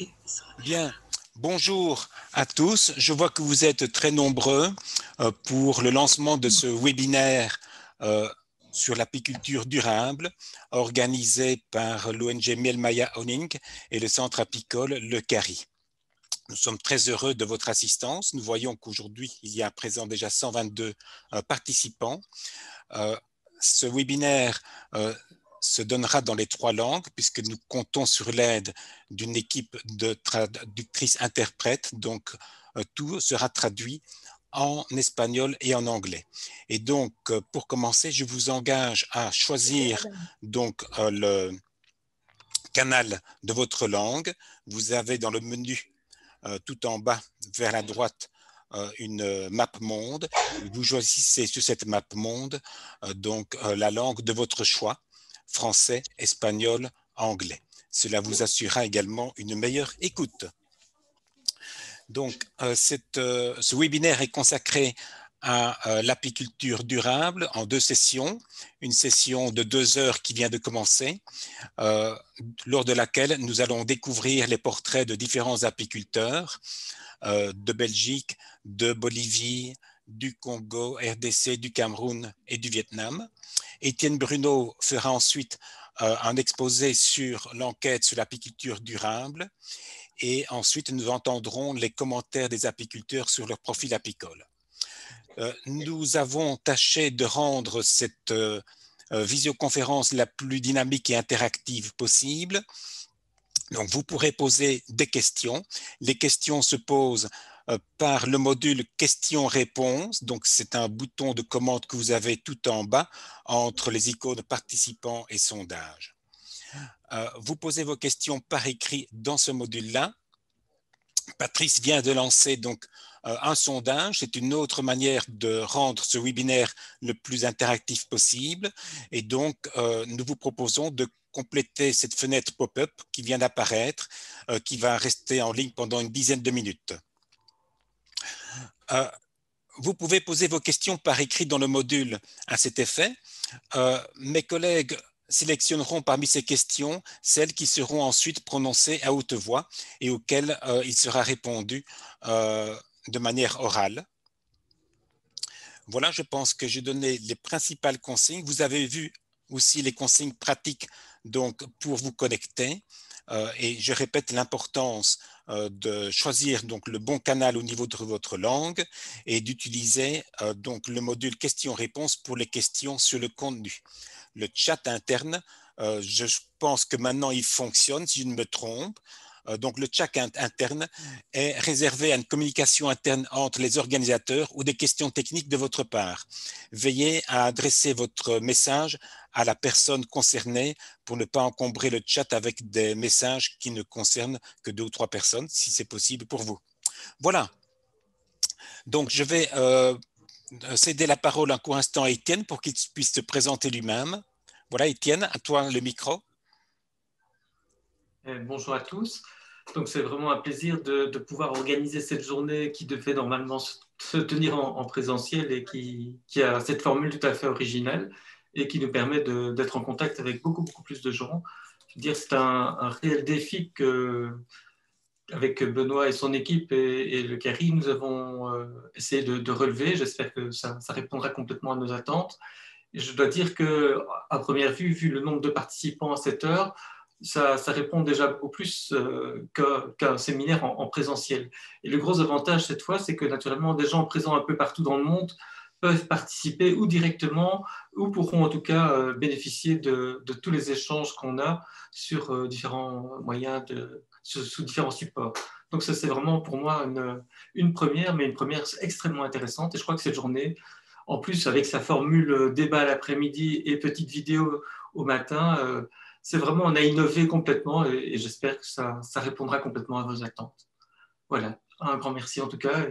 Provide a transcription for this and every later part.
Bien, bonjour à tous. Je vois que vous êtes très nombreux pour le lancement de ce webinaire euh, sur l'apiculture durable organisé par l'ONG Mielmaya Honing et le centre apicole Le Carry. Nous sommes très heureux de votre assistance. Nous voyons qu'aujourd'hui, il y a à présent déjà 122 participants. Ce webinaire se donnera dans les 3 langues puisque nous comptons sur l'aide d'une équipe de traductrices interprètes, donc tout sera traduit en espagnol et en anglais. Et donc, pour commencer, je vous engage à choisir donc le canal de votre langue. Vous avez dans le menu tout en bas vers la droite une map monde. Vous choisissez sur cette map monde donc la langue de votre choix, français, espagnol, anglais. Cela vous assurera également une meilleure écoute. Donc, ce webinaire est consacré à l'apiculture durable en 2 sessions. Une session de 2 heures qui vient de commencer, lors de laquelle nous allons découvrir les portraits de différents apiculteurs de Belgique, de Bolivie, du Congo, RDC, du Cameroun et du Vietnam. Étienne Bruno fera ensuite un exposé sur l'enquête sur l'apiculture durable et ensuite nous entendrons les commentaires des apiculteurs sur leur profil apicole. Nous avons tâché de rendre cette visioconférence la plus dynamique et interactive possible. Donc, vous pourrez poser des questions. Les questions se posent par le module questions-réponses. Donc, c'est un bouton de commande que vous avez tout en bas entre les icônes participants et sondages. Vous posez vos questions par écrit dans ce module-là. Patrice vient de lancer donc un sondage. C'est une autre manière de rendre ce webinaire le plus interactif possible. Et donc, nous vous proposons de compléter cette fenêtre pop-up qui vient d'apparaître, qui va rester en ligne pendant une dizaine de minutes. Vous pouvez poser vos questions par écrit dans le module à cet effet. Mes collègues sélectionneront parmi ces questions celles qui seront ensuite prononcées à haute voix et auxquelles il sera répondu de manière orale. Voilà, je pense que j'ai donné les principales consignes. Vous avez vu aussi les consignes pratiques donc, pour vous connecter. Et je répète l'importance de choisir donc, le bon canal au niveau de votre langue et d'utiliser donc, le module questions-réponses pour les questions sur le contenu. Le chat interne, je pense que maintenant il fonctionne, si je ne me trompe. Donc le chat interne est réservé à une communication interne entre les organisateurs ou des questions techniques de votre part. Veillez à adresser votre message à la personne concernée pour ne pas encombrer le chat avec des messages qui ne concernent que 2 ou 3 personnes, si c'est possible pour vous. Voilà. Donc je vais céder la parole un court instant à Étienne pour qu'il puisse se présenter lui-même. Voilà, Étienne, à toi le micro. Bonjour à tous. Donc, c'est vraiment un plaisir de pouvoir organiser cette journée qui devait normalement se tenir en présentiel et qui a cette formule tout à fait originale et qui nous permet d'être en contact avec beaucoup, beaucoup plus de gens. Je veux dire, c'est un réel défi avec Benoît et son équipe et le CARI, nous avons essayé de relever. J'espère que ça répondra complètement à nos attentes. Et je dois dire qu'à première vue, vu le nombre de participants à cette heure, ça répond déjà beaucoup plus qu'un séminaire en présentiel. Et le gros avantage cette fois, c'est que naturellement, des gens présents un peu partout dans le monde peuvent participer ou directement ou pourront en tout cas bénéficier de tous les échanges qu'on a sur différents moyens, sous différents supports. Donc ça, c'est vraiment pour moi une première, mais une première extrêmement intéressante. Et je crois que cette journée, en plus, avec sa formule débat l'après-midi et petite vidéo au matin, c'est vraiment, on a innové complètement et j'espère que ça répondra complètement à vos attentes. Voilà, un grand merci en tout cas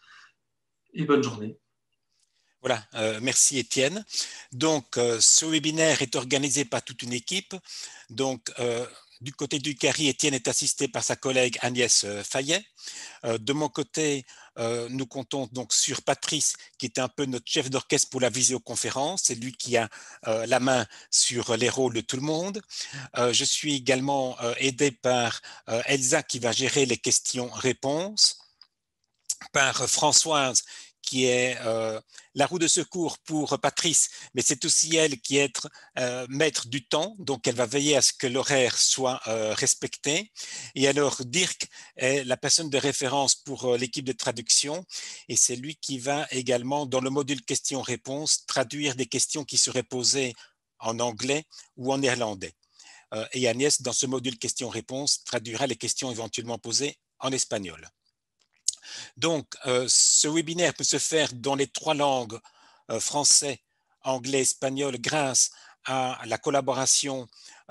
et bonne journée. Voilà, merci Étienne. Donc, ce webinaire est organisé par toute une équipe. Donc, du côté du CARI, Étienne est assisté par sa collègue Agnès Fayet. De mon côté, nous comptons donc sur Patrice, qui est un peu notre chef d'orchestre pour la visioconférence. C'est lui qui a la main sur les rôles de tout le monde. Je suis également aidé par Elsa, qui va gérer les questions-réponses, par Françoise, qui est la roue de secours pour Patrice, mais c'est aussi elle qui est maître du temps, donc elle va veiller à ce que l'horaire soit respecté. Et alors Dirk est la personne de référence pour l'équipe de traduction, et c'est lui qui va également, dans le module questions-réponses, traduire des questions qui seraient posées en anglais ou en néerlandais. Et Agnès, dans ce module questions-réponses, traduira les questions éventuellement posées en espagnol. Donc, ce webinaire peut se faire dans les 3 langues, français, anglais, espagnol, grâce à la collaboration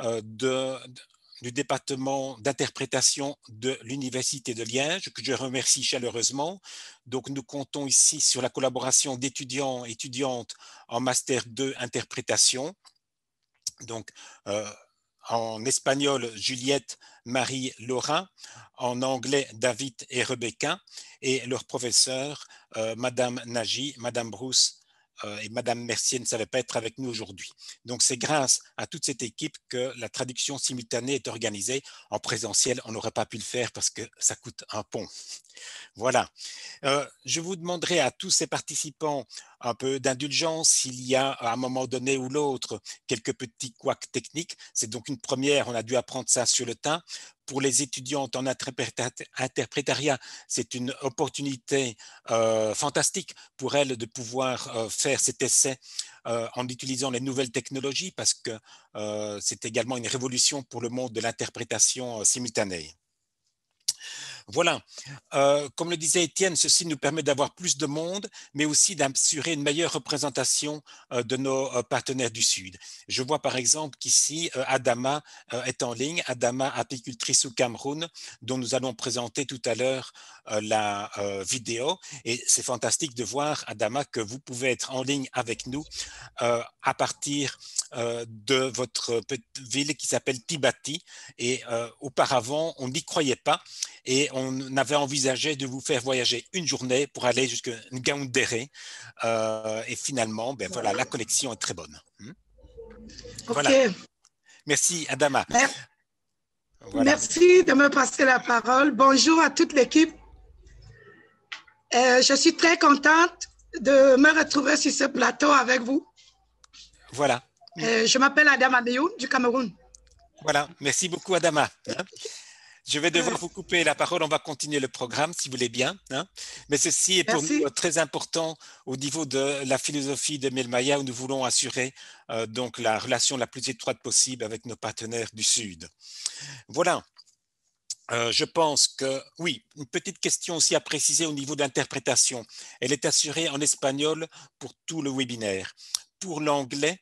du département d'interprétation de l'Université de Liège, que je remercie chaleureusement. Donc, nous comptons ici sur la collaboration d'étudiants et étudiantes en Master 2 Interprétation. Donc, en espagnol, Juliette, Marie, Laura, en anglais, David et Rebecca, et leurs professeurs, Madame Nagy, Madame Bruce et Madame Mercier ne savaient pas être avec nous aujourd'hui. Donc, c'est grâce à toute cette équipe que la traduction simultanée est organisée. En présentiel, on n'aurait pas pu le faire parce que ça coûte un pont. Voilà. Je vous demanderai à tous ces participants un peu d'indulgence s'il y a à un moment donné ou l'autre quelques petits couacs techniques. C'est donc une première, on a dû apprendre ça sur le tas. Pour les étudiantes en interprétariat, c'est une opportunité fantastique pour elles de pouvoir faire cet essai en utilisant les nouvelles technologies parce que c'est également une révolution pour le monde de l'interprétation simultanée. Voilà, comme le disait Étienne, ceci nous permet d'avoir plus de monde, mais aussi d'assurer une meilleure représentation de nos partenaires du Sud. Je vois par exemple qu'ici, Adama est en ligne, Adama, apicultrice au Cameroun, dont nous allons présenter tout à l'heure la vidéo. Et c'est fantastique de voir, Adama, que vous pouvez être en ligne avec nous à partir de votre petite ville qui s'appelle Tibati. Et auparavant, on n'y croyait pas. Et on avait envisagé de vous faire voyager une journée pour aller jusqu'à Ngaoundéré. Et finalement, ben voilà, la connexion est très bonne. Voilà. OK. Merci, Adama. Voilà. Merci de me passer la parole. Bonjour à toute l'équipe. Je suis très contente de me retrouver sur ce plateau avec vous. Voilà. Je m'appelle Adama Beyou du Cameroun. Voilà. Merci beaucoup, Adama. Je vais devoir vous couper la parole. On va continuer le programme, si vous voulez bien. Mais ceci est pour nous très important au niveau de la philosophie de Melmaya, où nous voulons assurer donc la relation la plus étroite possible avec nos partenaires du Sud. Voilà. Je pense que, oui, une petite question aussi à préciser au niveau de l'interprétation. Elle est assurée en espagnol pour tout le webinaire. Pour l'anglais,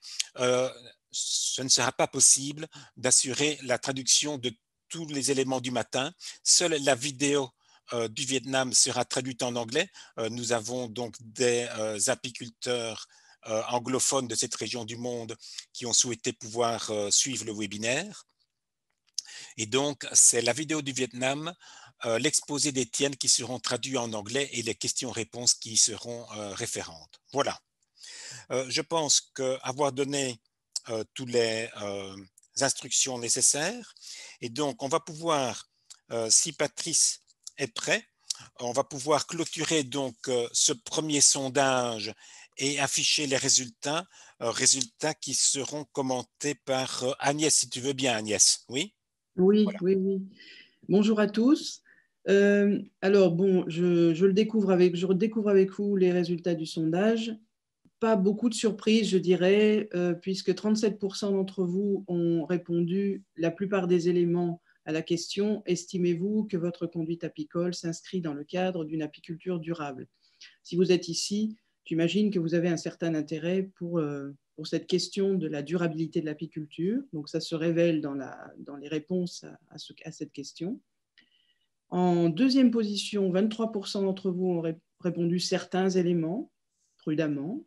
ce ne sera pas possible d'assurer la traduction de tous les éléments du matin. Seule la vidéo du Vietnam sera traduite en anglais. Nous avons donc des apiculteurs anglophones de cette région du monde qui ont souhaité pouvoir suivre le webinaire. Et donc, c'est la vidéo du Vietnam, l'exposé d'Étienne qui seront traduits en anglais et les questions-réponses qui seront référentes. Voilà. Je pense qu'avoir donné toutes les instructions nécessaires, et donc on va pouvoir, si Patrice est prêt, on va pouvoir clôturer donc ce premier sondage et afficher les résultats, résultats qui seront commentés par Agnès, si tu veux bien, Agnès. Oui? Oui, voilà. Oui. Bonjour à tous. Alors, bon, je découvre avec vous les résultats du sondage. Pas beaucoup de surprises, je dirais, puisque 37% d'entre vous ont répondu la plupart des éléments à la question « Estimez-vous que votre conduite apicole s'inscrit dans le cadre d'une apiculture durable ?» Si vous êtes ici, j'imagine que vous avez un certain intérêt pour cette question de la durabilité de l'apiculture. Donc, ça se révèle dans les réponses à cette question. En deuxième position, 23% d'entre vous ont répondu certains éléments, prudemment.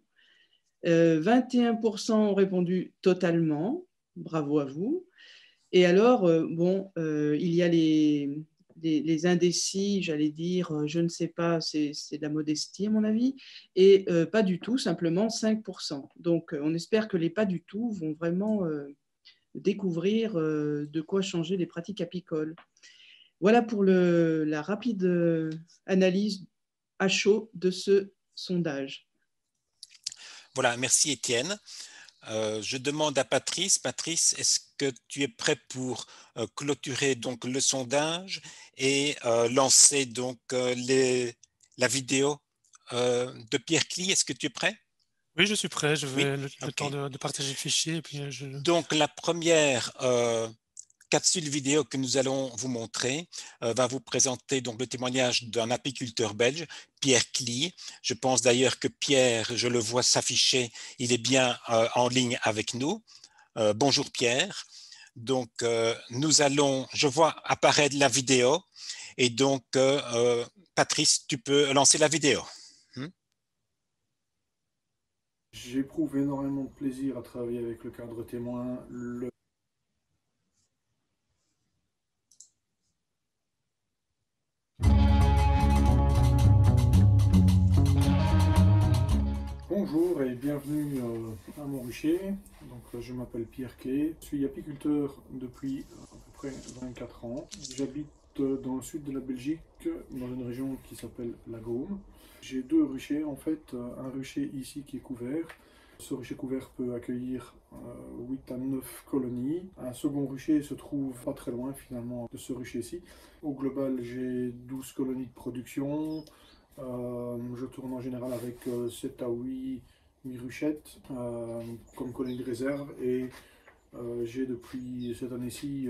21% ont répondu totalement. Bravo à vous. Et alors, il y a les indécis, j'allais dire, je ne sais pas, c'est de la modestie à mon avis, et pas du tout, simplement 5%. Donc on espère que les pas du tout vont vraiment découvrir de quoi changer les pratiques apicoles. Voilà pour la rapide analyse à chaud de ce sondage. Voilà, merci Étienne. Je demande à Patrice. Patrice, est-ce que tu es prêt pour clôturer donc le sondage et lancer donc la vidéo de Pierre Cli? Est-ce que tu es prêt? Oui, je suis prêt. Je Oui, vais le ok. temps de partager le fichier et puis Donc la première capsule vidéo que nous allons vous montrer va vous présenter donc le témoignage d'un apiculteur belge, Pierre Cli. Je pense d'ailleurs que Pierre, je le vois s'afficher, il est bien en ligne avec nous. Bonjour Pierre. Donc je vois apparaître la vidéo et donc Patrice, tu peux lancer la vidéo. J'éprouve énormément de plaisir à travailler avec le cadre témoin. Bonjour et bienvenue à mon rucher. Donc, je m'appelle Pierre Clé. Je suis apiculteur depuis à peu près 24 ans. J'habite dans le sud de la Belgique, dans une région qui s'appelle la Gaume. J'ai deux ruchers en fait. Un rucher ici qui est couvert. Ce rucher couvert peut accueillir 8 à 9 colonies. Un second rucher se trouve pas très loin finalement de ce rucher-ci. Au global, j'ai 12 colonies de production. Je tourne en général avec 7 à 8 ruchettes comme colonies de réserve et j'ai depuis cette année-ci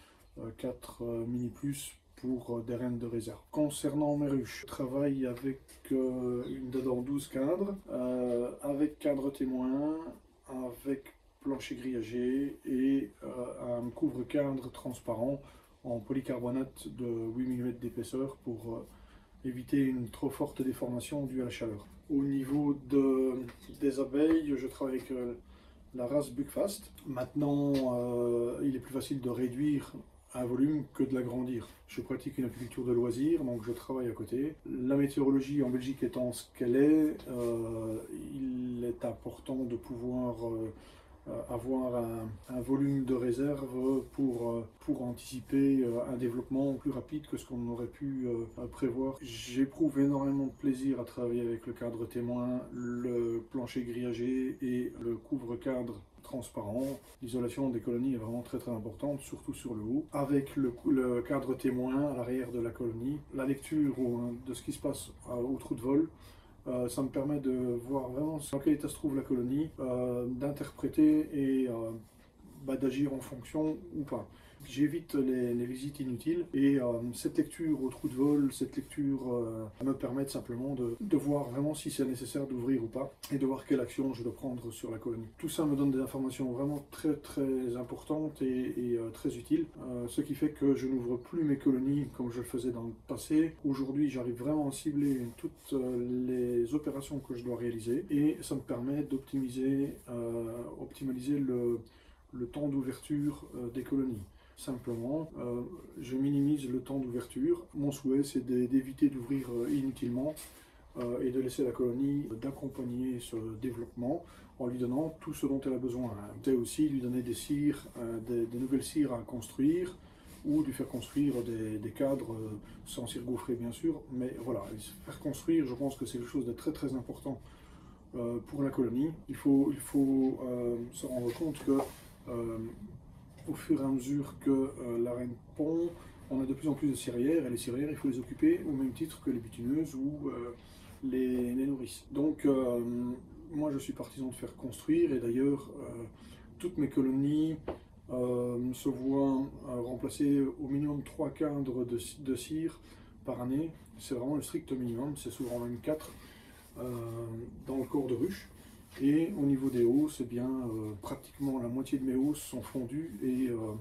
4 mini plus pour des rennes de réserve. Concernant mes ruches, je travaille avec une dedans 12 cadres, avec cadre témoin, avec plancher grillagé et un couvre-cadre transparent en polycarbonate de 8 mm d'épaisseur pour éviter une trop forte déformation due à la chaleur. Au niveau des abeilles, je travaille avec la race Buckfast. Maintenant, il est plus facile de réduire un volume que de l'agrandir. Je pratique une apiculture de loisirs, donc je travaille à côté. La météorologie en Belgique étant ce qu'elle est, il est important de pouvoir avoir un volume de réserve pour anticiper un développement plus rapide que ce qu'on aurait pu prévoir. J'éprouve énormément de plaisir à travailler avec le cadre témoin, le plancher grillagé et le couvre-cadre transparent. L'isolation des colonies est vraiment très importante, surtout sur le haut. Avec le cadre témoin à l'arrière de la colonie, la lecture de ce qui se passe au trou de vol, ça me permet de voir vraiment dans quel état se trouve la colonie, d'interpréter et d'agir en fonction ou pas. J'évite les visites inutiles et cette lecture au trou de vol, cette lecture me permet simplement de voir vraiment si c'est nécessaire d'ouvrir ou pas et de voir quelle action je dois prendre sur la colonie. Tout ça me donne des informations vraiment très importantes et très utiles, ce qui fait que je n'ouvre plus mes colonies comme je le faisais dans le passé. Aujourd'hui, j'arrive vraiment à cibler toutes les opérations que je dois réaliser et ça me permet d'optimiser le temps d'ouverture des colonies. Simplement, je minimise le temps d'ouverture. Mon souhait, c'est d'éviter d'ouvrir inutilement et de laisser la colonie d'accompagner ce développement en lui donnant tout ce dont elle a besoin. C'est aussi lui donner des cires, des nouvelles cires à construire ou lui faire construire des cadres sans cire gaufrée bien sûr. Mais voilà, faire construire, je pense que c'est quelque chose de très important pour la colonie. Il faut se rendre compte que au fur et à mesure que la reine pond, on a de plus en plus de cirières, et les cirières, il faut les occuper au même titre que les butineuses ou les nourrices. Donc, moi, je suis partisan de faire construire, et d'ailleurs, toutes mes colonies se voient remplacer au minimum 3 cadres de cire par année. C'est vraiment le strict minimum, c'est souvent même 4 dans le corps de ruche. Et au niveau des hausses, eh bien, pratiquement la moitié de mes hausses sont fondues et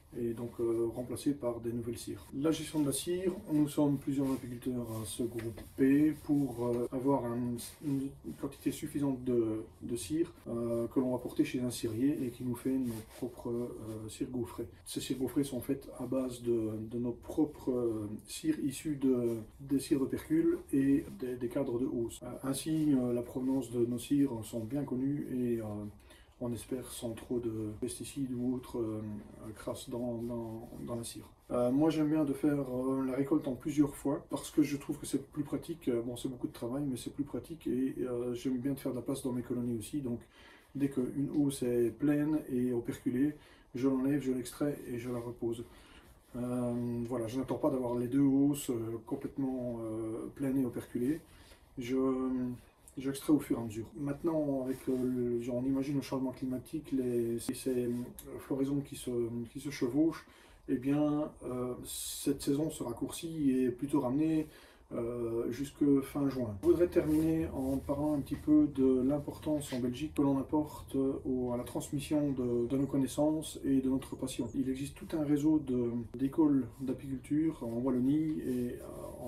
et donc remplacées par des nouvelles cires. La gestion de la cire, nous sommes plusieurs apiculteurs à se grouper pour avoir une quantité suffisante de cire que l'on va porter chez un cirier et qui nous fait nos propres cires gaufrées. Ces cires gaufrées sont faites à base de nos propres cires issues des cires d'opercule et des cadres de hausse. Ainsi, la provenance de nos cires sont bien connues et on espère sans trop de pesticides ou autres crasses dans la cire. Moi j'aime bien de faire la récolte en plusieurs fois parce que je trouve que c'est plus pratique. Bon, c'est beaucoup de travail mais c'est plus pratique et j'aime bien de faire de la place dans mes colonies aussi. Donc dès qu'une hausse est pleine et operculée, je l'enlève, je l'extrais et je la repose. Voilà, je n'attends pas d'avoir les deux hausses complètement pleines et operculées. J'extrais au fur et à mesure. Maintenant, avec on imagine le changement climatique, ces floraisons qui se chevauchent, eh bien, cette saison se raccourcit et est plutôt ramenée jusque fin juin. Je voudrais terminer en parlant un petit peu de l'importance en Belgique que l'on apporte à la transmission de nos connaissances et de notre passion. Il existe tout un réseau d'écoles d'apiculture en Wallonie et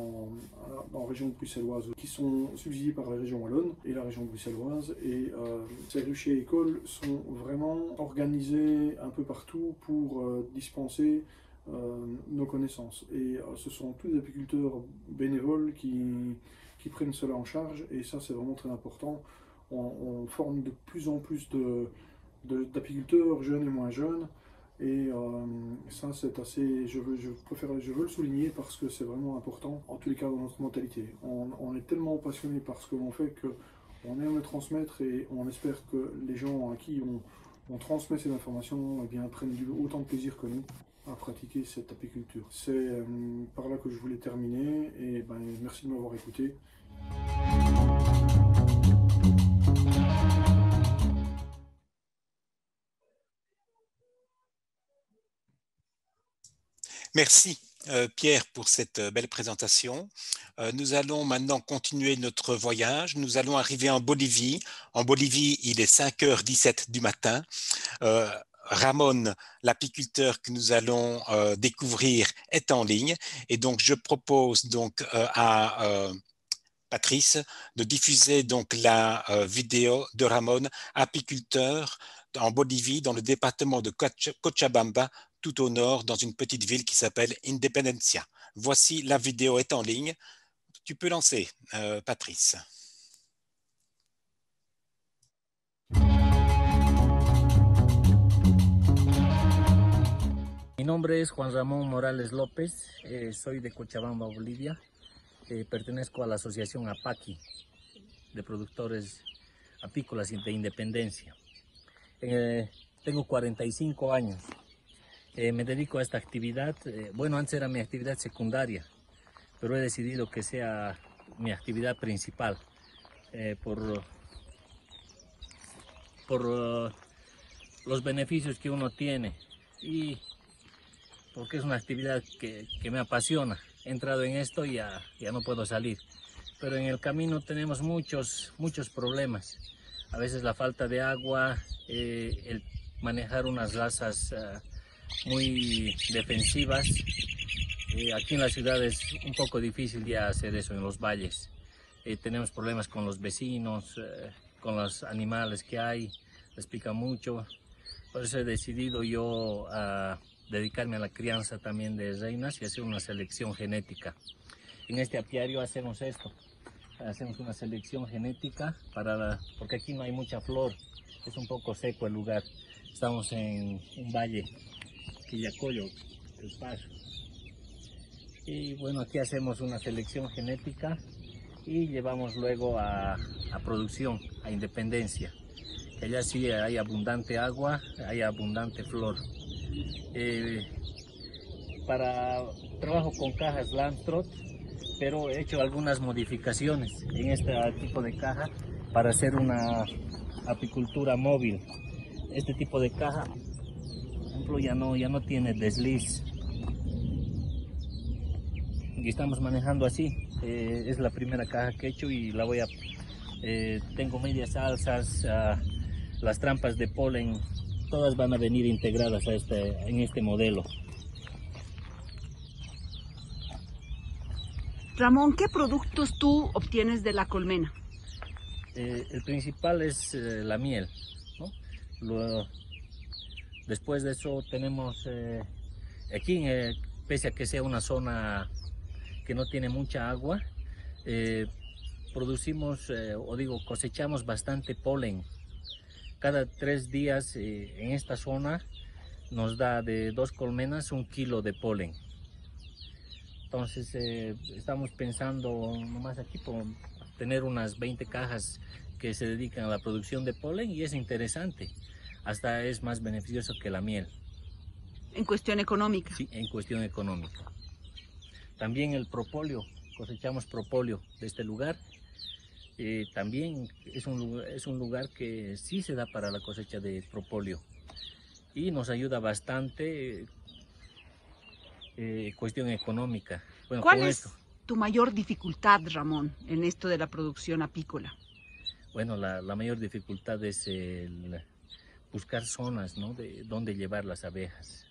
en région bruxelloise qui sont subsidiées par la région wallonne et la région bruxelloise, et ces ruchers écoles sont vraiment organisés un peu partout pour dispenser nos connaissances, et ce sont tous des apiculteurs bénévoles qui prennent cela en charge, et ça c'est vraiment très important. On forme de plus en plus d'apiculteurs jeunes et moins jeunes, et ça c'est assez, je veux le souligner parce que c'est vraiment important en tous les cas dans notre mentalité. On est tellement passionné par ce que l'on fait qu'on aime le transmettre, et on espère que les gens à qui on transmet ces informations, eh bien, prennent autant de plaisir que nous à pratiquer cette apiculture. C'est par là que je voulais terminer, et ben, merci de m'avoir écouté. Merci Pierre pour cette belle présentation. Nous allons maintenant continuer notre voyage. Nous allons arriver en Bolivie. En Bolivie, il est 5h17 du matin. Ramon, l'apiculteur que nous allons découvrir, est en ligne, et donc je propose donc à Patrice de diffuser donc la vidéo de Ramon, apiculteur en Bolivie, dans le département de Cochabamba, tout au nord, dans une petite ville qui s'appelle Independencia. Voici, la vidéo est en ligne. Tu peux lancer, Patrice. Mi nombre es Juan Ramón Morales López, soy de Cochabamba, Bolivia. Pertenezco a la asociación APACI, de productores apícolas de Independencia. Tengo 45 años. Me dedico a esta actividad. Bueno, antes era mi actividad secundaria, pero he decidido que sea mi actividad principal por los beneficios que uno tiene y porque es una actividad que me apasiona. He entrado en esto y ya no puedo salir. Pero en el camino tenemos muchos problemas. A veces la falta de agua, el manejar unas razas muy defensivas. Aquí en la ciudad es un poco difícil ya hacer eso en los valles. Tenemos problemas con los vecinos, con los animales que hay, les pica mucho. Por eso he decidido yo dedicarme a la crianza también de reinas y hacer una selección genética. En este apiario hacemos esto, hacemos una selección genética porque aquí no hay mucha flor, es un poco seco el lugar. Estamos en un valle, Quillacollo, El Paso. Y bueno, aquí hacemos una selección genética y llevamos luego a producción, a Independencia. Allá sí hay abundante agua, hay abundante flor. Trabajo con cajas Lamstrot, pero he hecho algunas modificaciones en este tipo de caja para hacer una apicultura móvil. Este tipo de caja, por ejemplo, ya no tiene desliz. Y estamos manejando así. Es la primera caja que he hecho y la voy a... tengo medias alzas, las trampas de polen todas van a venir integradas en este modelo. Ramón, ¿qué productos tú obtienes de la colmena? El principal es la miel, ¿no? Después de eso tenemos aquí, pese a que sea una zona que no tiene mucha agua, producimos, cosechamos bastante polen. Cada 3 días en esta zona nos da de 2 colmenas 1 kilo de polen. Entonces estamos pensando nomás aquí por tener unas 20 cajas que se dedican a la producción de polen y es interesante. Hasta es más beneficioso que la miel. ¿En cuestión económica? Sí, en cuestión económica. También el propóleo, cosechamos propóleo de este lugar. También es un lugar que sí se da para la cosecha de propóleo y nos ayuda bastante cuestión económica. Bueno, ¿Cuál es tu mayor dificultad, Ramón, en esto de la producción apícola? Bueno, la mayor dificultad es el buscar zonas, ¿no?, de dónde llevar las abejas.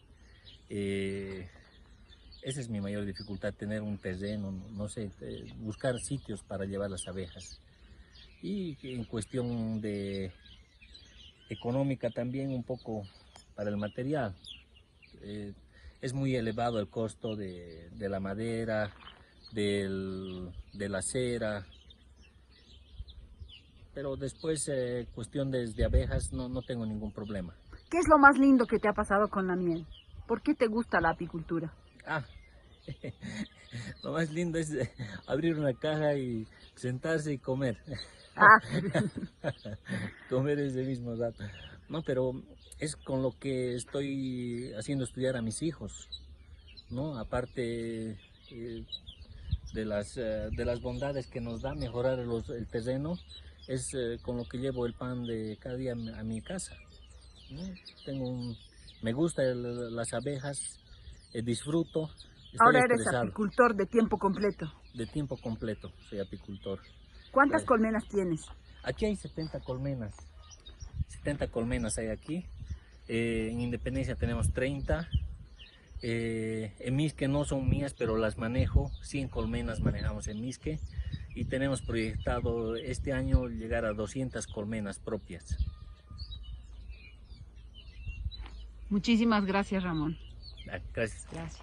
Esa es mi mayor dificultad, tener un terreno, no sé, buscar sitios para llevar las abejas. Y en cuestión de económica también un poco para el material. Es muy elevado el costo de la madera, de la cera, pero después cuestión de abejas no tengo ningún problema. ¿Qué es lo más lindo que te ha pasado con la miel? ¿Por qué te gusta la apicultura? Lo más lindo es abrir una caja y sentarse y comer. Comer ese mismo rato. No, pero es con lo que estoy haciendo estudiar a mis hijos, ¿no? Aparte de las bondades que nos da mejorar el terreno, es con lo que llevo el pan de cada día a mi casa, ¿no? Me gustan las abejas, disfruto. Ahora eres apicultor de tiempo completo. De tiempo completo, soy apicultor. ¿Cuántas colmenas tienes? Aquí hay 70 colmenas. 70 colmenas hay aquí. En Independencia tenemos 30. En Misque no son mías, pero las manejo. 100 colmenas manejamos en Misque. Y tenemos proyectado este año llegar a 200 colmenas propias. Muchísimas gracias, Ramón. Gracias. Gracias.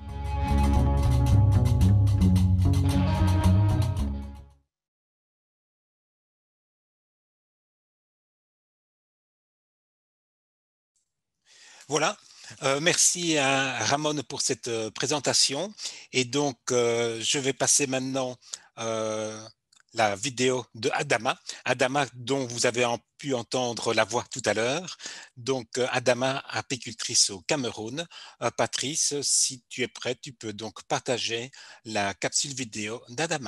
Voilà, merci à Ramon pour cette présentation. Et donc, je vais passer maintenant la vidéo de Adama. Adama, dont vous avez pu entendre la voix tout à l'heure. Donc, Adama, apicultrice au Cameroun. Patrice, si tu es prêt, tu peux donc partager la capsule vidéo d'Adama.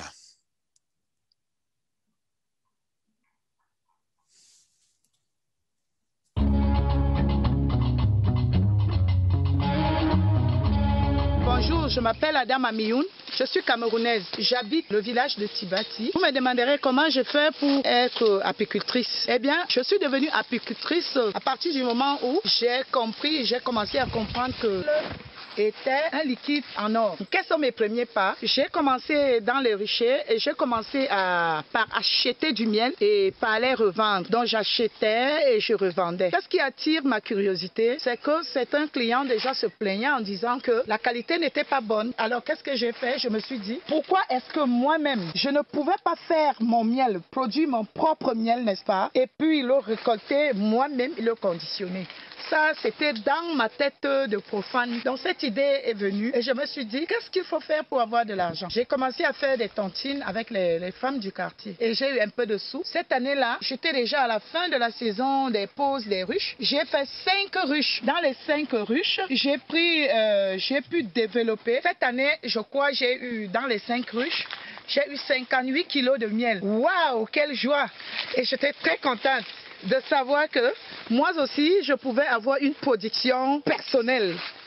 Bonjour, je m'appelle Adama Mioun, je suis camerounaise, j'habite le village de Tibati. Vous me demanderez comment je fais pour être apicultrice. Eh bien, je suis devenue apicultrice à partir du moment où j'ai commencé à comprendre que était un liquide en or. Quels sont mes premiers pas? J'ai commencé dans les ruchers et j'ai commencé par acheter du miel et par les revendre. Donc j'achetais et je revendais. Qu'est-ce qui attire ma curiosité? C'est que certains clients déjà se plaignaient en disant que la qualité n'était pas bonne. Alors qu'est-ce que j'ai fait? Je me suis dit, pourquoi est-ce que moi-même, je ne pouvais pas faire mon miel, produire mon propre miel, n'est-ce pas? Et puis le récolter moi-même et le conditionner. Ça, c'était dans ma tête de profane. Donc cette idée est venue et je me suis dit, qu'est-ce qu'il faut faire pour avoir de l'argent? J'ai commencé à faire des tontines avec les femmes du quartier et j'ai eu un peu de sous. Cette année-là, j'étais déjà à la fin de la saison des pauses des ruches. J'ai fait 5 ruches. Dans les 5 ruches, j'ai pu développer. Cette année, je crois, j'ai eu dans les 5 ruches, j'ai eu 58 kilos de miel. Waouh, quelle joie! Et j'étais très contente de savoir que moi aussi, je pouvais avoir une production personnelle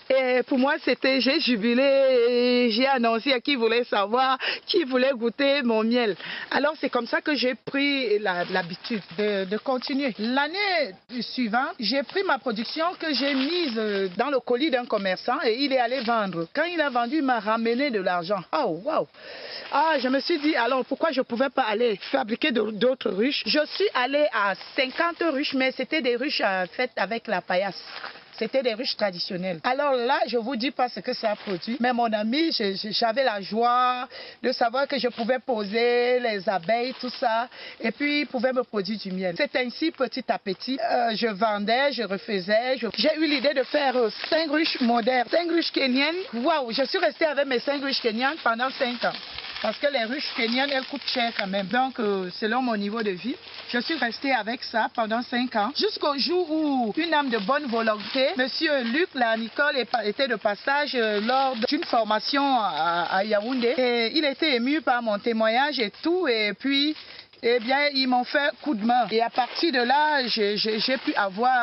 Et pour moi, j'ai jubilé, j'ai annoncé à qui voulait savoir, qui voulait goûter mon miel. Alors c'est comme ça que j'ai pris l'habitude de continuer. L'année suivante, j'ai pris ma production que j'ai mise dans le colis d'un commerçant et il est allé vendre. Quand il a vendu, il m'a ramené de l'argent. Oh, wow! Ah, je me suis dit, alors pourquoi je ne pouvais pas aller fabriquer d'autres ruches? Je suis allée à 50 ruches, mais c'était des ruches faites avec la paillasse. C'était des ruches traditionnelles. Alors là, je ne vous dis pas ce que ça a produit, mais mon ami, j'avais la joie de savoir que je pouvais poser les abeilles, tout ça, et puis ils pouvaient me produire du miel. C'est ainsi, petit à petit, je vendais, je refaisais. J'ai eu l'idée de faire 5 ruches modernes, 5 ruches kényennes. Waouh, je suis restée avec mes 5 ruches kényennes pendant 5 ans. Parce que les ruches kényennes, elles coûtent cher quand même. Donc, selon mon niveau de vie, je suis restée avec ça pendant 5 ans. Jusqu'au jour où une âme de bonne volonté, Monsieur Luc Nicole, était de passage lors d'une formation à Yaoundé. Et il était ému par mon témoignage et tout. Et puis, eh bien, ils m'ont fait coup de main. Et à partir de là, j'ai pu avoir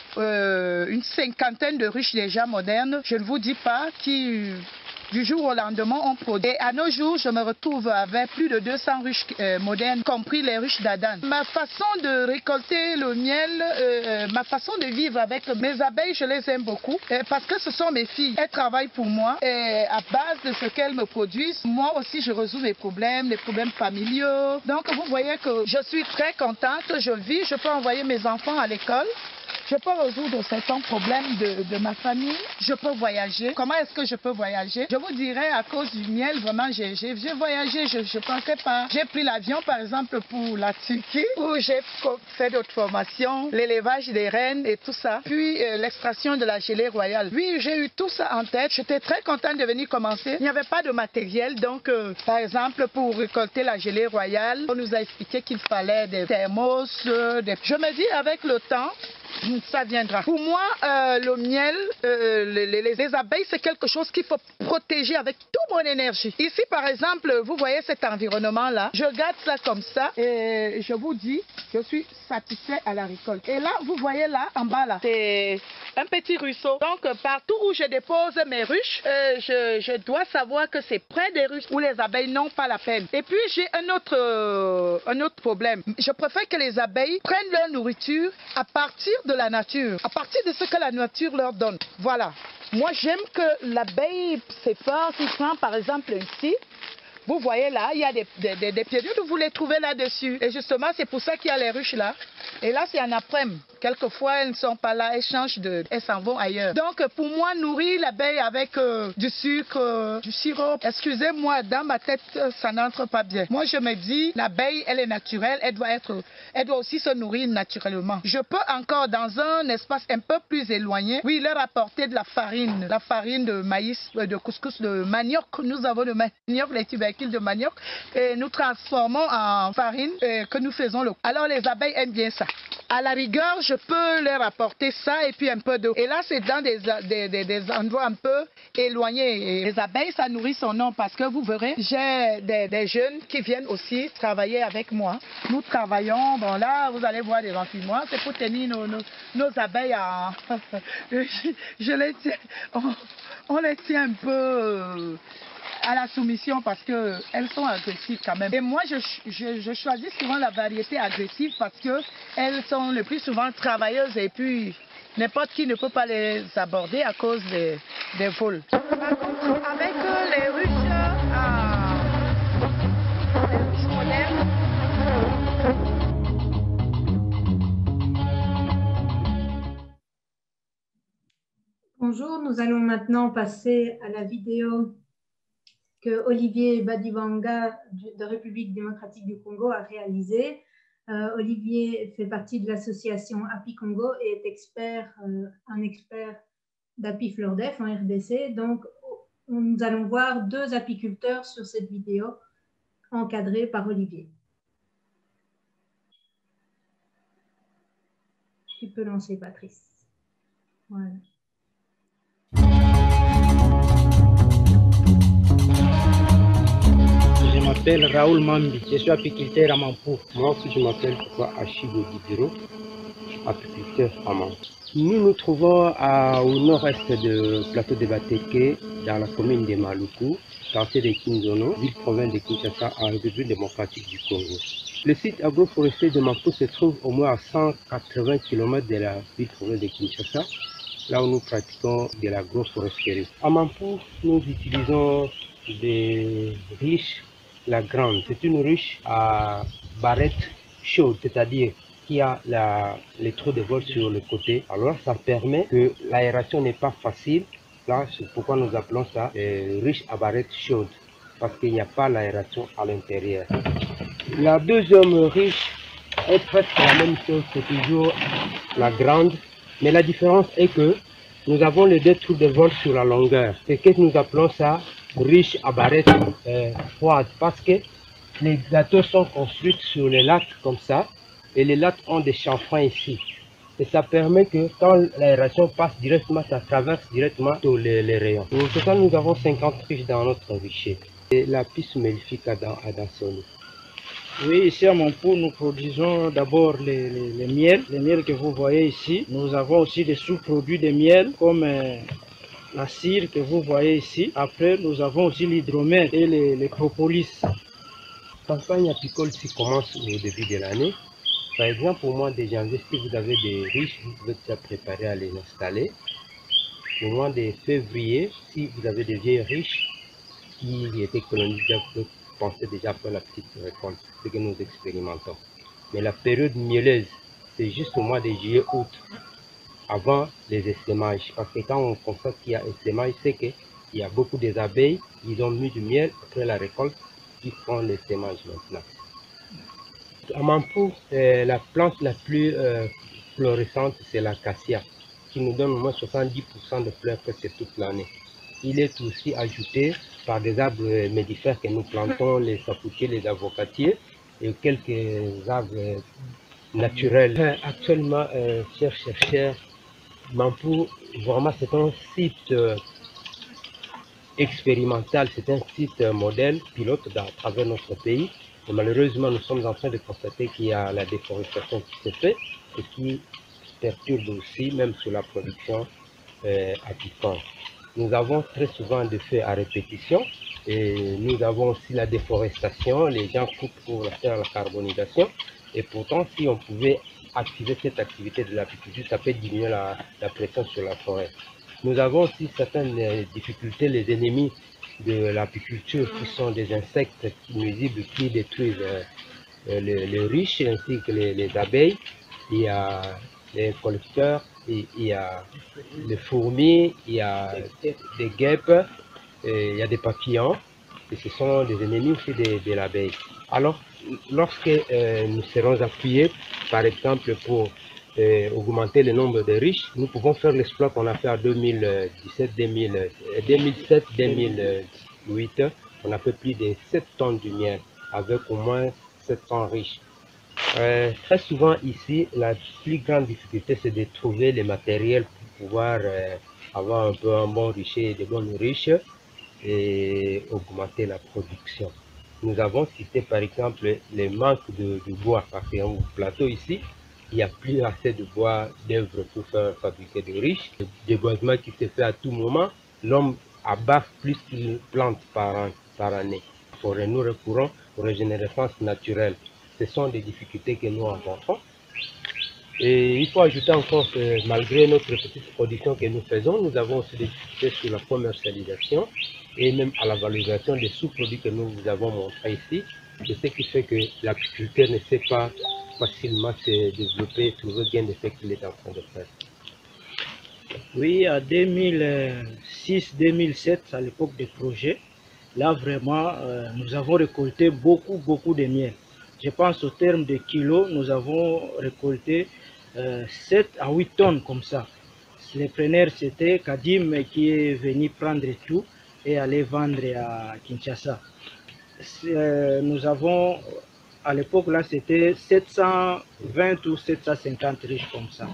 une 50aine de ruches déjà modernes. Je ne vous dis pas qui... Du jour au lendemain, on produit. Et à nos jours, je me retrouve avec plus de 200 ruches modernes, compris les ruches d'Adan. Ma façon de récolter le miel, ma façon de vivre avec mes abeilles, je les aime beaucoup. Parce que ce sont mes filles. Elles travaillent pour moi. Et à base de ce qu'elles me produisent, moi aussi, je résous mes problèmes, les problèmes familiaux. Donc, vous voyez que je suis très contente. Je vis, je peux envoyer mes enfants à l'école. Je peux résoudre certains problèmes de ma famille. Je peux voyager. Comment est-ce que je peux voyager? Je vous dirais, à cause du miel, vraiment, j'ai voyagé. Je ne pensais pas. J'ai pris l'avion, par exemple, pour la Turquie, où j'ai fait d'autres formations, l'élevage des rennes et tout ça. Puis, l'extraction de la gelée royale. Oui, j'ai eu tout ça en tête. J'étais très contente de venir commencer. Il n'y avait pas de matériel. Donc, par exemple, pour récolter la gelée royale, on nous a expliqué qu'il fallait des thermos. Je me dis, avec le temps, ça viendra. Pour moi, le miel, les abeilles, c'est quelque chose qu'il faut protéger avec toute mon énergie. Ici, par exemple, vous voyez cet environnement-là. Je garde ça comme ça et je vous dis, je suis satisfait à la récolte. Et là, vous voyez là, en bas, là, c'est un petit ruisseau. Donc, partout où je dépose mes ruches, je dois savoir que c'est près des ruches où les abeilles n'ont pas la peine. Et puis, j'ai un autre problème. Je préfère que les abeilles prennent leur nourriture à partir de la nature, à partir de ce que la nature leur donne. Voilà. Moi, j'aime que l'abeille, c'est fort. Si je prends par exemple ici, vous voyez là, il y a des périodes où vous les trouvez là-dessus. Et justement, c'est pour ça qu'il y a les ruches là. Et là, c'est en après-midi. Quelquefois, elles ne sont pas là, elles s'en vont ailleurs. Donc, pour moi, nourrir l'abeille avec du sucre, du sirop, excusez-moi, dans ma tête, ça n'entre pas bien. Moi, je me dis, l'abeille, elle est naturelle, elle doit aussi se nourrir naturellement. Je peux encore, dans un espace un peu plus éloigné, oui, leur apporter de la farine de maïs, de couscous, de manioc. Nous avons le manioc, les tubercules de manioc, et nous transformons en farine que nous faisons. Alors, les abeilles aiment bien ça. À la rigueur, je peux leur apporter ça et puis un peu d'eau. Et là, c'est dans des endroits un peu éloignés. Et les abeilles, ça nourrit son nom parce que vous verrez, j'ai des jeunes qui viennent aussi travailler avec moi. Nous travaillons, bon là, vous allez voir des enfants, c'est pour tenir nos abeilles à... je les tiens, on les tient un peu... à la soumission parce qu'elles sont agressives quand même. Et moi, je choisis souvent la variété agressive parce qu'elles sont le plus souvent travailleuses et puis n'importe qui ne peut pas les aborder à cause des vols. Avec les ruches modernes, bonjour, nous allons maintenant passer à la vidéo que Olivier Badibanga de République démocratique du Congo a réalisé. Olivier fait partie de l'association Api Congo et est un expert d'Api Fleur d'Ef en RDC. Donc, nous allons voir 2 apiculteurs sur cette vidéo encadrée par Olivier. Tu peux lancer, Patrice. Voilà. Je m'appelle Raoul Mambi, je suis apiculteur à Mampou. Moi aussi je m'appelle Achigo Dibiro, apiculteur à Mampou. Nous nous trouvons au nord-est du plateau de Bateke, dans la commune de Maluku, quartier de Kinzono, ville-province de Kinshasa, en République démocratique du Congo. Le site agroforestier de Mampou se trouve au moins à 180 km de la ville-province de Kinshasa, là où nous pratiquons de l'agroforesterie. À Mampou, nous utilisons des ruches, la grande. C'est une ruche à barrette chaude, c'est-à-dire qui a les trous de vol sur le côté. Alors ça permet que l'aération n'est pas facile. Là, c'est pourquoi nous appelons ça ruche à barrette chaude, parce qu'il n'y a pas l'aération à l'intérieur. La deuxième ruche est presque la même chose, c'est toujours la grande, mais la différence est que nous avons les deux trous de vol sur la longueur. C'est que nous appelons ça ruche à barrette froide, parce que les gâteaux sont construits sur les lattes comme ça, et les lattes ont des chanfreins ici. Et ça permet que quand l'aération passe directement, ça traverse directement tous les rayons. Au total, nous avons 50 ruches dans notre rucher. Et la piste mellifique à Dansoni. Oui, ici à Mampou, nous produisons d'abord les miels que vous voyez ici. Nous avons aussi des sous-produits de miel comme la cire que vous voyez ici. Après, nous avons aussi l'hydromel et les propolis. La campagne apicole qui commence au début de l'année. Par exemple, au mois de janvier, si vous avez des riches, vous êtes déjà préparé à les installer. Au mois de février, si vous avez des vieilles riches qui étaient colonisées, vous pensez déjà faire la petite récolte, ce que nous expérimentons. Mais la période mielleuse, c'est juste au mois de juillet-août, avant les essaimages. Parce que quand on constate qu'il y a essaimage, c'est qu'il y a beaucoup des abeilles, ils ont mis du miel après la récolte, qui font l'essaimage maintenant. À Mampou, la plante la plus florissante, c'est l'acacia, qui nous donne au moins 70% de fleurs presque toute l'année. Il est aussi ajouté par des arbres mellifères que nous plantons, les saputiers, les avocatiers et quelques arbres naturels. Actuellement, chers chercheurs, Mampou, vraiment c'est un site expérimental, c'est un site modèle, pilote à travers notre pays. Et malheureusement, nous sommes en train de constater qu'il y a la déforestation qui se fait et qui perturbe aussi, même sur la production apicole. Nous avons très souvent des feux à répétition et nous avons aussi la déforestation. Les gens coupent pour faire la carbonisation et pourtant, si on pouvait activer cette activité de l'apiculture, ça peut diminuer la pression sur la forêt. Nous avons aussi certaines difficultés, les ennemis de l'apiculture qui sont des insectes nuisibles qui détruisent les ruches ainsi que les abeilles. Il y a les collecteurs, il y a les fourmis, il y a des guêpes, il y a des papillons et ce sont des ennemis aussi de l'abeille. Alors lorsque nous serons appuyés par exemple pour augmenter le nombre de riches, nous pouvons faire l'exploit qu'on a fait en 2007-2008. On a fait plus de 7 tonnes de miel avec au moins 700 riches. Très souvent ici, la plus grande difficulté c'est de trouver les matériels pour pouvoir avoir un peu un bon rucher et de bonnes riches et augmenter la production. Nous avons cité par exemple les manques de bois parce qu'au plateau ici, il n'y a plus assez de bois d'œuvre pour faire fabriquer des riches. Le déboisement qui se fait à tout moment, l'homme abat plus qu'il plante par année. Nous recourons aux régénérescences naturelles. Ce sont des difficultés que nous rencontrons. Et il faut ajouter encore que malgré notre petite production que nous faisons, nous avons aussi des difficultés sur la commercialisation et même à la valorisation des sous-produits que nous vous avons montrés ici. C'est ce qui fait que l'apiculteur ne sait pas facilement se développer et trouver bien de ce qu'il est en train de faire. Oui, en 2006-2007, à l'époque des projets, là vraiment, nous avons récolté beaucoup de miel. Je pense au terme de kilos, nous avons récolté 7 à 8 tonnes comme ça. Les preneurs, c'était Kadim qui est venu prendre tout et aller vendre à Kinshasa. Nous avons, à l'époque là, c'était 720 ou 750 riches comme ça.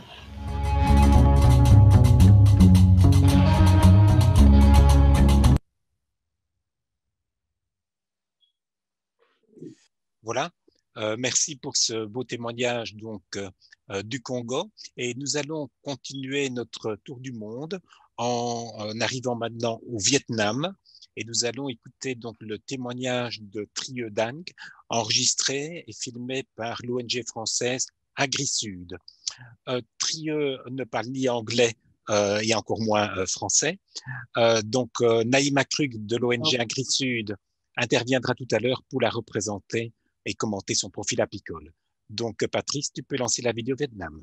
Voilà. Merci pour ce beau témoignage donc, du Congo. Et nous allons continuer notre tour du monde en arrivant maintenant au Vietnam. Et nous allons écouter donc le témoignage de Trieux Dang, enregistré et filmé par l'ONG française AgriSud. Trieux ne parle ni anglais et encore moins français. Donc Naïma Krug de l'ONG AgriSud interviendra tout à l'heure pour la représenter et commenter son profil apicole. Donc Patrice, tu peux lancer la vidéo Vietnam.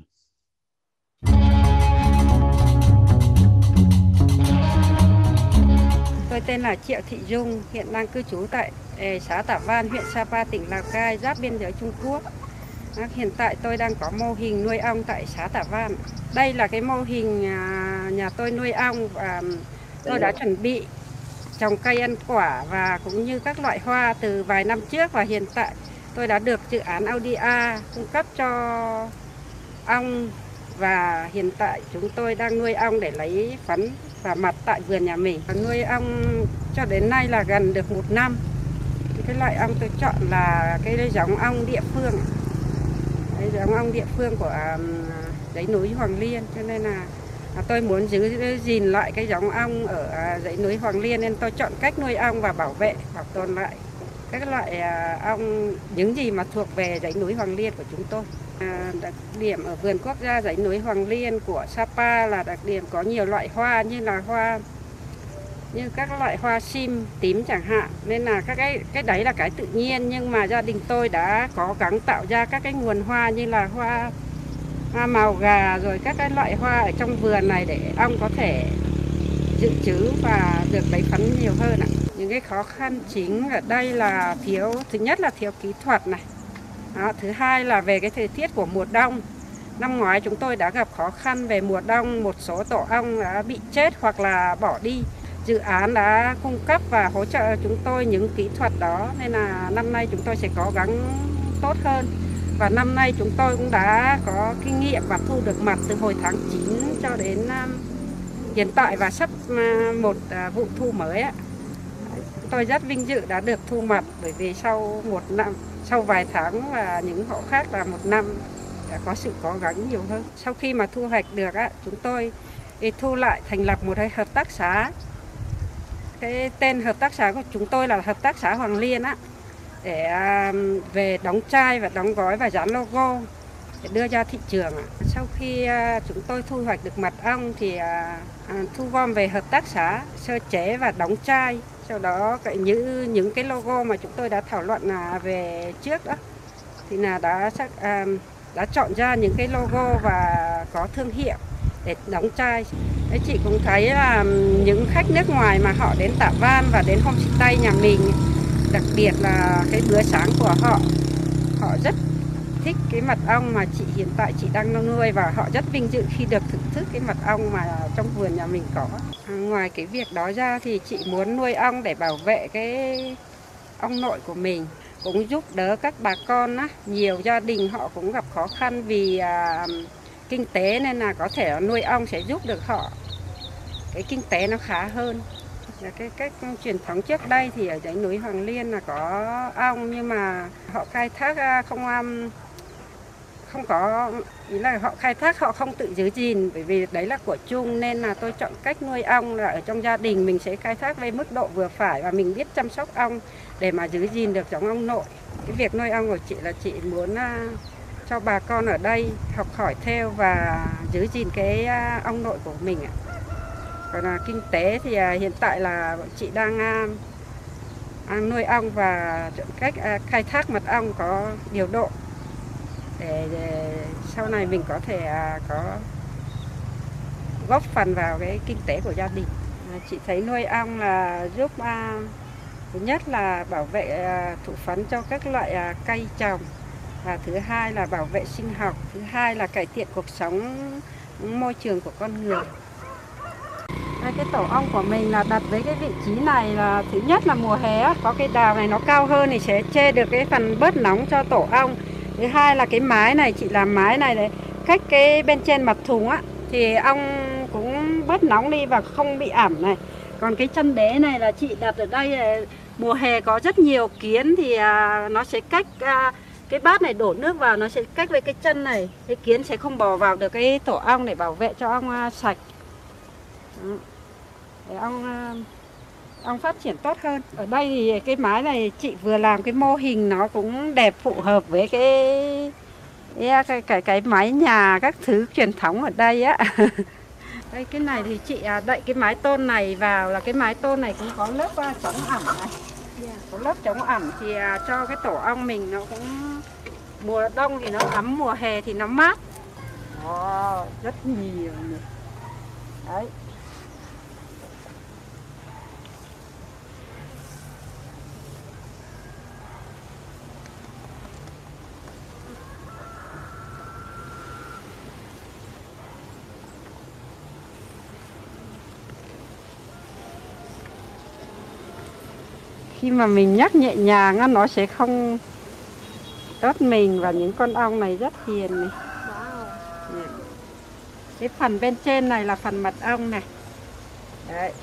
Tôi tên là Triệu Thị Dung, hiện đang cư trú tại xã Tả Văn, huyện Sapa, tỉnh Lào Cai, giáp biên giới Trung Quốc. Hiện tại tôi đang có mô hình nuôi ong tại xã Tả Văn. Đây là cái mô hình nhà tôi nuôi ong và tôi đã chuẩn bị trồng cây ăn quả và cũng như các loại hoa từ vài năm trước, và hiện tại tôi đã được dự án Audia cung cấp cho ong, và hiện tại chúng tôi đang nuôi ong để lấy phấn và mật tại vườn nhà mình. Nuôi ong cho đến nay là gần được 1 năm. Cái loại ong tôi chọn là cái giống ong địa phương, cái giống ong địa phương của dãy núi Hoàng Liên, cho nên là tôi muốn giữ gìn lại cái giống ong ở dãy núi Hoàng Liên, nên tôi chọn cách nuôi ong và bảo vệ, bảo tồn lại các loại ong, những gì mà thuộc về dãy núi Hoàng Liên của chúng tôi. Đặc điểm ở vườn quốc gia dãy núi Hoàng Liên của Sapa là đặc điểm có nhiều loại hoa, như các loại hoa sim tím chẳng hạn, nên là các cái đấy là cái tự nhiên, nhưng mà gia đình tôi đã cố gắng tạo ra các cái nguồn hoa như là hoa màu gà, rồi các cái loại hoa ở trong vườn này để ong có thể dự trữ và được lấy phấn nhiều hơn ạ. Những cái khó khăn chính ở đây là thứ nhất là thiếu kỹ thuật này. Đó, thứ hai là về cái thời tiết của mùa đông. Năm ngoái chúng tôi đã gặp khó khăn về mùa đông, một số tổ ong đã bị chết hoặc là bỏ đi. Dự án đã cung cấp và hỗ trợ chúng tôi những kỹ thuật đó, nên là năm nay chúng tôi sẽ cố gắng tốt hơn. Và năm nay chúng tôi cũng đã có kinh nghiệm và thu được mật từ hồi tháng 9 cho đến hiện tại, và sắp một vụ thu mới. Tôi rất vinh dự đã được thu mật, bởi vì sau vài tháng và những hộ khác là 1 năm đã có sự cố gắng nhiều hơn. Sau khi mà thu hoạch được, chúng tôi thu lại thành lập một hợp tác xã. Cái tên hợp tác xã của chúng tôi là Hợp tác xã Hoàng Liên để về đóng chai và đóng gói và dán logo để đưa ra thị trường. Sau khi chúng tôi thu hoạch được mật ong thì thu gom về hợp tác xã, sơ chế và đóng chai. Sau đó như những cái logo mà chúng tôi đã thảo luận về trước đó thì là đã chọn ra những cái logo và có thương hiệu để đóng chai. Đấy, chị cũng thấy là những khách nước ngoài mà họ đến Tả Văn và đến homestay nhà mình, đặc biệt là cái bữa sáng của họ rất thích cái mật ong mà hiện tại chị đang nuôi, và họ rất vinh dự khi được thưởng thức cái mật ong mà trong vườn nhà mình có. Ngoài cái việc đó ra thì chị muốn nuôi ong để bảo vệ cái ong nội của mình, cũng giúp đỡ các bà con. Nhiều gia đình họ cũng gặp khó khăn vì kinh tế, nên là có thể nuôi ong sẽ giúp được họ cái kinh tế nó khá hơn. Cái cách truyền thống trước đây thì ở dãy núi Hoàng Liên là có ong, nhưng mà họ khai thác không có, ý là họ khai thác họ không tự giữ gìn, bởi vì đấy là của chung, nên là tôi chọn cách nuôi ong là ở trong gia đình mình sẽ khai thác với mức độ vừa phải, và mình biết chăm sóc ong để mà giữ gìn được giống ong nội. Cái việc nuôi ong của chị là chị muốn cho bà con ở đây học hỏi theo và giữ gìn cái ong nội của mình ạ. Còn kinh tế thì hiện tại là chị đang nuôi ong và cách khai thác mật ong có điều độ để sau này mình có thể có góp phần vào cái kinh tế của gia đình. Chị thấy nuôi ong là giúp thứ nhất là bảo vệ thụ phấn cho các loại cây trồng, và thứ hai là bảo vệ sinh học, thứ hai là cải thiện cuộc sống môi trường của con người. Cái tổ ong của mình là đặt với cái vị trí này là thứ nhất là mùa hè có cái đào này nó cao hơn thì sẽ che được cái phần bớt nóng cho tổ ong. Thứ hai là cái mái này, chị làm mái này để cách cái bên trên mặt thùng thì ong cũng bớt nóng đi và không bị ẩm này. Còn cái chân đế này là chị đặt ở đây, mùa hè có rất nhiều kiến thì nó sẽ cách cái bát này đổ nước vào nó sẽ cách với cái chân này, cái kiến sẽ không bò vào được cái tổ ong để bảo vệ cho ong sạch. Để ong phát triển tốt hơn. Ở đây thì cái mái này chị vừa làm cái mô hình nó cũng đẹp, phù hợp với cái mái nhà các thứ truyền thống ở đây á. Đây cái này thì chị đậy cái mái tôn này vào, là cái mái tôn này cũng có lớp chống ẩm này. Có lớp chống ẩm thì cho cái tổ ong mình nó cũng mùa đông thì nó ấm, mùa hè thì nó mát. Rất nhiều. Đấy. Khi mà mình nhắc nhẹ nhàng nó sẽ không đốt mình, và những con ong này rất hiền này. Cái phần bên trên này là phần mật ong này. Đấy.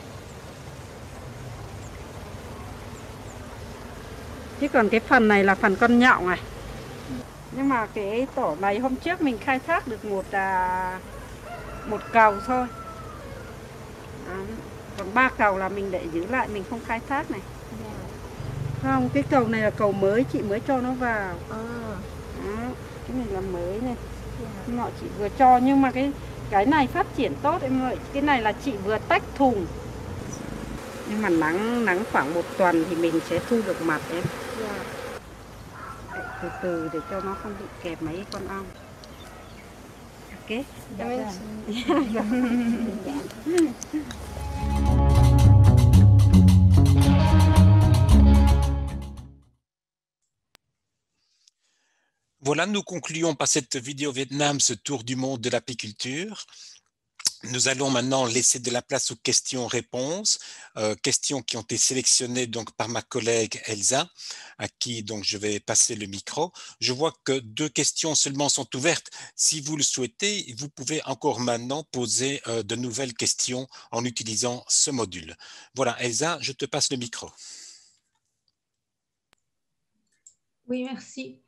Chứ còn cái phần này là phần con nhộng này. Nhưng mà cái tổ này hôm trước mình khai thác được một cầu thôi. Còn 3 cầu là mình để giữ lại, mình không khai thác này. Không, cái cầu này là cầu mới, chị mới cho nó vào. Đó, cái này là mới này. Nọ chị vừa cho, nhưng mà cái này phát triển tốt em ơi. Cái này là chị vừa tách thùng. Nhưng mà nắng khoảng 1 tuần thì mình sẽ thu được mặt em. Từ từ để cho nó không bị kẹp mấy con ong. Ok. Voilà, nous concluons par cette vidéo Vietnam ce tour du monde de l'apiculture. Nous allons maintenant laisser de la place aux questions-réponses, questions qui ont été sélectionnées donc par ma collègue Elsa, à qui donc je vais passer le micro. Je vois que 2 questions seulement sont ouvertes. Si vous le souhaitez, vous pouvez encore maintenant poser de nouvelles questions en utilisant ce module. Voilà, Elsa, je te passe le micro. Oui, merci.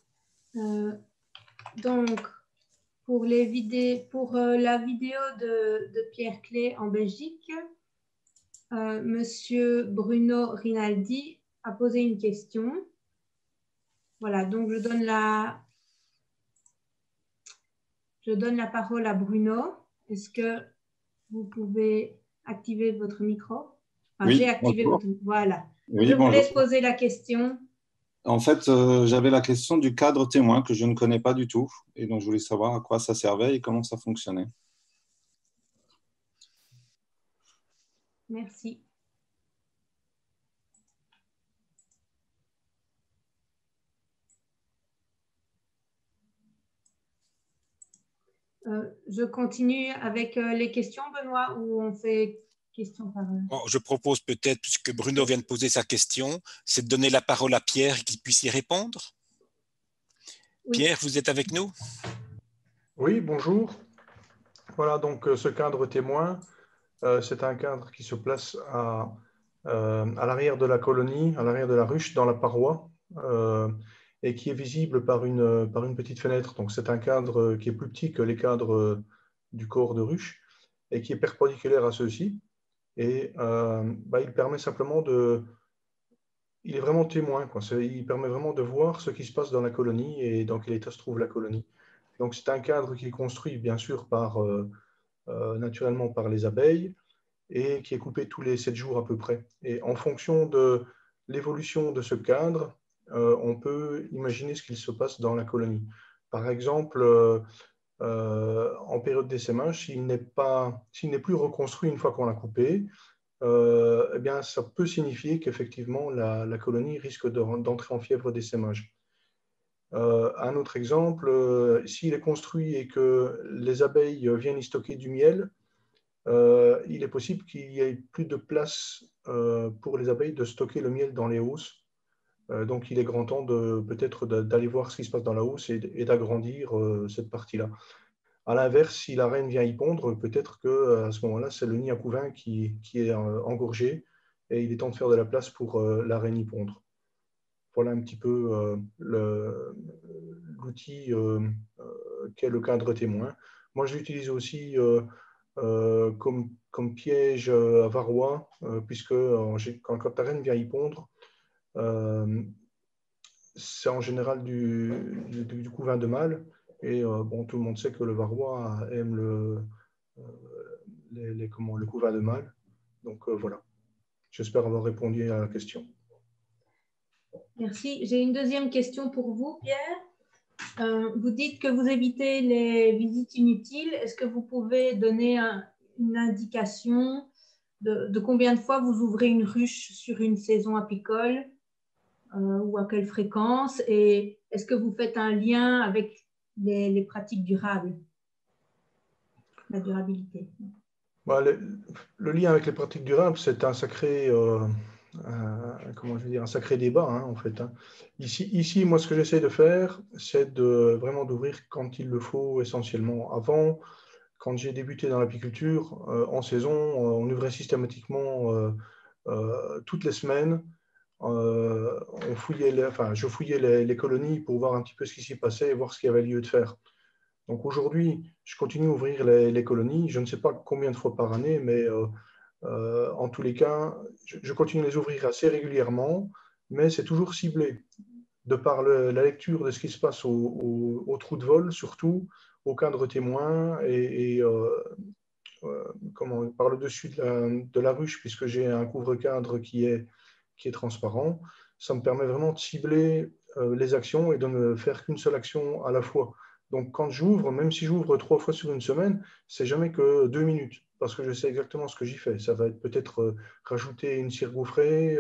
Donc, pour la vidéo de Pierre Clé en Belgique, Monsieur Bruno Rinaldi a posé une question. Voilà, donc je donne la parole à Bruno. Est-ce que vous pouvez activer votre micro? Oui, j'ai activé bonjour. votre... Voilà. Oui, je vous bonjour. laisse poser la question. En fait, j'avais la question du cadre témoin que je ne connais pas du tout. Et donc, je voulais savoir à quoi ça servait et comment ça fonctionnait. Merci. Je continue avec les questions, Benoît, ou on fait question par... Bon, je propose peut-être, puisque Bruno vient de poser sa question, c'est de donner la parole à Pierre qui puisse y répondre. Oui. Pierre, vous êtes avec nous? Oui, bonjour. Voilà, donc ce cadre témoin, c'est un cadre qui se place à l'arrière de la colonie, à l'arrière de la ruche, dans la paroi, et qui est visible par une petite fenêtre. Donc c'est un cadre qui est plus petit que les cadres du corps de ruche et qui est perpendiculaire à ceux-ci. Et il permet simplement il est vraiment témoin, quoi. Il permet vraiment de voir ce qui se passe dans la colonie et dans quel état se trouve la colonie. Donc c'est un cadre qui est construit bien sûr naturellement par les abeilles et qui est coupé tous les 7 jours à peu près. Et en fonction de l'évolution de ce cadre, on peut imaginer ce qu'il se passe dans la colonie. Par exemple, en période d'essaimage, s'il n'est plus reconstruit une fois qu'on l'a coupé, eh bien, ça peut signifier qu'effectivement la colonie risque d'entrer en fièvre d'essaimage. Un autre exemple, s'il est construit et que les abeilles viennent y stocker du miel, il est possible qu'il n'y ait plus de place pour les abeilles de stocker le miel dans les hausses. Donc, il est grand temps peut-être d'aller voir ce qui se passe dans la hausse et d'agrandir cette partie-là. À l'inverse, si la reine vient y pondre, peut-être qu'à ce moment-là, c'est le nid à couvain qui est engorgé et il est temps de faire de la place pour la reine y pondre. voilà un petit peu l'outil qu'est le cadre témoin. Moi, je l'utilise aussi comme piège à varroa, puisque quand la reine vient y pondre, c'est en général du couvain de mâle. Et bon, tout le monde sait que le varroa aime le couvain de mâle. Donc voilà. J'espère avoir répondu à la question. Merci. J'ai une deuxième question pour vous, Pierre. Vous dites que vous évitez les visites inutiles. Est-ce que vous pouvez donner une indication de combien de fois vous ouvrez une ruche sur une saison apicole ou à quelle fréquence? Et est-ce que vous faites un lien avec les pratiques durables, la durabilité? Bah, le lien avec les pratiques durables, c'est un sacré, comment je veux dire, un sacré débat, hein, en fait. Hein. Ici, moi, ce que j'essaie de faire, c'est vraiment d'ouvrir quand il le faut, essentiellement. Avant, quand j'ai débuté dans l'apiculture, en saison, on ouvrait systématiquement toutes les semaines. Je fouillais les colonies pour voir un petit peu ce qui s'y passait et voir ce qu'il y avait lieu de faire. Donc aujourd'hui, je continue à ouvrir les colonies. Je ne sais pas combien de fois par année, mais en tous les cas, je continue à les ouvrir assez régulièrement, mais c'est toujours ciblé de par la lecture de ce qui se passe au trou de vol, surtout au cadre témoin et par le dessus de la ruche, puisque j'ai un couvre-cadre qui est transparent. Ça me permet vraiment de cibler les actions et de ne faire qu'une seule action à la fois. Donc, quand j'ouvre, même si j'ouvre 3 fois sur une semaine, c'est jamais que 2 minutes, parce que je sais exactement ce que j'y fais. Ça va être peut-être rajouter une cire gaufrée,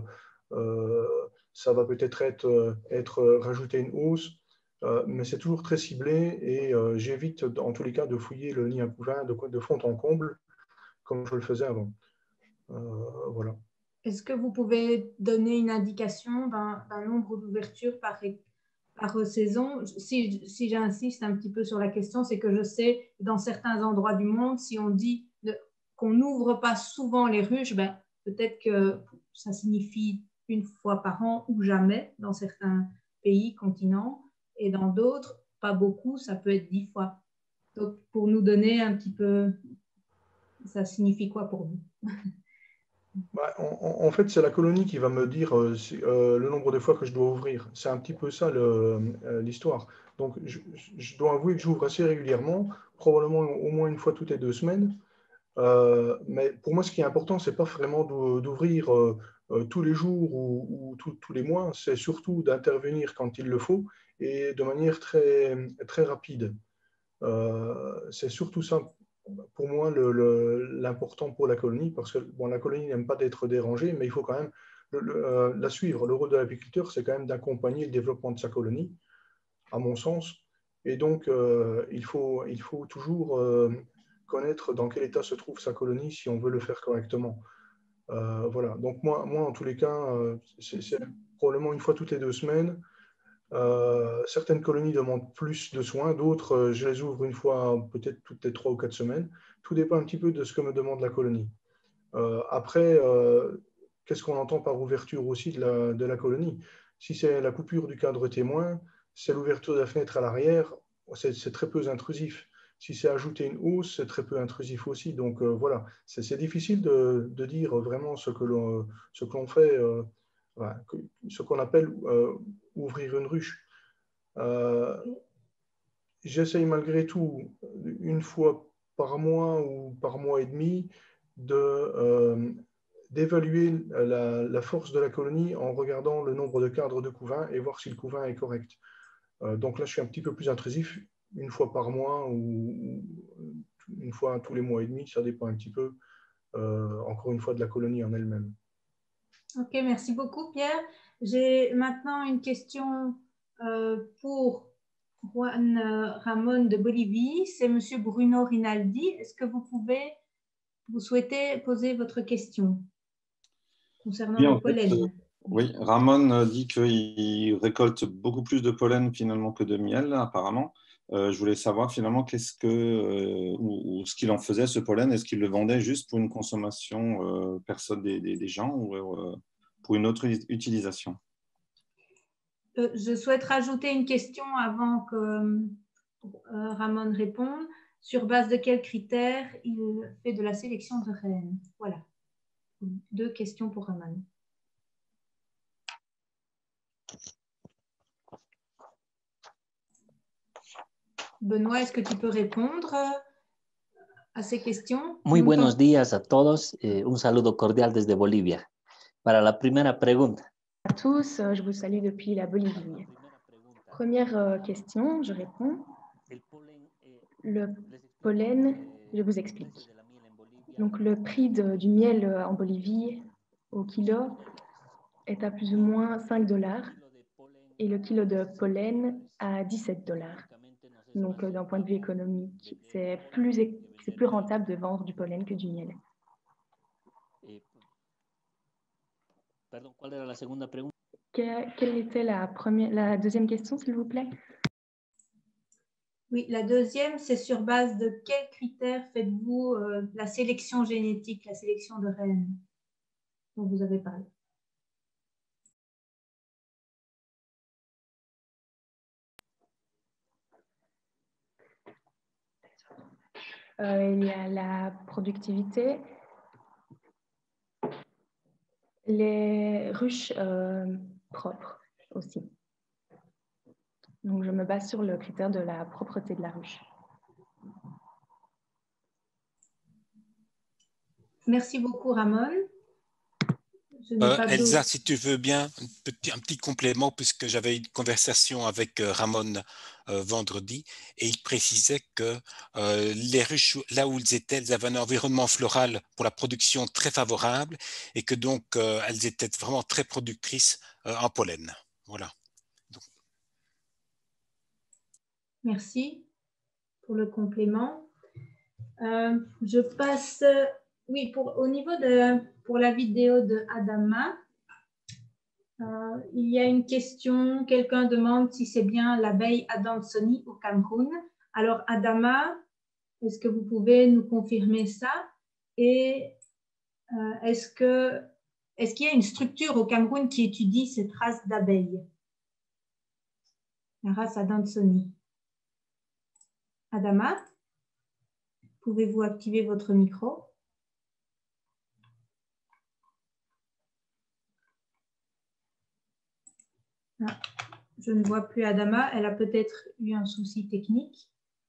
ça va peut-être être rajouter une housse, mais c'est toujours très ciblé et j'évite en tous les cas de fouiller le nid à couvain de fond en comble, comme je le faisais avant. Voilà. Est-ce que vous pouvez donner une indication d'un nombre d'ouvertures par saison? Si j'insiste un petit peu sur la question, c'est que je sais que dans certains endroits du monde, si on dit qu'on n'ouvre pas souvent les ruches, ben, peut-être que ça signifie une fois par an ou jamais dans certains pays, continents, et dans d'autres, pas beaucoup, ça peut être 10 fois. Donc, pour nous donner un petit peu, ça signifie quoi pour vous? Bah, en fait, c'est la colonie qui va me dire le nombre de fois que je dois ouvrir. C'est un petit peu ça l'histoire. Donc, je dois avouer que j'ouvre assez régulièrement, probablement au moins une fois toutes les 2 semaines. Mais pour moi, ce qui est important, ce n'est pas vraiment d'ouvrir tous les jours ou tous les mois. C'est surtout d'intervenir quand il le faut et de manière très, très rapide. C'est surtout ça. Pour moi, l'important pour la colonie, parce que bon, la colonie n'aime pas d'être dérangée, mais il faut quand même la suivre. Le rôle de l'apiculteur, c'est quand même d'accompagner le développement de sa colonie, à mon sens. Et donc, il faut toujours connaître dans quel état se trouve sa colonie si on veut le faire correctement. Voilà. Donc, moi, en tous les cas, c'est probablement une fois toutes les 2 semaines. Certaines colonies demandent plus de soins, d'autres, je les ouvre une fois peut-être toutes les 3 ou 4 semaines. Tout dépend un petit peu de ce que me demande la colonie. Après, qu'est-ce qu'on entend par ouverture aussi de la colonie? Si c'est la coupure du cadre témoin, c'est l'ouverture de la fenêtre à l'arrière, c'est très peu intrusif. Si c'est ajouter une housse, c'est très peu intrusif aussi. Donc voilà, c'est difficile de dire vraiment ce que l'on fait. Ce qu'on appelle ouvrir une ruche. J'essaye malgré tout, une fois par mois ou par mois et demi, d'évaluer la force de la colonie en regardant le nombre de cadres de couvain et voir si le couvain est correct. Donc là, je suis un petit peu plus intrusif, une fois par mois ou une fois tous les mois et demi, ça dépend un petit peu, encore une fois, de la colonie en elle-même. Ok, merci beaucoup Pierre. J'ai maintenant une question pour Juan Ramon de Bolivie. C'est Monsieur Bruno Rinaldi. Est-ce que vous souhaitez poser votre question concernant le pollen? Oui, Ramon dit qu'il récolte beaucoup plus de pollen finalement que de miel apparemment. Je voulais savoir finalement ce qu'il en faisait ce pollen. Est-ce qu'il le vendait juste pour une consommation des gens ou pour une autre utilisation? Je souhaite rajouter une question avant que Ramon réponde. Sur base de quels critères il fait de la sélection de reines? Voilà. 2 questions pour Ramon. Benoît, est-ce que tu peux répondre a ces questions? Muy buenos días a todos. Un saludo cordial desde Bolivia. Para la primera pregunta. À tous, je vous salue depuis la Bolivie. Première question, je réponds. Le pollen, je vous explique. Donc le prix du miel en Bolivie au kilo est à plus ou moins 5 $ et le kilo de pollen à 17 $. Donc d'un point de vue économique, c'est plus rentable de vendre du pollen que du miel. Pardon, ¿cuál era la segunda pregunta? Quelle était la deuxième question, s'il vous plaît? Oui, la deuxième, c'est sur base de quels critères faites-vous la sélection génétique, la sélection de reines dont vous avez parlé? Il y a la productivité, les ruches propres aussi. Donc, je me base sur le critère de la propreté de la ruche. Merci beaucoup, Ramon. Elsa, si tu veux bien, un petit complément, puisque j'avais une conversation avec Ramon vendredi, et il précisait que les ruches, là où ils étaient, elles avaient un environnement floral pour la production très favorable, et que donc elles étaient vraiment très productrices en pollen. Voilà. Donc. Merci pour le complément. Je passe... Oui, au niveau pour la vidéo de Adama, il y a une question. Quelqu'un demande si c'est bien l'abeille Adansonii au Cameroun. Alors, Adama, est-ce que vous pouvez nous confirmer ça? Et est-ce qu'il y a une structure au Cameroun qui étudie cette race d'abeilles? La race Adansonii. Adama, pouvez-vous activer votre micro? Ah, je ne vois plus Adama. Elle a peut-être eu un souci technique.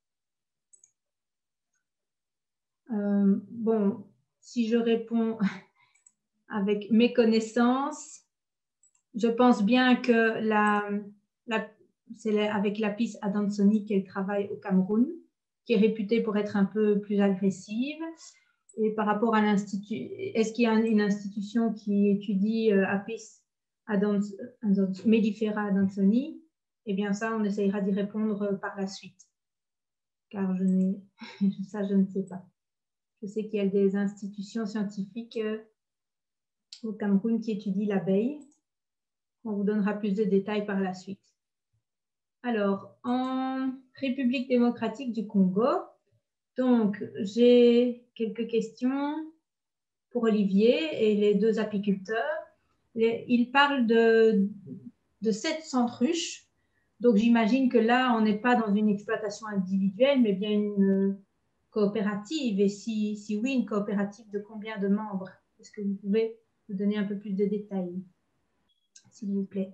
Bon, si je réponds avec mes connaissances, je pense bien que c'est avec l'Apis adansonii qu'elle travaille au Cameroun, qui est réputée pour être un peu plus agressive. Et par rapport à l'institut, est-ce qu'il y a une institution qui étudie Apis mellifera adansonii? Eh bien ça, on essayera d'y répondre par la suite, car ça, je ne sais pas. Je sais qu'il y a des institutions scientifiques au Cameroun qui étudient l'abeille. On vous donnera plus de détails par la suite. Alors, en République démocratique du Congo, donc j'ai quelques questions pour Olivier et les 2 apiculteurs. Il parle de 700 ruches. Donc, j'imagine que là, on n'est pas dans une exploitation individuelle, mais bien une coopérative. Et si oui, une coopérative de combien de membres? Est-ce que vous pouvez nous donner un peu plus de détails, s'il vous plaît?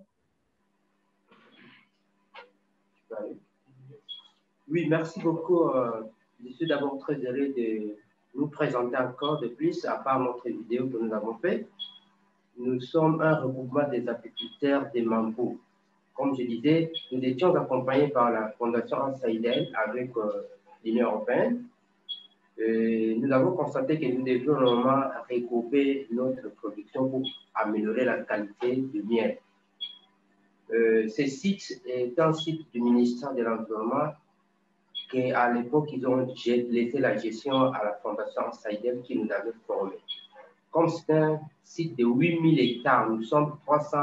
Oui, merci beaucoup. Je suis d'abord très heureux de nous présenter encore de plus, à part notre vidéo que nous avons faite. Nous sommes un regroupement des apiculteurs des Mambo. Comme je disais, nous étions accompagnés par la Fondation Saïdel avec l'Union européenne. Nous avons constaté que nous devions normalement regrouper notre production pour améliorer la qualité du miel. Ce site est un site du ministère de l'Environnement qu'à l'époque, ils ont laissé la gestion à la Fondation Saïdel qui nous avait formés. Comme c'est un site de 8000 hectares, nous sommes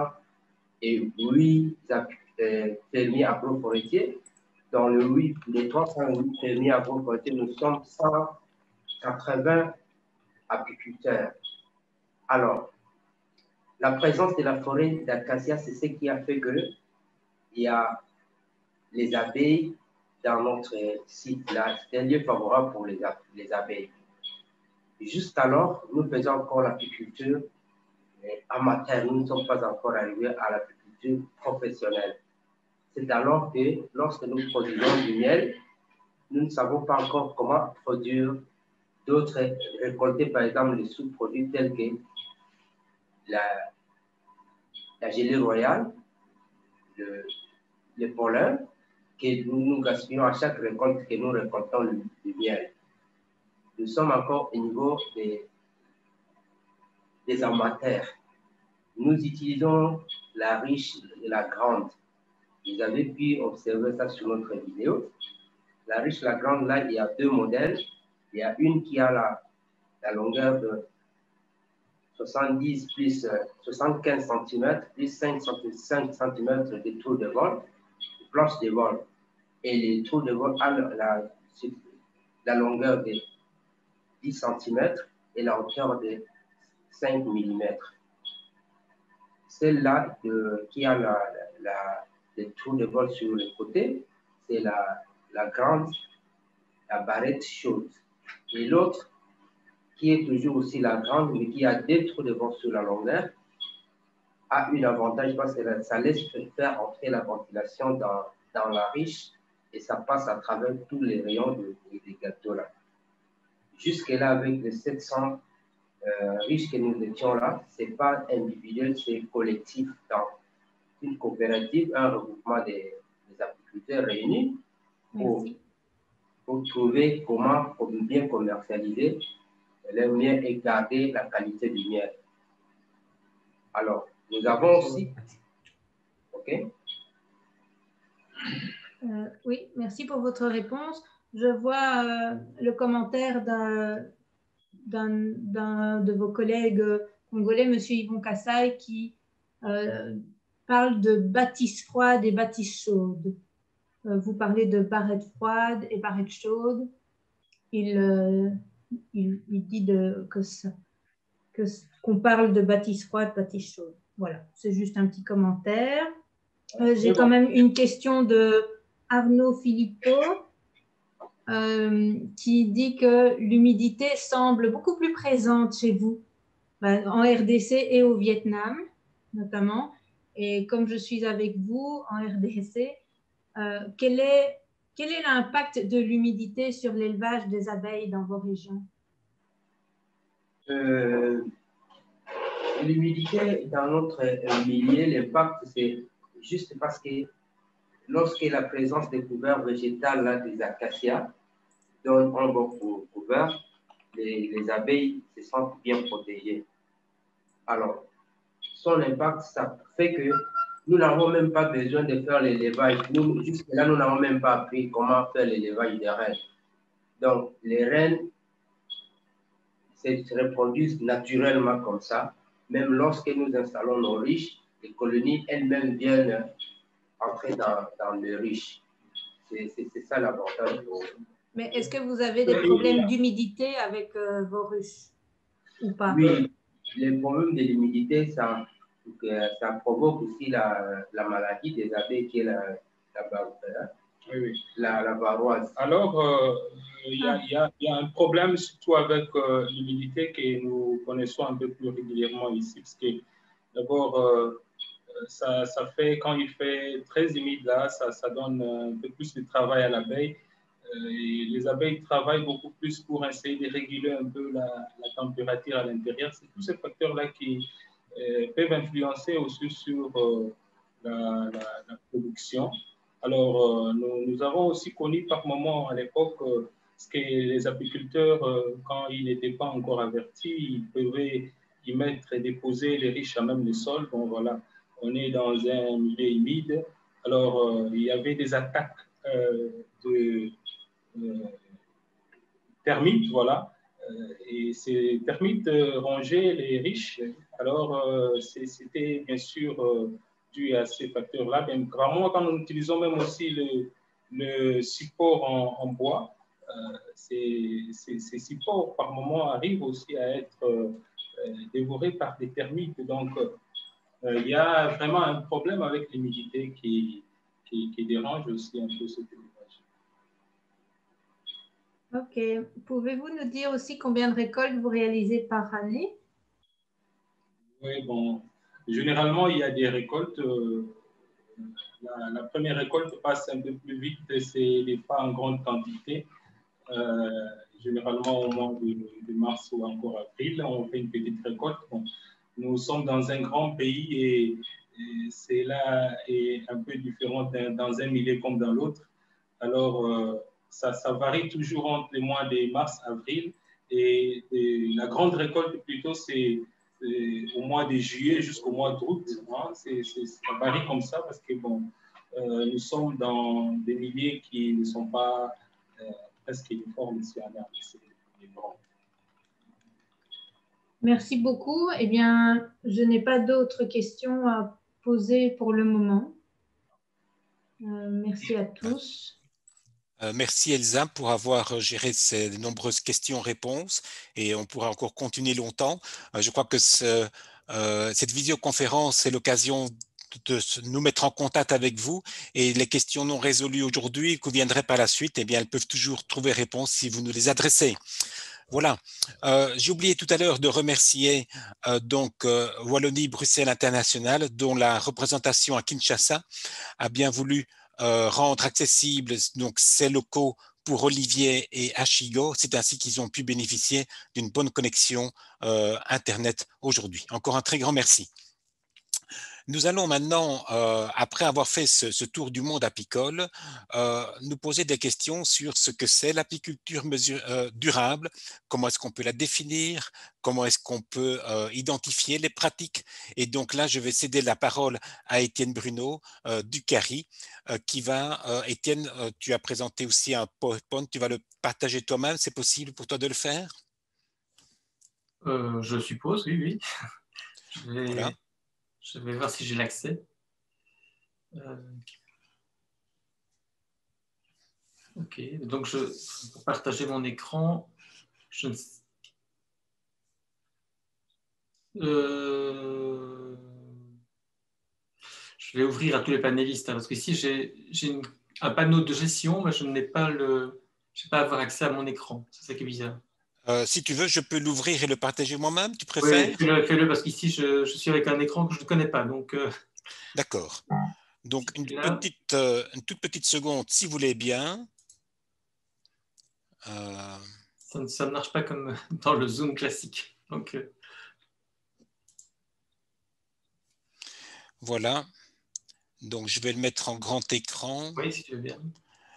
308 fermiers agroforestiers. Dans les 308 fermiers agroforestiers, nous sommes 180 apiculteurs. Alors, la présence de la forêt d'acacia, c'est ce qui a fait que il y a les abeilles dans notre site là. C'est un lieu favorable pour les abeilles. Jusqu'alors, nous faisons encore l'apiculture amateur. Nous ne sommes pas encore arrivés à l'apiculture professionnelle. C'est alors que lorsque nous produisons du miel, nous ne savons pas encore comment produire d'autres, récolter par exemple les sous-produits tels que la gelée royale, le pollen, que nous gaspillons à chaque récolte que nous récoltons du miel. Nous sommes encore au niveau des amateurs. Nous utilisons la riche et la grande. Vous avez pu observer ça sur notre vidéo. La riche, la grande, là, il y a deux modèles. Il y a une qui a la longueur de 70 plus 75 cm, plus 5 cm de trou de vol, de planche de vol. Et les trous de vol ont la longueur de 10 cm et la hauteur de 5 mm. Celle-là qui a les trous de vol sur le côté, c'est la grande, la barrette chaude. Et l'autre, qui est toujours aussi la grande, mais qui a des trous de vol sur la longueur, a un avantage parce que ça laisse faire entrer la ventilation dans la riche et ça passe à travers tous les rayons des gâteaux là. Jusque-là, avec les 700 riches que nous étions là, ce n'est pas individuel, c'est collectif dans une coopérative, un regroupement des apiculteurs réunis pour trouver comment bien commercialiser le miel et garder la qualité du miel. Alors, nous avons aussi... OK? Oui, merci pour votre réponse. Je vois le commentaire d'un de vos collègues congolais, M. Yvon Kassaï, qui parle de bâtisse froide et bâtisse chaude. Vous parlez de barrette froide et barrette chaude. Il dit qu'on parle de bâtisse froide, bâtisse chaude. Voilà, c'est juste un petit commentaire. J'ai quand même une question de Arnaud Philippot qui dit que l'humidité semble beaucoup plus présente chez vous, en RDC et au Vietnam notamment. Et comme je suis avec vous en RDC, quel est l'impact de l'humidité sur l'élevage des abeilles dans vos régions? L'humidité dans notre milieu, l'impact, c'est juste parce que lorsque la présence des couverts végétales là, des acacias donne un bon couvert, les abeilles se sentent bien protégées. Alors, son impact, ça fait que nous n'avons même pas besoin de faire l'élevage. Jusque-là, nous n'avons même pas appris comment faire l'élevage des reines. Donc, les reines se reproduisent naturellement comme ça. Même lorsque nous installons nos riches, les colonies elles-mêmes viennent entrer dans les riches. C'est ça l'avantage. Mais est-ce que vous avez des problèmes d'humidité avec vos ruches ou pas? Oui, les problèmes de l'humidité, ça provoque aussi la maladie des abeilles qui est la varoise. Alors, il y a un problème surtout avec l'humidité que nous connaissons un peu plus régulièrement ici, parce que d'abord, ça fait, quand il fait très humide là, ça donne un peu plus de travail à l'abeille. Et les abeilles travaillent beaucoup plus pour essayer de réguler un peu la température à l'intérieur. C'est tous ces facteurs-là qui peuvent influencer aussi sur la production. Alors, nous avons aussi connu par moment à l'époque ce que les apiculteurs, quand ils n'étaient pas encore avertis, ils pouvaient y mettre et déposer les riches à même le sol. Bon, voilà, on est dans un milieu humide. Alors, il y avait des attaques de termites, voilà. Et ces termites rongeaient les riches. Alors, c'était bien sûr dû à ces facteurs-là. Vraiment, quand nous utilisons même aussi le support en bois, ces supports, par moment, arrivent aussi à être dévorés par des termites. Donc, il y a vraiment un problème avec l'humidité qui qui dérange aussi un peu cet élevage. Ok. Pouvez-vous nous dire aussi combien de récoltes vous réalisez par année? Oui, bon, généralement, il y a des récoltes. La première récolte passe un peu plus vite, c'est pas en grande quantité. Généralement, au mois de mars ou encore avril, on fait une petite récolte. Bon, nous sommes dans un grand pays et c'est là est un peu différent dans un milieu comme dans l'autre. Alors, ça varie toujours entre les mois de mars, avril. Et la grande récolte, plutôt, c'est au mois de juillet jusqu'au mois d'août. Hein. Ça varie comme ça parce que, bon, nous sommes dans des milieux qui ne sont pas presque uniformes ici en Afrique. Merci beaucoup. Eh bien, je n'ai pas d'autres questions à poser pour le moment. Merci à tous. Merci Elsa pour avoir géré ces nombreuses questions-réponses et on pourra encore continuer longtemps. Je crois que cette visioconférence est l'occasion de nous mettre en contact avec vous et les questions non résolues aujourd'hui qui viendraient par la suite, eh bien, elles peuvent toujours trouver réponse si vous nous les adressez. Voilà. J'ai oublié tout à l'heure de remercier Wallonie-Bruxelles International, dont la représentation à Kinshasa a bien voulu rendre accessibles donc ces locaux pour Olivier et Achigo. C'est ainsi qu'ils ont pu bénéficier d'une bonne connexion Internet aujourd'hui. Encore un très grand merci. Nous allons maintenant, après avoir fait ce tour du monde apicole, nous poser des questions sur ce que c'est l'apiculture durable, comment est-ce qu'on peut la définir, comment est-ce qu'on peut identifier les pratiques. Et donc là, je vais céder la parole à Étienne Bruno du CARI, qui va, Étienne, tu as présenté aussi un PowerPoint, tu vas le partager toi-même, c'est possible pour toi de le faire? Je suppose, oui. Voilà. Je vais voir si j'ai l'accès. Ok, donc pour partager mon écran, je vais ouvrir à tous les panélistes, hein, parce qu'ici j'ai un panneau de gestion, mais je n'ai pas pas avoir accès à mon écran. C'est ça qui est bizarre. Si tu veux, je peux l'ouvrir et le partager moi-même, tu préfères? Oui, fais-le parce qu'ici, je suis avec un écran que je ne connais pas. D'accord. Donc, une toute petite seconde, si vous voulez bien. Ça ne marche pas comme dans le Zoom classique. Donc, voilà. Donc, je vais le mettre en grand écran. Oui, si tu veux bien.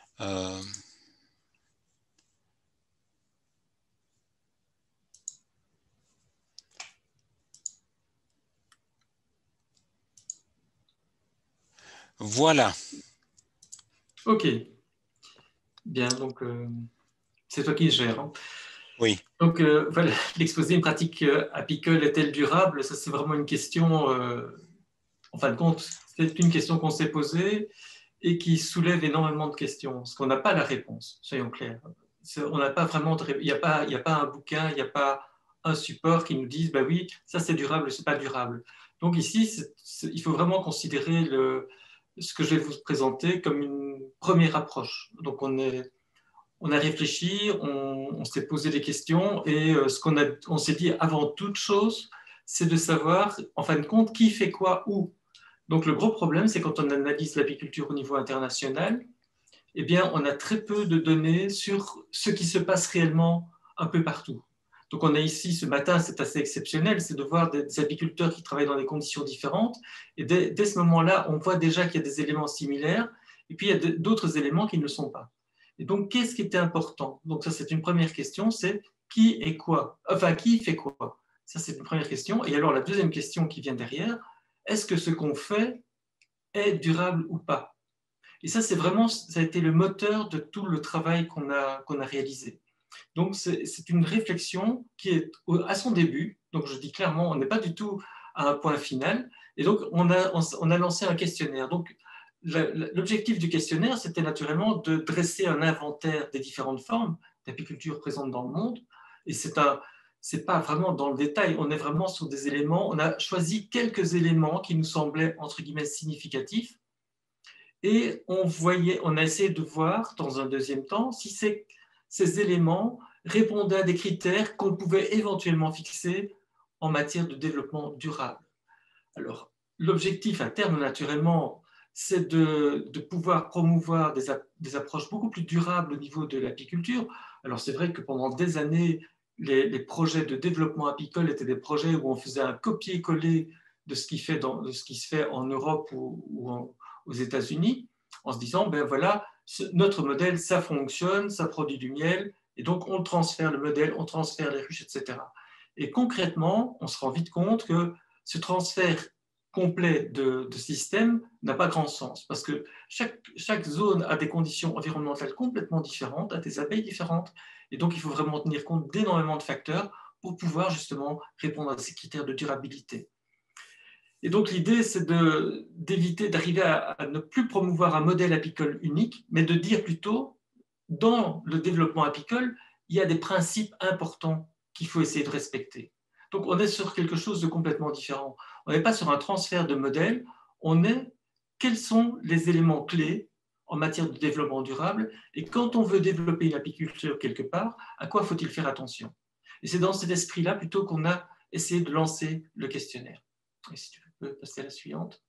Voilà. Ok. Bien, donc c'est toi qui gères. Hein. Oui. Donc voilà, l'exposé une pratique apicole est-elle durable? Ça, c'est vraiment une question, en fin de compte, c'est une question qu'on s'est posée et qui soulève énormément de questions, parce qu'on n'a pas la réponse, soyons clairs. On n'a pas vraiment il n'y a pas un bouquin, il n'y a pas un support qui nous dise, bah oui, ça c'est durable, c'est pas durable. Donc ici, il faut vraiment considérer ce que je vais vous présenter comme une première approche. Donc on a réfléchi, on s'est posé des questions et on s'est dit avant toute chose, c'est de savoir, en fin de compte, qui fait quoi où. Donc le gros problème, c'est quand on analyse l'apiculture au niveau international, eh bien, on a très peu de données sur ce qui se passe réellement un peu partout. Donc on a ici, ce matin, c'est assez exceptionnel, c'est de voir des apiculteurs qui travaillent dans des conditions différentes. Et dès ce moment-là, on voit déjà qu'il y a des éléments similaires et puis il y a d'autres éléments qui ne le sont pas. Et donc, qu'est-ce qui était important? Donc ça, c'est une première question, c'est qui et quoi? Enfin, qui fait quoi? Ça, c'est une première question. Et alors, la deuxième question qui vient derrière, est-ce que ce qu'on fait est durable ou pas? Et ça, ça a été le moteur de tout le travail qu'on a réalisé. Donc, c'est une réflexion qui est à son début. Donc, je dis clairement, on n'est pas du tout à un point final. Et donc, on a lancé un questionnaire. Donc, l'objectif du questionnaire, c'était naturellement de dresser un inventaire des différentes formes d'apiculture présentes dans le monde. Et c'est pas vraiment dans le détail, on est vraiment sur des éléments. On a choisi quelques éléments qui nous semblaient, entre guillemets, significatifs. Et on a essayé de voir, dans un deuxième temps, si ces éléments répondaient à des critères qu'on pouvait éventuellement fixer en matière de développement durable. Alors, l'objectif à terme, naturellement, c'est de pouvoir promouvoir des approches beaucoup plus durables au niveau de l'apiculture. Alors, c'est vrai que pendant des années, les projets de développement apicole étaient des projets où on faisait un copier-coller de ce qui se fait en Europe ou aux États-Unis, en se disant, ben voilà, notre modèle, ça fonctionne, ça produit du miel, et donc on transfère le modèle, on transfère les ruches, etc. Et concrètement, on se rend vite compte que ce transfert complet de système n'a pas grand sens, parce que chaque zone a des conditions environnementales complètement différentes, a des abeilles différentes, et donc il faut vraiment tenir compte d'énormément de facteurs pour pouvoir justement répondre à ces critères de durabilité. Et donc l'idée, c'est d'éviter d'arriver à ne plus promouvoir un modèle apicole unique, mais de dire plutôt, dans le développement apicole, il y a des principes importants qu'il faut essayer de respecter. Donc on est sur quelque chose de complètement différent. On n'est pas sur un transfert de modèle, on est quels sont les éléments clés en matière de développement durable, et quand on veut développer une apiculture quelque part, à quoi faut-il faire attention? Et c'est dans cet esprit-là plutôt qu'on a essayé de lancer le questionnaire. Et si tu peux passer à la suivante.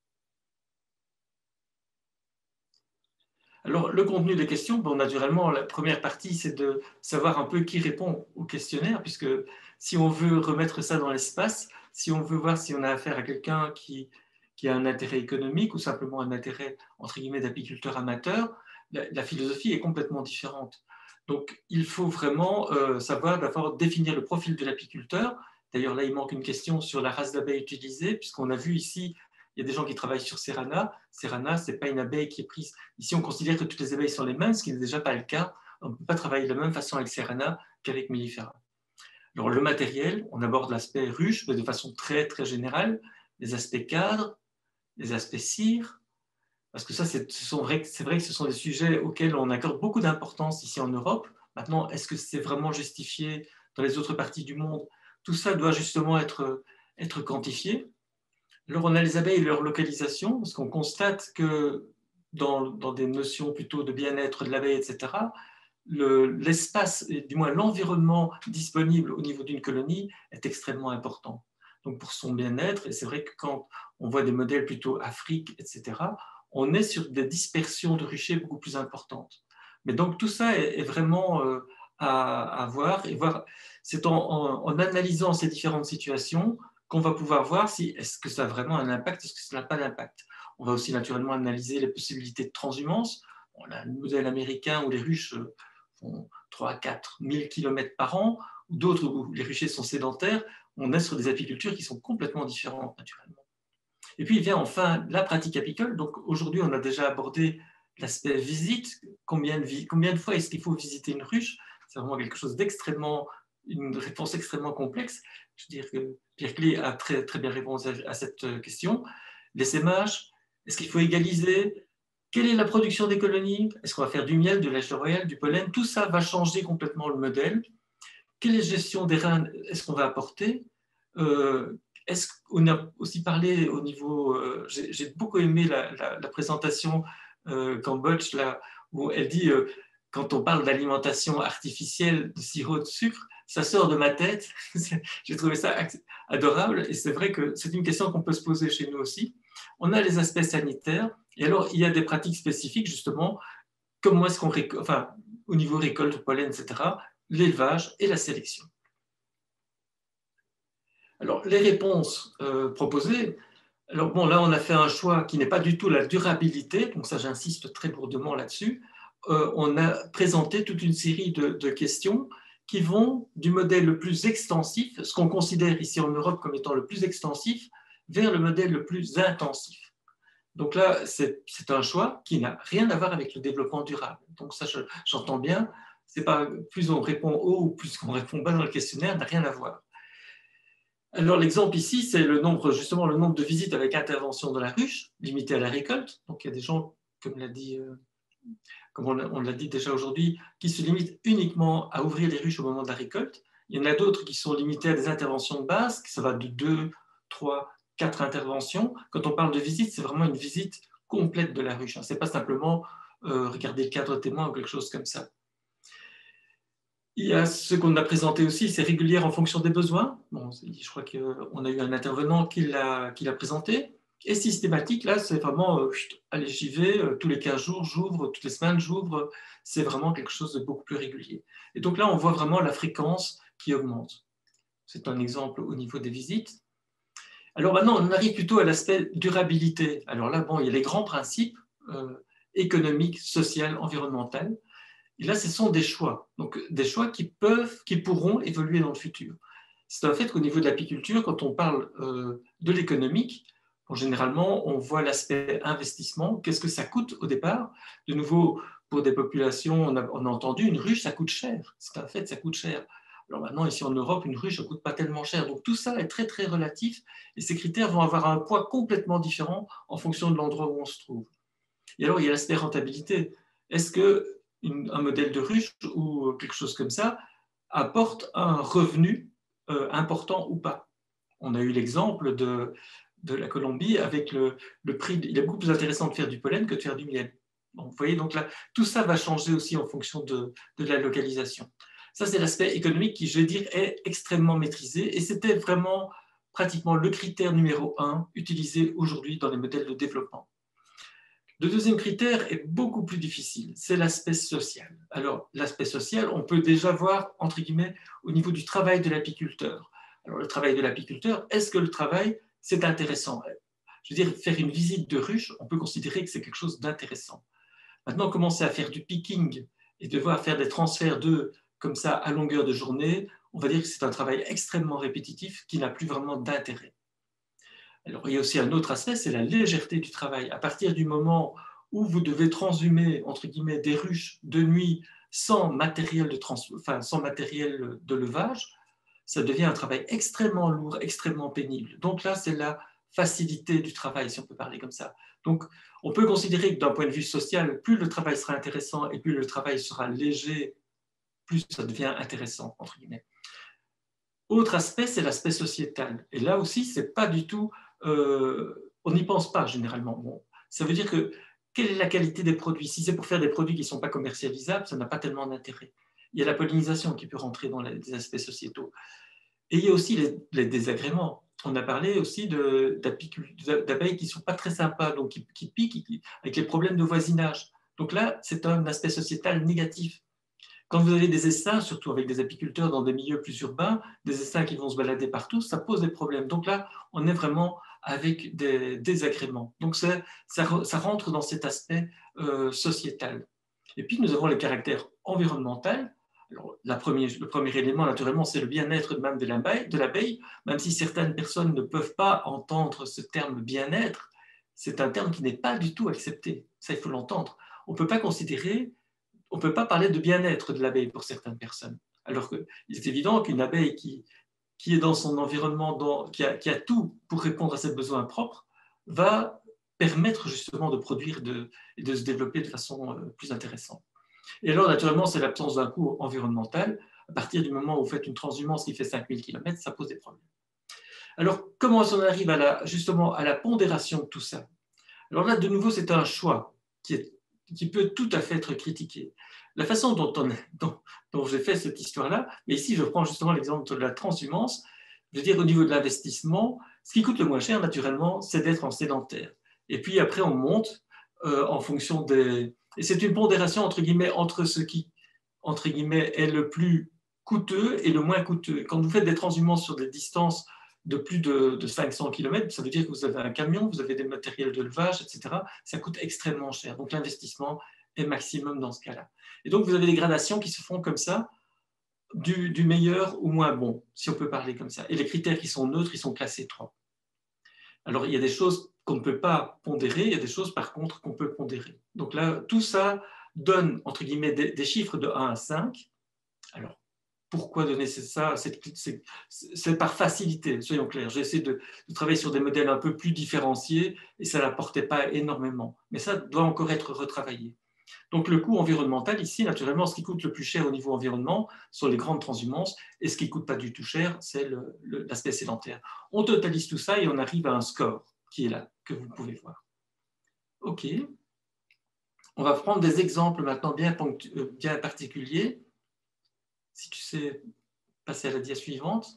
Alors, le contenu des questions, bon, naturellement, la première partie, c'est de savoir un peu qui répond au questionnaire, puisque si on veut remettre ça dans l'espace, si on veut voir si on a affaire à quelqu'un qui a un intérêt économique ou simplement un intérêt, entre guillemets, d'apiculteur amateur, la philosophie est complètement différente. Donc, il faut vraiment savoir d'abord définir le profil de l'apiculteur. D'ailleurs, là, il manque une question sur la race d'abeille utilisée, puisqu'on a vu ici, il y a des gens qui travaillent sur Serrana. Serrana, ce n'est pas une abeille qui est prise. Ici, on considère que toutes les abeilles sont les mêmes, ce qui n'est déjà pas le cas. On ne peut pas travailler de la même façon avec Serrana qu'avec Mellifera. Alors, le matériel, on aborde l'aspect ruche, mais de façon très, très générale, les aspects cadres, les aspects cire, parce que ça, c'est vrai que ce sont des sujets auxquels on accorde beaucoup d'importance ici en Europe. Maintenant, est-ce que c'est vraiment justifié dans les autres parties du monde? Tout ça doit justement être quantifié. Alors, on a les abeilles et leur localisation, parce qu'on constate que dans des notions plutôt de bien-être de l'abeille, etc., l'espace, du moins l'environnement disponible au niveau d'une colonie est extrêmement important. Donc, pour son bien-être, et c'est vrai que quand on voit des modèles plutôt Afrique, etc., on est sur des dispersions de ruchers beaucoup plus importantes. Mais donc, tout ça est vraiment à voir, et voir. C'est en analysant ces différentes situations qu'on va pouvoir voir si est-ce que ça a vraiment un impact, est-ce que ça n'a pas d'impact. On va aussi naturellement analyser les possibilités de transhumance. On a le modèle américain où les ruches font 3 à 4 000 km par an, ou d'autres où les ruchers sont sédentaires. On est sur des apicultures qui sont complètement différentes naturellement. Et puis vient enfin la pratique apicole. Donc aujourd'hui, on a déjà abordé l'aspect visite. Combien de fois est-ce qu'il faut visiter une ruche? C'est vraiment quelque chose une réponse extrêmement complexe. Je veux dire que Pierre Clé a très, très bien répondu à cette question. L'essaimage, est-ce qu'il faut égaliser? Quelle est la production des colonies? Est-ce qu'on va faire du miel, de l'âge royal, du pollen? Tout ça va changer complètement le modèle. Quelle est la gestion des reins? Est-ce qu'on va apporter? Est-ce qu'on a aussi parlé au niveau... J'ai beaucoup aimé la présentation Cambodge, là, où elle dit... quand on parle d'alimentation artificielle, de sirop de sucre, ça sort de ma tête. J'ai trouvé ça adorable. Et c'est vrai que c'est une question qu'on peut se poser chez nous aussi. On a les aspects sanitaires. Et alors, il y a des pratiques spécifiques, justement, comment est-ce qu'on au niveau récolte, pollen, etc., l'élevage et la sélection. Alors, les réponses proposées. Alors, bon, là, on a fait un choix qui n'est pas du tout la durabilité. Donc, ça, j'insiste très lourdement là-dessus. On a présenté toute une série de questions qui vont du modèle le plus extensif, ce qu'on considère ici en Europe comme étant le plus extensif, vers le modèle le plus intensif. Donc là, c'est un choix qui n'a rien à voir avec le développement durable. Donc ça, j'entends bien, c'est pas plus on répond haut ou plus qu'on répond bas dans le questionnaire, n'a rien à voir. Alors l'exemple ici, c'est justement le nombre de visites avec intervention dans la ruche, limité à la récolte. Donc il y a des gens, comme on l'a dit déjà aujourd'hui, qui se limitent uniquement à ouvrir les ruches au moment de la récolte. Il y en a d'autres qui sont limités à des interventions de base, ça va de 2, 3, 4 interventions. Quand on parle de visite, c'est vraiment une visite complète de la ruche. Ce n'est pas simplement regarder le cadre témoin ou quelque chose comme ça. Il y a ce qu'on a présenté aussi, c'est régulière en fonction des besoins. Bon, je crois qu'on a eu un intervenant qui l'a présenté. Et systématique, là, c'est vraiment, allez, j'y vais, tous les 15 jours, j'ouvre, toutes les semaines, j'ouvre. C'est vraiment quelque chose de beaucoup plus régulier. Et donc là, on voit vraiment la fréquence qui augmente. C'est un exemple au niveau des visites. Alors maintenant, on arrive plutôt à l'aspect durabilité. Alors là, bon, il y a les grands principes économiques, sociaux, environnementaux. Et là, ce sont des choix. Donc, des choix qui pourront évoluer dans le futur. C'est un fait qu'au niveau de l'apiculture, quand on parle de l'économique, généralement, on voit l'aspect investissement. Qu'est-ce que ça coûte au départ? De nouveau, pour des populations, on a entendu, une ruche, ça coûte cher. C'est un fait, ça coûte cher. Alors maintenant, ici en Europe, une ruche ne coûte pas tellement cher. Donc tout ça est très, très relatif. Et ces critères vont avoir un poids complètement différent en fonction de l'endroit où on se trouve. Et alors, il y a l'aspect rentabilité. Est-ce qu'un modèle de ruche ou quelque chose comme ça apporte un revenu important ou pas? On a eu l'exemple de la Colombie avec le prix. Il est beaucoup plus intéressant de faire du pollen que de faire du miel. Bon, vous voyez, donc là, tout ça va changer aussi en fonction de la localisation. Ça, c'est l'aspect économique qui, je vais dire, est extrêmement maîtrisé. Et c'était vraiment pratiquement le critère numéro 1 utilisé aujourd'hui dans les modèles de développement. Le deuxième critère est beaucoup plus difficile, c'est l'aspect social. Alors, l'aspect social, on peut déjà voir, entre guillemets, au niveau du travail de l'apiculteur. Alors, le travail de l'apiculteur, est-ce que le travail, c'est intéressant? Je veux dire, faire une visite de ruche, on peut considérer que c'est quelque chose d'intéressant. Maintenant, commencer à faire du picking et devoir faire des transferts d'œufs comme ça à longueur de journée, on va dire que c'est un travail extrêmement répétitif qui n'a plus vraiment d'intérêt. Alors, il y a aussi un autre aspect, c'est la légèreté du travail. À partir du moment où vous devez transhumer, entre guillemets, des ruches de nuit sans matériel de levage, ça devient un travail extrêmement lourd, extrêmement pénible. Donc là, c'est la facilité du travail, si on peut parler comme ça. Donc, on peut considérer que d'un point de vue social, plus le travail sera intéressant et plus le travail sera léger, plus ça devient intéressant, entre guillemets. Autre aspect, c'est l'aspect sociétal. Et là aussi, c'est pas du tout... on n'y pense pas généralement. Bon, ça veut dire que quelle est la qualité des produits? Si c'est pour faire des produits qui ne sont pas commercialisables, ça n'a pas tellement d'intérêt. Il y a la pollinisation qui peut rentrer dans les aspects sociétaux. Et il y a aussi les désagréments. On a parlé aussi d'abeilles qui ne sont pas très sympas, donc qui piquent, avec les problèmes de voisinage. Donc là, c'est un aspect sociétal négatif. Quand vous avez des essaims, surtout avec des apiculteurs dans des milieux plus urbains, des essaims qui vont se balader partout, ça pose des problèmes. Donc là, on est vraiment avec des désagréments. Donc ça rentre dans cet aspect sociétal. Et puis, nous avons le caractère environnemental. Alors, le premier élément, naturellement, c'est le bien-être même de l'abeille, même si certaines personnes ne peuvent pas entendre ce terme bien-être, c'est un terme qui n'est pas du tout accepté. Ça, il faut l'entendre. On ne peut pas parler de bien-être de l'abeille pour certaines personnes. Alors qu'il est évident qu'une abeille qui est dans son environnement, qui a tout pour répondre à ses besoins propres, va permettre justement de produire et de se développer de façon plus intéressante. Et alors, naturellement, c'est l'absence d'un coût environnemental. À partir du moment où vous faites une transhumance qui fait 5000 km, ça pose des problèmes. Alors, comment on arrive justement à la pondération de tout ça? Alors là, de nouveau, c'est un choix qui peut tout à fait être critiqué. La façon dont j'ai fait cette histoire-là, mais ici, je prends justement l'exemple de la transhumance, je veux dire, au niveau de l'investissement, ce qui coûte le moins cher, naturellement, c'est d'être en sédentaire. Et puis après, on monte en fonction des... Et c'est une pondération, entre guillemets, entre ce qui, entre guillemets, est le plus coûteux et le moins coûteux. Quand vous faites des transhumances sur des distances de plus de 500 km, ça veut dire que vous avez un camion, vous avez des matériels de levage, etc. Ça coûte extrêmement cher. Donc l'investissement est maximum dans ce cas-là. Et donc vous avez des gradations qui se font comme ça, du meilleur au moins bon, si on peut parler comme ça. Et les critères qui sont neutres, ils sont classés 3. Alors il y a des choses qu'on ne peut pas pondérer, il y a des choses par contre qu'on peut pondérer. Donc là, tout ça donne, entre guillemets, des chiffres de 1 à 5. Alors, pourquoi donner ça? C'est par facilité, soyons clairs. J'ai essayé de travailler sur des modèles un peu plus différenciés et ça n'apportait pas énormément. Mais ça doit encore être retravaillé. Donc le coût environnemental, ici, naturellement, ce qui coûte le plus cher au niveau environnement sont les grandes transhumances et ce qui ne coûte pas du tout cher, c'est l'aspect sédentaire. On totalise tout ça et on arrive à un score qui est là, que vous pouvez voir. OK. On va prendre des exemples maintenant bien particuliers. Si tu sais passer à la dia suivante.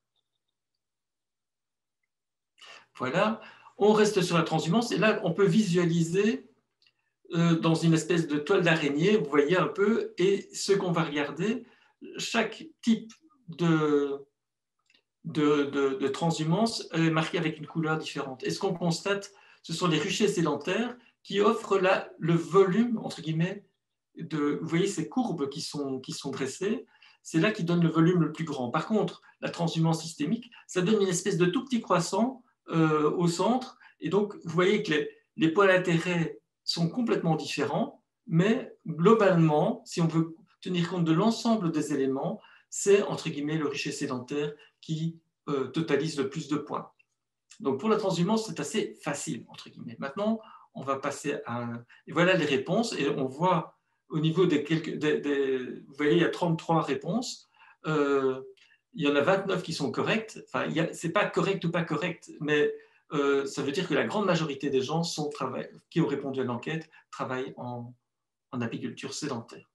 Voilà. On reste sur la transhumance et là, on peut visualiser dans une espèce de toile d'araignée, vous voyez un peu, et ce qu'on va regarder, chaque type de transhumance est marqué avec une couleur différente. Et ce qu'on constate, ce sont les ruchers sédentaires qui offrent là le volume, entre guillemets, vous voyez ces courbes qui sont dressées, c'est là qui donne le volume le plus grand. Par contre, la transhumance systémique, ça donne une espèce de tout petit croissant au centre, et donc vous voyez que les points d'intérêt sont complètement différents, mais globalement, si on veut tenir compte de l'ensemble des éléments, c'est entre guillemets le rucher sédentaire qui totalise le plus de points. Donc pour la transhumance, c'est assez facile, entre guillemets. Maintenant, on va passer à... Et voilà les réponses, et on voit au niveau des vous voyez, il y a 33 réponses. Il y en a 29 qui sont correctes. Enfin, ce n'est pas correct ou pas correct, mais ça veut dire que la grande majorité des gens qui ont répondu à l'enquête travaillent en apiculture sédentaire.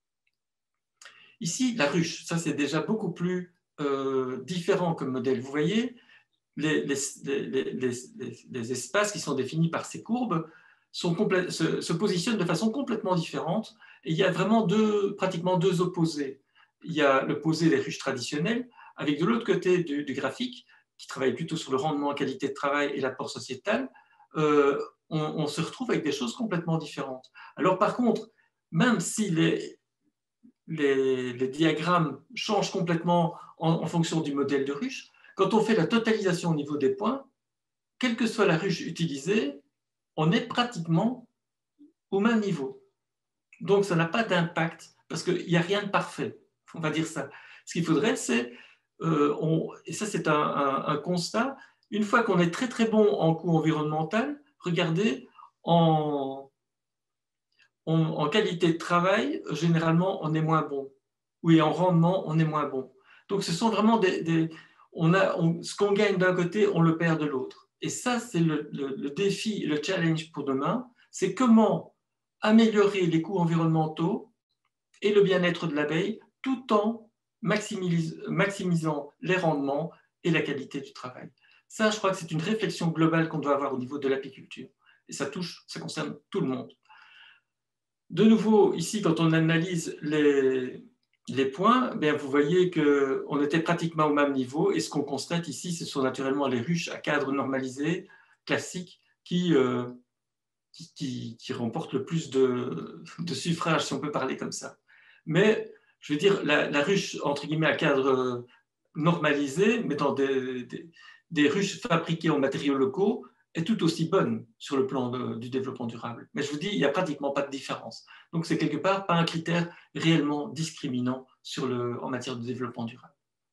Ici, la ruche, ça c'est déjà beaucoup plus différent comme modèle. Vous voyez, les espaces qui sont définis par ces courbes se positionnent de façon complètement différente. Et il y a vraiment pratiquement deux opposés. Il y a l'opposé des ruches traditionnelles, avec de l'autre côté du graphique, qui travaille plutôt sur le rendement, qualité de travail et l'apport sociétal, on se retrouve avec des choses complètement différentes. Alors par contre, même si les diagrammes changent complètement en fonction du modèle de ruche, quand on fait la totalisation au niveau des points, quelle que soit la ruche utilisée, on est pratiquement au même niveau. Donc ça n'a pas d'impact, parce qu'il n'y a rien de parfait, on va dire ça. Ce qu'il faudrait, c'est, et ça c'est un constat, une fois qu'on est très très bon en coût environnemental, regardez, en qualité de travail, généralement, on est moins bon. Oui, en rendement, on est moins bon. Donc, ce sont vraiment ce qu'on gagne d'un côté, on le perd de l'autre. Et ça, c'est le défi, le challenge pour demain, c'est comment améliorer les coûts environnementaux et le bien-être de l'abeille tout en maximisant les rendements et la qualité du travail. Ça, je crois que c'est une réflexion globale qu'on doit avoir au niveau de l'apiculture. Et ça concerne tout le monde. De nouveau, ici, quand on analyse les points, bien, vous voyez qu'on était pratiquement au même niveau. Et ce qu'on constate ici, ce sont naturellement les ruches à cadre normalisé, classiques, qui remportent le plus de suffrages, si on peut parler comme ça. Mais, je veux dire, la ruche, entre guillemets, à cadre normalisé, mais dans des ruches fabriquées en matériaux locaux, est tout aussi bonne sur le plan du développement durable. Mais je vous dis, il n'y a pratiquement pas de différence. Donc, c'est quelque part pas un critère réellement discriminant en matière de développement durable.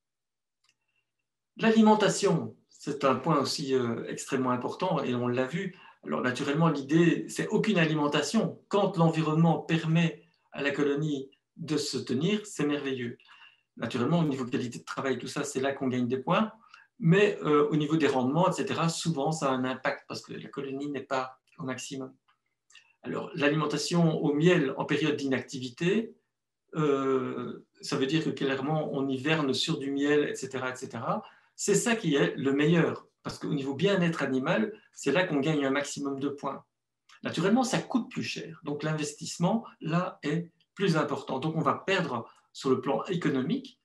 L'alimentation, c'est un point aussi extrêmement important et on l'a vu. Alors, naturellement, l'idée, c'est aucune alimentation. Quand l'environnement permet à la colonie de se tenir, c'est merveilleux. Naturellement, au niveau de qualité de travail, tout ça, c'est là qu'on gagne des points. Mais au niveau des rendements, etc., souvent, ça a un impact parce que la colonie n'est pas au maximum. Alors, l'alimentation au miel en période d'inactivité, ça veut dire que clairement, on hiverne sur du miel, etc., etc. C'est ça qui est le meilleur, parce qu'au niveau bien-être animal, c'est là qu'on gagne un maximum de points. Naturellement, ça coûte plus cher. Donc, l'investissement, là, est plus important. Donc, on va perdre sur le plan économique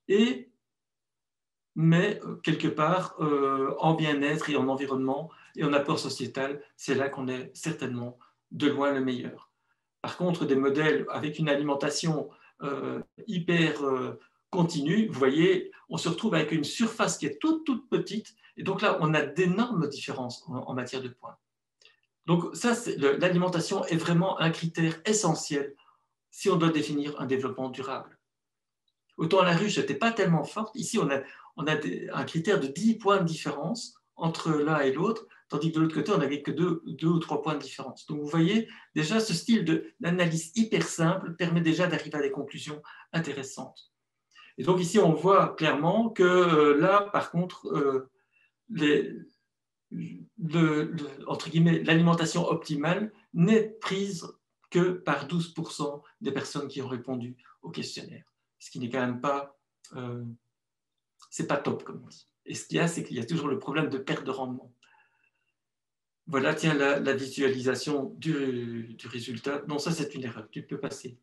mais quelque part, en bien-être et en environnement et en apport sociétal, c'est là qu'on est certainement de loin le meilleur. Par contre, des modèles avec une alimentation hyper continue, vous voyez, on se retrouve avec une surface qui est toute petite, et donc là, on a d'énormes différences en matière de points. Donc ça, l'alimentation est vraiment un critère essentiel si on doit définir un développement durable. Autant la ruche n'était pas tellement forte, ici on a un critère de 10 points de différence entre l'un et l'autre, tandis que de l'autre côté, on n'avait que 2 ou 3 points de différence. Donc vous voyez, déjà, ce style d'analyse hyper simple permet déjà d'arriver à des conclusions intéressantes. Et donc ici, on voit clairement que là, par contre, entre guillemets, l'alimentation optimale n'est prise que par 12% des personnes qui ont répondu au questionnaire. Ce qui n'est quand même pas, c'est pas top, comme on dit. Et ce qu'il y a, c'est qu'il y a toujours le problème de perte de rendement. Voilà, tiens, la visualisation du résultat. Non, ça, c'est une erreur. Tu peux passer.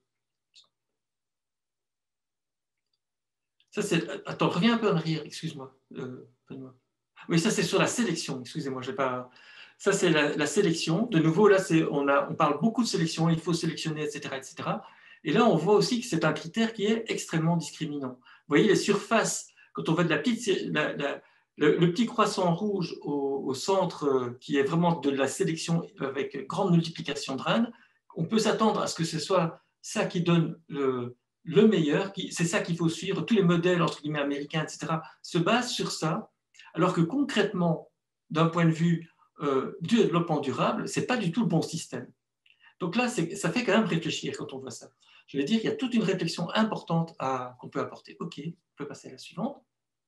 Ça, c'est... Attends, reviens un peu en arrière, excuse-moi. Oui, ça, c'est sur la sélection. Excusez-moi, j'ai pas... Ça, c'est la sélection. De nouveau, là, on parle beaucoup de sélection. Il faut sélectionner, etc., etc. Et là, on voit aussi que c'est un critère qui est extrêmement discriminant. Vous voyez, les surfaces, quand on voit de le petit croissant rouge au centre, qui est vraiment de la sélection avec grande multiplication de reines, on peut s'attendre à ce que ce soit ça qui donne le meilleur, c'est ça qu'il faut suivre. Tous les modèles, entre guillemets, américains, etc., se basent sur ça, alors que concrètement, d'un point de vue du développement durable, ce n'est pas du tout le bon système. Donc là, ça fait quand même réfléchir quand on voit ça. Je vais dire qu'il y a toute une réflexion importante qu'on peut apporter. OK, on peut passer à la suivante.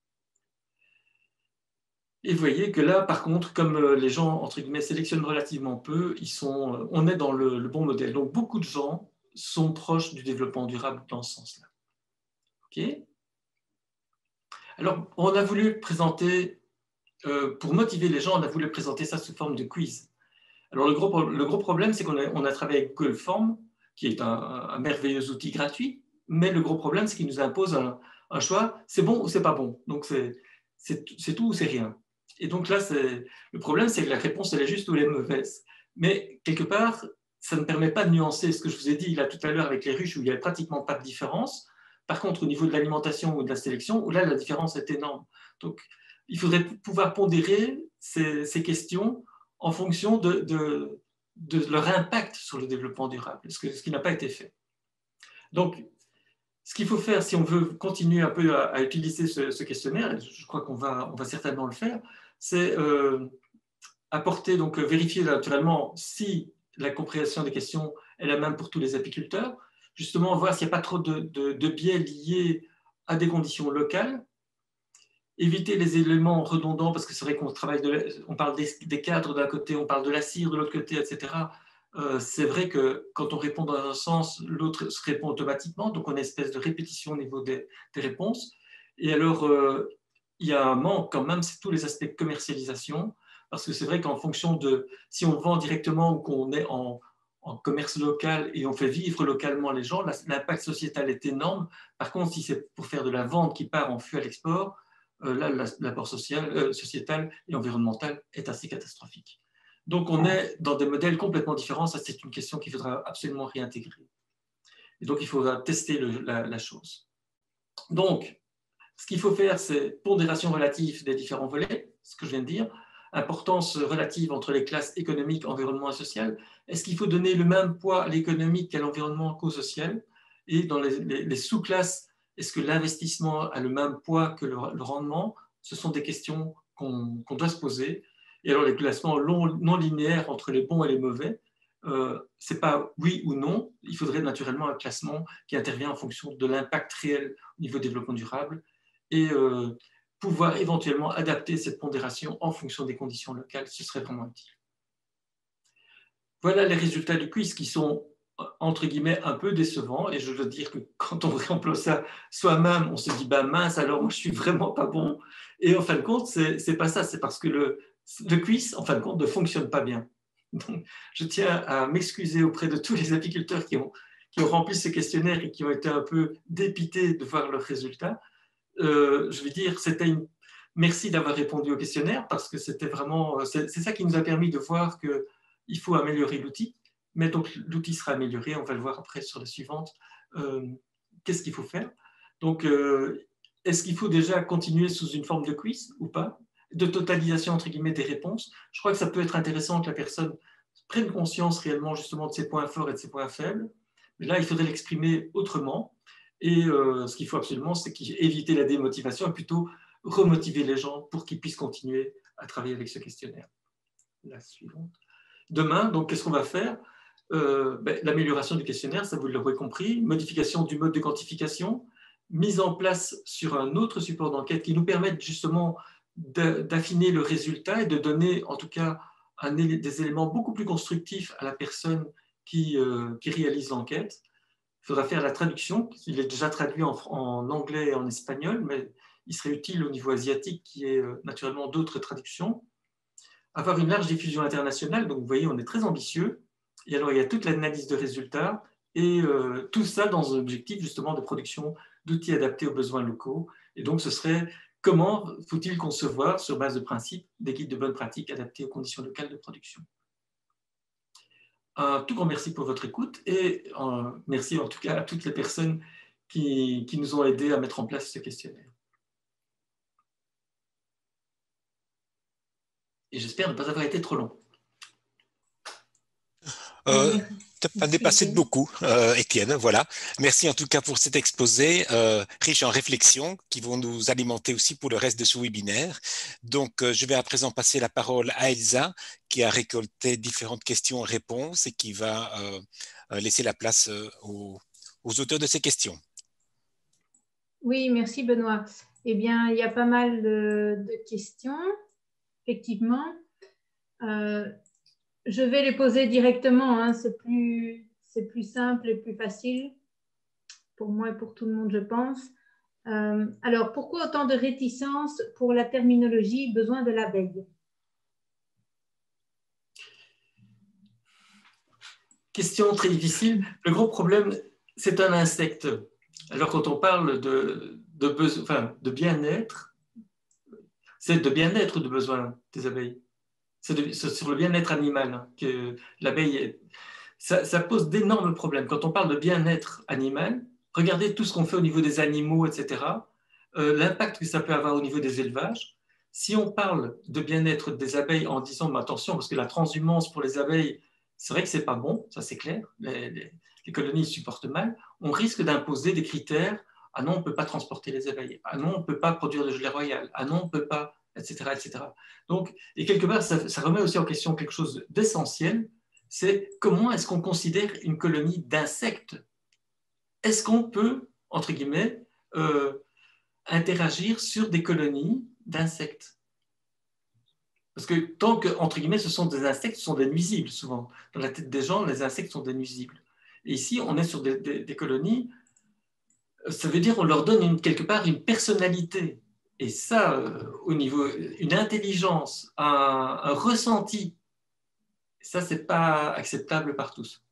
Et vous voyez que là, par contre, comme les gens, entre guillemets, sélectionnent relativement peu, on est dans le bon modèle. Donc, beaucoup de gens sont proches du développement durable dans ce sens-là. OK ? Alors, on a voulu présenter, pour motiver les gens, on a voulu présenter ça sous forme de quiz. Alors, le gros problème, c'est qu'on a travaillé avec Google Forms, qui est un merveilleux outil gratuit, mais le gros problème, c'est qu'il nous impose un choix, c'est bon ou c'est pas bon. Donc, c'est tout ou c'est rien. Et donc là, le problème, c'est que la réponse, elle est juste ou elle est mauvaise. Mais quelque part, ça ne permet pas de nuancer ce que je vous ai dit là tout à l'heure avec les ruches où il n'y avait pratiquement pas de différence. Par contre, au niveau de l'alimentation ou de la sélection, où là, la différence est énorme. Donc, il faudrait pouvoir pondérer ces questions en fonction de leur impact sur le développement durable, ce qui n'a pas été fait. Donc, ce qu'il faut faire, si on veut continuer un peu à utiliser ce questionnaire, et je crois qu'on va certainement le faire, c'est apporter, donc vérifier naturellement si la compréhension des questions est la même pour tous les apiculteurs, justement voir s'il n'y a pas trop de biais liés à des conditions locales, éviter les éléments redondants, parce que c'est vrai qu'on on parle des cadres d'un côté, on parle de la cire de l'autre côté, etc. C'est vrai que quand on répond dans un sens, l'autre se répond automatiquement, donc on a une espèce de répétition au niveau des réponses. Et alors, il y a un manque quand même, c'est tous les aspects de commercialisation, parce que c'est vrai qu'en fonction de si on vend directement ou qu'on est en commerce local et on fait vivre localement les gens, l'impact sociétal est énorme. Par contre, si c'est pour faire de la vente qui part en flux à l'export, là, l'apport sociétal et environnemental est assez catastrophique. Donc, on est dans des modèles complètement différents. Ça, c'est une question qu'il faudra absolument réintégrer. Et donc, il faudra tester la chose. Donc, ce qu'il faut faire, c'est pondération relative des différents volets, ce que je viens de dire, importance relative entre les classes économiques, environnement et social. Est-ce qu'il faut donner le même poids à l'économique qu'à l'environnement qu'au social? Et dans les sous-classes, est-ce que l'investissement a le même poids que le rendement? Ce sont des questions qu'on doit se poser. Et alors, les classements non linéaires entre les bons et les mauvais, ce n'est pas oui ou non. Il faudrait naturellement un classement qui intervient en fonction de l'impact réel au niveau développement durable et pouvoir éventuellement adapter cette pondération en fonction des conditions locales. Ce serait vraiment utile. Voilà les résultats du quiz qui sont, entre guillemets, un peu décevants. Et je veux dire que quand on réemploie ça soi-même, on se dit, bah mince, alors moi je suis vraiment pas bon. Et en fin de compte, c'est pas ça. C'est parce que le quiz, en fin de compte, ne fonctionne pas bien. Donc, je tiens à m'excuser auprès de tous les apiculteurs qui ont rempli ce questionnaire et qui ont été un peu dépités de voir leurs résultats. Je veux dire, merci d'avoir répondu au questionnaire parce que c'était vraiment, c'est ça qui nous a permis de voir qu'il faut améliorer l'outil. Mais donc, l'outil sera amélioré, on va le voir après sur la suivante. Qu'est-ce qu'il faut faire? Donc, est-ce qu'il faut déjà continuer sous une forme de quiz ou pas? De totalisation, entre guillemets, des réponses. Je crois que ça peut être intéressant que la personne prenne conscience réellement justement de ses points forts et de ses points faibles. Mais là, il faudrait l'exprimer autrement. Et ce qu'il faut absolument, c'est éviter la démotivation et plutôt remotiver les gens pour qu'ils puissent continuer à travailler avec ce questionnaire. La suivante. Demain, donc, qu'est-ce qu'on va faire? L'amélioration du questionnaire, ça vous l'aurez compris, modification du mode de quantification, mise en place sur un autre support d'enquête qui nous permette justement d'affiner le résultat et de donner en tout cas des éléments beaucoup plus constructifs à la personne qui réalise l'enquête. Il faudra faire la traduction, il est déjà traduit en anglais et en espagnol, mais il serait utile au niveau asiatique, qui est naturellement d'autres traductions. Avoir une large diffusion internationale, donc vous voyez, on est très ambitieux. Et alors, il y a toute l'analyse de résultats, et tout ça dans un objectif justement de production d'outils adaptés aux besoins locaux. Et donc, ce serait comment faut-il concevoir, sur base de principes, des guides de bonnes pratiques adaptés aux conditions locales de production. Un tout grand merci pour votre écoute et merci en tout cas à toutes les personnes qui nous ont aidés à mettre en place ce questionnaire. Et j'espère ne pas avoir été trop long. Tu n'as pas dépassé de beaucoup, Étienne. Voilà. Merci en tout cas pour cet exposé riche en réflexions qui vont nous alimenter aussi pour le reste de ce webinaire. Donc, je vais à présent passer la parole à Elsa qui a récolté différentes questions-réponses et qui va laisser la place aux auteurs de ces questions. Oui, merci Benoît. Eh bien, il y a pas mal de questions, effectivement. Je vais les poser directement, hein. C'est plus simple et plus facile pour moi et pour tout le monde, je pense. Alors, pourquoi autant de réticence pour la terminologie besoin de l'abeille? Question très difficile. Le gros problème, c'est un insecte. Alors, quand on parle de bien-être, c'est de bien-être de besoin des abeilles. C'est sur le bien-être animal que l'abeille, ça pose d'énormes problèmes. Quand on parle de bien-être animal, regardez tout ce qu'on fait au niveau des animaux, etc. L'impact que ça peut avoir au niveau des élevages. Si on parle de bien-être des abeilles en disant, mais attention, parce que la transhumance pour les abeilles, c'est vrai que c'est pas bon, ça c'est clair, les colonies supportent mal, on risque d'imposer des critères. Ah non, on ne peut pas transporter les abeilles. Ah non, on ne peut pas produire de gelée royale. Ah non, on ne peut pas, etc., etc. Donc, et quelque part, ça remet aussi en question quelque chose d'essentiel, c'est comment est-ce qu'on considère une colonie d'insectes? Est-ce qu'on peut, entre guillemets, interagir sur des colonies d'insectes? Parce que tant que, entre guillemets, ce sont des insectes, ce sont des nuisibles souvent. Dans la tête des gens, les insectes sont des nuisibles. Et ici, on est sur des colonies, ça veut dire qu'on leur donne quelque part une personnalité. Et ça, au niveau, une intelligence, un ressenti, ça, ce n'est pas acceptable par tous.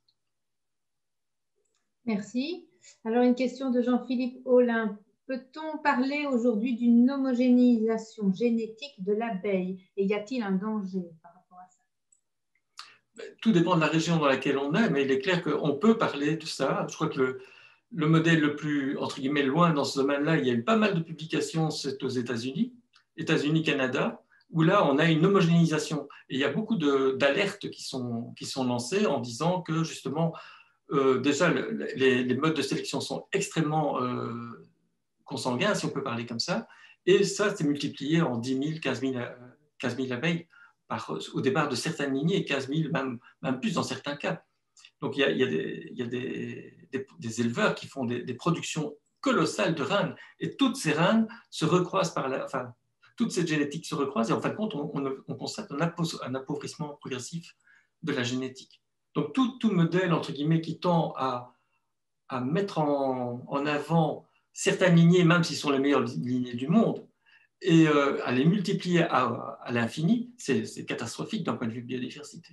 Merci. Alors, une question de Jean-Philippe Olin. Peut-on parler aujourd'hui d'une homogénéisation génétique de l'abeille? Et y a-t-il un danger par rapport à ça? Tout dépend de la région dans laquelle on est, mais il est clair qu'on peut parler de ça. Je crois que le modèle le plus, entre guillemets, loin dans ce domaine-là, il y a eu pas mal de publications, c'est aux États-Unis, Canada, où là, on a une homogénéisation. Et il y a beaucoup d'alertes qui sont lancées en disant que, justement, déjà, les modes de sélection sont extrêmement consanguins, si on peut parler comme ça, et ça, c'est multiplié en 10 000, 15 000 abeilles au départ de certaines lignées, et 15 000, même plus dans certains cas. Donc, il y a des éleveurs qui font des productions colossales de reines, et toutes ces reines se recroisent toute cette génétique se recroise, et en fin de compte, on constate un appauvrissement progressif de la génétique. Donc, tout modèle, entre guillemets, qui tend à mettre en avant certaines lignées, même si ce sont les meilleures lignées du monde, et à les multiplier à l'infini, c'est catastrophique d'un point de vue biodiversité.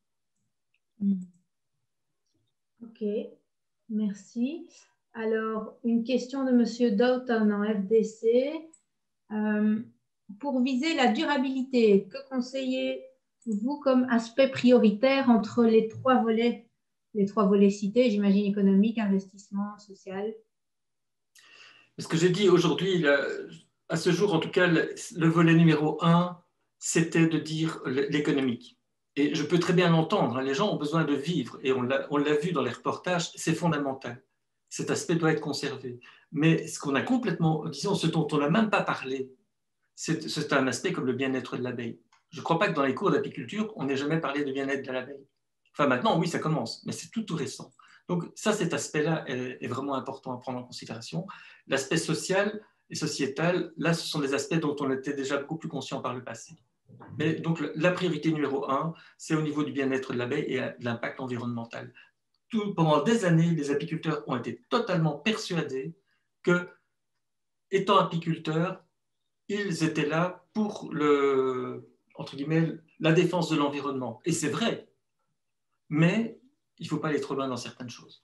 Ok, merci. Alors, une question de M. Doughton en FDC. Pour viser la durabilité, que conseillez-vous comme aspect prioritaire entre les trois volets cités, j'imagine économique, investissement, social? Ce que j'ai dit aujourd'hui, à ce jour en tout cas, le volet numéro 1, c'était de dire l'économique. Et je peux très bien l'entendre, les gens ont besoin de vivre, et on l'a vu dans les reportages, c'est fondamental. Cet aspect doit être conservé. Mais ce qu'on a complètement, disons, ce dont on n'a même pas parlé, c'est un aspect comme le bien-être de l'abeille. Je ne crois pas que dans les cours d'apiculture, on n'ait jamais parlé de bien-être de l'abeille. Enfin, maintenant, oui, ça commence, mais c'est tout récent. Donc ça, cet aspect-là est vraiment important à prendre en considération. L'aspect social, et sociétale, là, ce sont des aspects dont on était déjà beaucoup plus conscient par le passé. Mais donc, la priorité numéro 1, c'est au niveau du bien-être de l'abeille et de l'impact environnemental. Pendant des années, les apiculteurs ont été totalement persuadés que, étant apiculteurs, ils étaient là pour entre guillemets, la défense de l'environnement. Et c'est vrai, mais il ne faut pas aller trop loin dans certaines choses.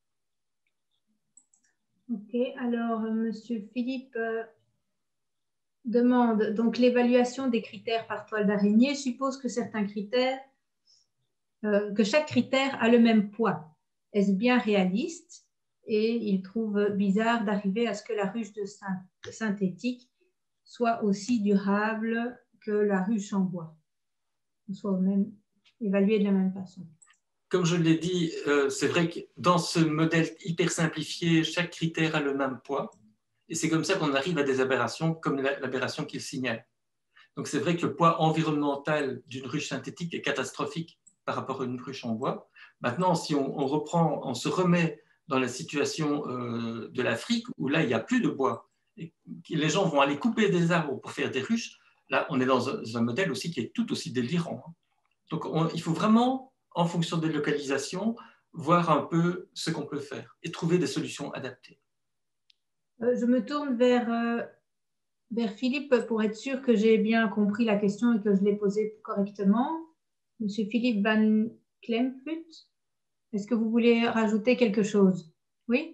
Ok, alors Monsieur Philippe demande, donc l'évaluation des critères par toile d'araignée suppose que certains critères, que chaque critère a le même poids. Est-ce bien réaliste? Et il trouve bizarre d'arriver à ce que la ruche de synthétique soit aussi durable que la ruche en bois, soit évaluée de la même façon. Comme je l'ai dit, c'est vrai que dans ce modèle hyper simplifié, chaque critère a le même poids. Et c'est comme ça qu'on arrive à des aberrations comme l'aberration qu'il signale. Donc c'est vrai que le poids environnemental d'une ruche synthétique est catastrophique par rapport à une ruche en bois. Maintenant, si on se remet dans la situation de l'Afrique, où là, il n'y a plus de bois, et les gens vont aller couper des arbres pour faire des ruches, là, on est dans un modèle aussi qui est tout aussi délirant. Donc il faut vraiment, en fonction des localisations, voir un peu ce qu'on peut faire et trouver des solutions adaptées. Je me tourne vers Philippe pour être sûr que j'ai bien compris la question et que je l'ai posée correctement. Monsieur Philippe Van Klemput, est-ce que vous voulez rajouter quelque chose? Oui?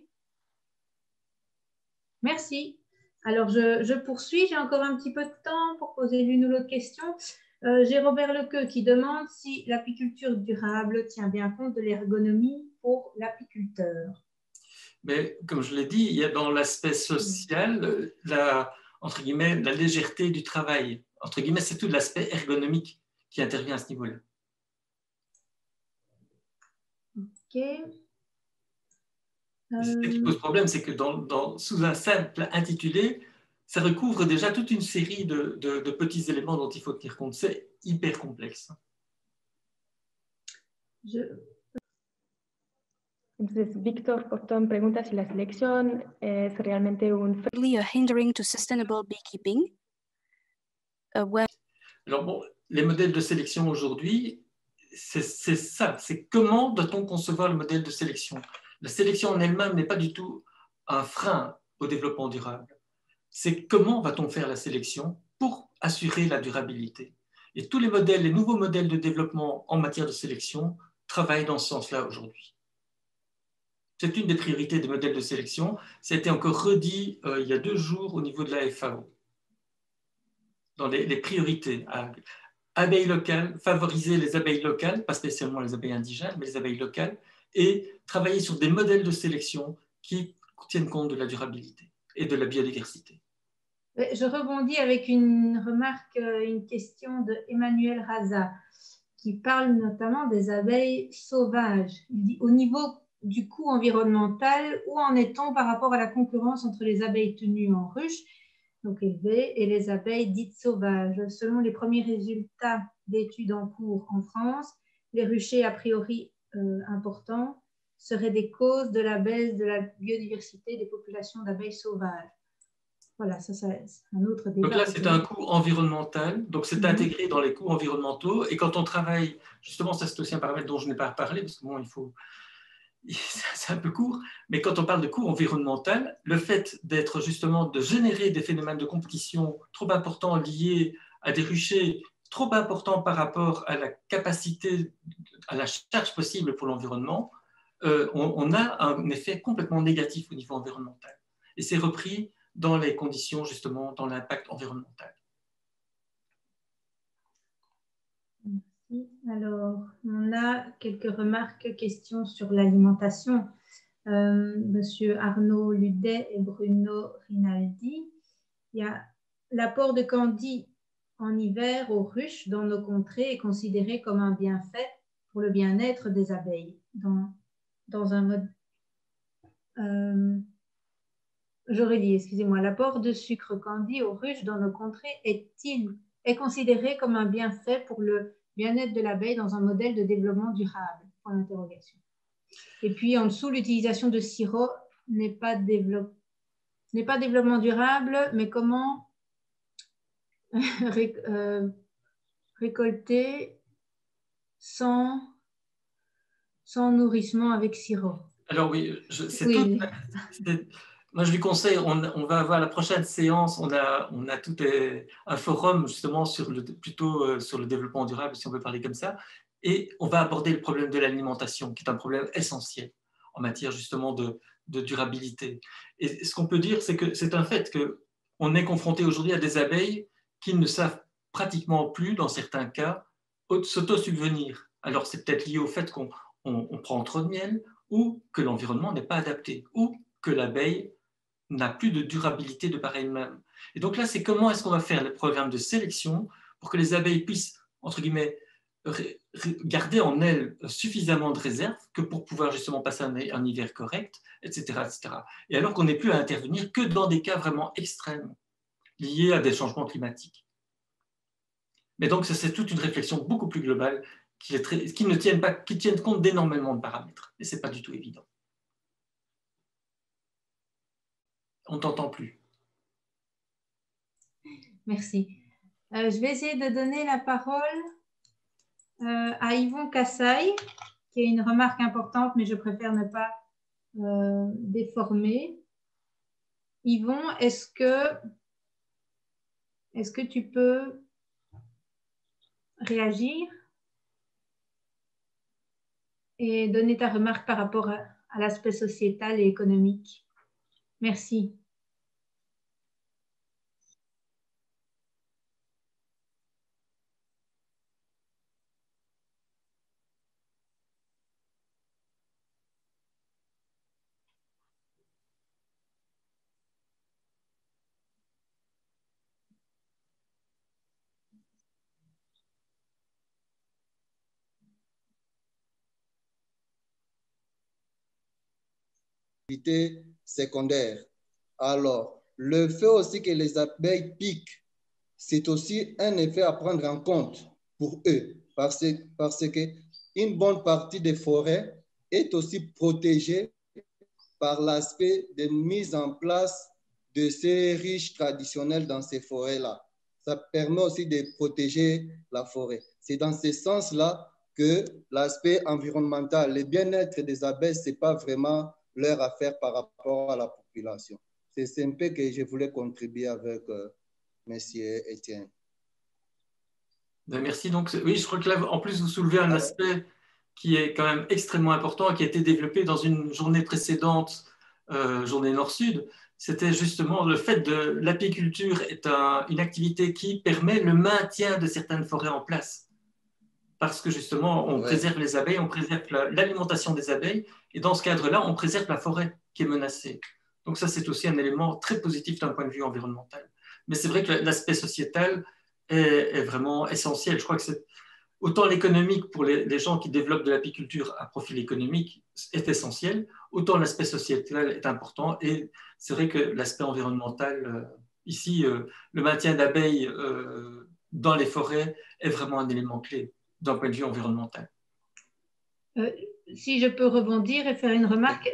Merci. Alors, je poursuis. J'ai encore un petit peu de temps pour poser l'une ou l'autre question. J'ai Robert Lequeux qui demande si l'apiculture durable tient bien compte de l'ergonomie pour l'apiculteur. Mais comme je l'ai dit, il y a dans l'aspect social, entre guillemets, la légèreté du travail. Entre guillemets, c'est tout l'aspect ergonomique qui intervient à ce niveau-là. Ok. Ce qui pose problème, c'est que sous un simple intitulé, ça recouvre déjà toute une série de petits éléments dont il faut tenir compte. C'est hyper complexe. Entonces, Víctor Costón pregunta si la selección es realmente un hindering to sustainable beekeeping. Alors bon, les modèles de sélection aujourd'hui, c'est ça. C'est comment doit-on concevoir le modèle de sélection? La sélection en elle-même n'est pas du tout un frein au développement durable. C'est comment va-t-on faire la sélection pour assurer la durabilité? Et tous les modèles, les nouveaux modèles de développement en matière de sélection travaillent dans ce sens-là aujourd'hui. C'est une des priorités des modèles de sélection. Ça a été encore redit il y a 2 jours au niveau de la FAO. Dans les priorités, abeilles locales, favoriser les abeilles locales, pas spécialement les abeilles indigènes, mais les abeilles locales, et travailler sur des modèles de sélection qui tiennent compte de la durabilité et de la biodiversité. Je rebondis avec une remarque, une question de Emmanuel Raza, qui parle notamment des abeilles sauvages. Il dit, au niveau du coût environnemental, où en est-on par rapport à la concurrence entre les abeilles tenues en ruche, donc élevées, et les abeilles dites sauvages? Selon les premiers résultats d'études en cours en France, les ruchers a priori importants seraient des causes de la baisse de la biodiversité des populations d'abeilles sauvages. Voilà, ça c'est un autre débat. Donc là, c'est un coût environnemental, donc c'est intégré dans les coûts environnementaux. Et quand on travaille, justement, ça c'est aussi un paramètre dont je n'ai pas parlé, parce que bon, c'est un peu court, mais quand on parle de coût environnemental, le fait d'être justement, de générer des phénomènes de compétition trop importants liés à des ruchers trop importants par rapport à la capacité, à la charge possible pour l'environnement, on a un effet complètement négatif au niveau environnemental. Et c'est repris dans les conditions, justement, dans l'impact environnemental. Merci. Alors, on a quelques remarques, questions sur l'alimentation. Monsieur Arnaud Ludet et Bruno Rinaldi. Il y a l'apport de candis en hiver aux ruches dans nos contrées est considéré comme un bienfait pour le bien-être des abeilles. Dans un mode... J'aurais dit, excusez-moi, l'apport de sucre candi aux ruches dans nos contrées est considéré comme un bienfait pour le bien-être de l'abeille dans un modèle de développement durable? Point d'interrogation. Et puis en dessous, l'utilisation de sirop n'est pas développée. n'est pas développement durable, mais comment récolter sans nourrissement avec sirop. Alors oui, moi je lui conseille, on va avoir la prochaine séance, on a tout un forum justement plutôt sur le développement durable, si on peut parler comme ça, et on va aborder le problème de l'alimentation, qui est un problème essentiel en matière justement de durabilité. Et ce qu'on peut dire, c'est que c'est un fait qu'on est confronté aujourd'hui à des abeilles qui ne savent pratiquement plus, dans certains cas, s'auto-subvenir. Alors c'est peut-être lié au fait qu'on prend trop de miel, ou que l'environnement n'est pas adapté, ou que l'abeille n'a plus de durabilité de par elle-même. Et donc là, c'est comment est-ce qu'on va faire les programmes de sélection pour que les abeilles puissent, entre guillemets, garder en elles suffisamment de réserves que pour pouvoir justement passer un hiver correct, etc., etc. Et alors qu'on n'ait plus à intervenir que dans des cas vraiment extrêmes liés à des changements climatiques. Mais donc, c'est toute une réflexion beaucoup plus globale qui tiennent compte d'énormément de paramètres. Et ce n'est pas du tout évident. On ne t'entend plus. Merci. Je vais essayer de donner la parole à Yvon Kassaï, qui a une remarque importante, mais je préfère ne pas déformer. Yvon, est-ce que tu peux réagir et donner ta remarque par rapport à l'aspect sociétal et économique? Merci. Secondaire. Alors, le fait aussi que les abeilles piquent, c'est aussi un effet à prendre en compte pour eux, parce que une bonne partie des forêts est aussi protégée par l'aspect de mise en place de ces riches traditionnels dans ces forêts-là. Ça permet aussi de protéger la forêt. C'est dans ce sens-là que l'aspect environnemental, le bien-être des abeilles, ce n'est pas vraiment leur affaire par rapport à la population. C'est un peu que je voulais contribuer avec M. Étienne. Ben merci. Donc, oui, je crois que là, en plus, vous soulevez un aspect qui est quand même extrêmement important, qui a été développé dans une journée précédente, journée Nord-Sud. C'était justement le fait de l'apiculture est une activité qui permet le maintien de certaines forêts en place. Parce que justement, on préserve les abeilles, on préserve l'alimentation des abeilles, et dans ce cadre-là, on préserve la forêt qui est menacée. Donc ça, c'est aussi un élément très positif d'un point de vue environnemental. Mais c'est vrai que l'aspect sociétal est vraiment essentiel. Je crois que c'est autant l'économique pour les gens qui développent de l'apiculture à profil économique est essentiel, autant l'aspect sociétal est important. Et c'est vrai que l'aspect environnemental, ici, le maintien d'abeilles dans les forêts est vraiment un élément clé d'un point de vue environnemental. Si je peux rebondir et faire une remarque,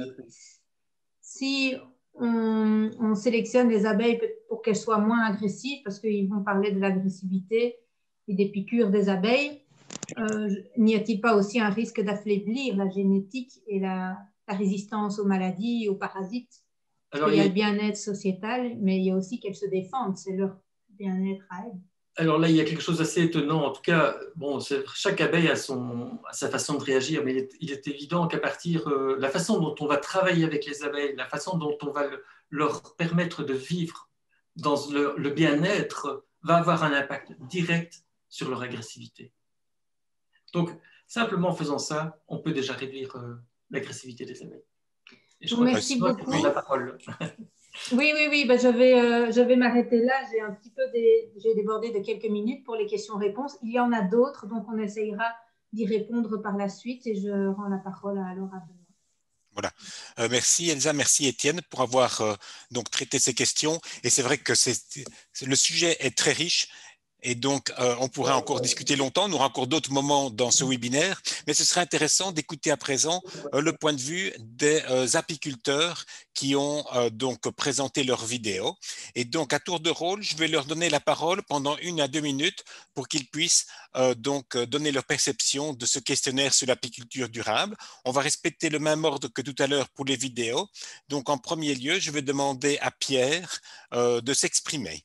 si on sélectionne les abeilles pour qu'elles soient moins agressives, parce qu'ils vont parler de l'agressivité et des piqûres des abeilles, n'y a-t-il pas aussi un risque d'affaiblir la génétique et la résistance aux maladies, aux parasites? Alors, il y a le bien-être sociétal, mais il y a aussi qu'elles se défendent, c'est leur bien-être à elles. Alors là, il y a quelque chose d'assez étonnant. En tout cas, bon, chaque abeille a sa façon de réagir, mais il est évident qu'à partir de la façon dont on va travailler avec les abeilles, la façon dont on va leur permettre de vivre dans le bien-être, va avoir un impact direct sur leur agressivité. Donc, simplement en faisant ça, on peut déjà réduire l'agressivité des abeilles. Et je crois Merci que beaucoup. la parole. Oui, ben je vais m'arrêter là. J'ai débordé de quelques minutes pour les questions-réponses. Il y en a d'autres, donc on essayera d'y répondre par la suite et je rends la parole à Laura Benoît. Voilà. Merci Elsa, merci Étienne pour avoir donc traité ces questions. Et c'est vrai que le sujet est très riche Et donc, on pourrait encore discuter longtemps, on aura encore d'autres moments dans ce webinaire, mais ce serait intéressant d'écouter à présent le point de vue des apiculteurs qui ont donc présenté leur vidéo. Et donc, à tour de rôle, je vais leur donner la parole pendant 1 à 2 minutes pour qu'ils puissent donc donner leur perception de ce questionnaire sur l'apiculture durable. On va respecter le même ordre que tout à l'heure pour les vidéos. Donc, en premier lieu, je vais demander à Pierre de s'exprimer.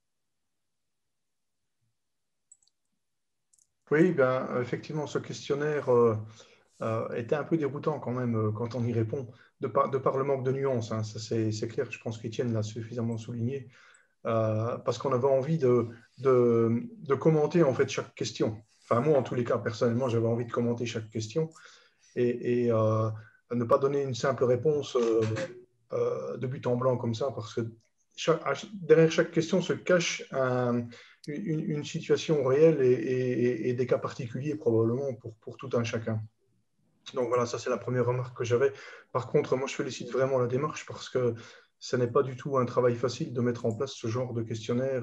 Oui, ben, effectivement, ce questionnaire était un peu déroutant quand même quand on y répond, de par le manque de nuances. Hein. Ça, c'est clair, je pense qu'Étienne l'a suffisamment souligné, parce qu'on avait envie de commenter en fait chaque question. Enfin, moi, en tous les cas, personnellement, j'avais envie de commenter chaque question et ne pas donner une simple réponse de but en blanc comme ça, parce que derrière chaque question se cache une situation réelle et des cas particuliers probablement pour tout un chacun. Donc voilà, ça c'est la première remarque que j'avais. Par contre, moi je félicite vraiment la démarche parce que ce n'est pas du tout un travail facile de mettre en place ce genre de questionnaire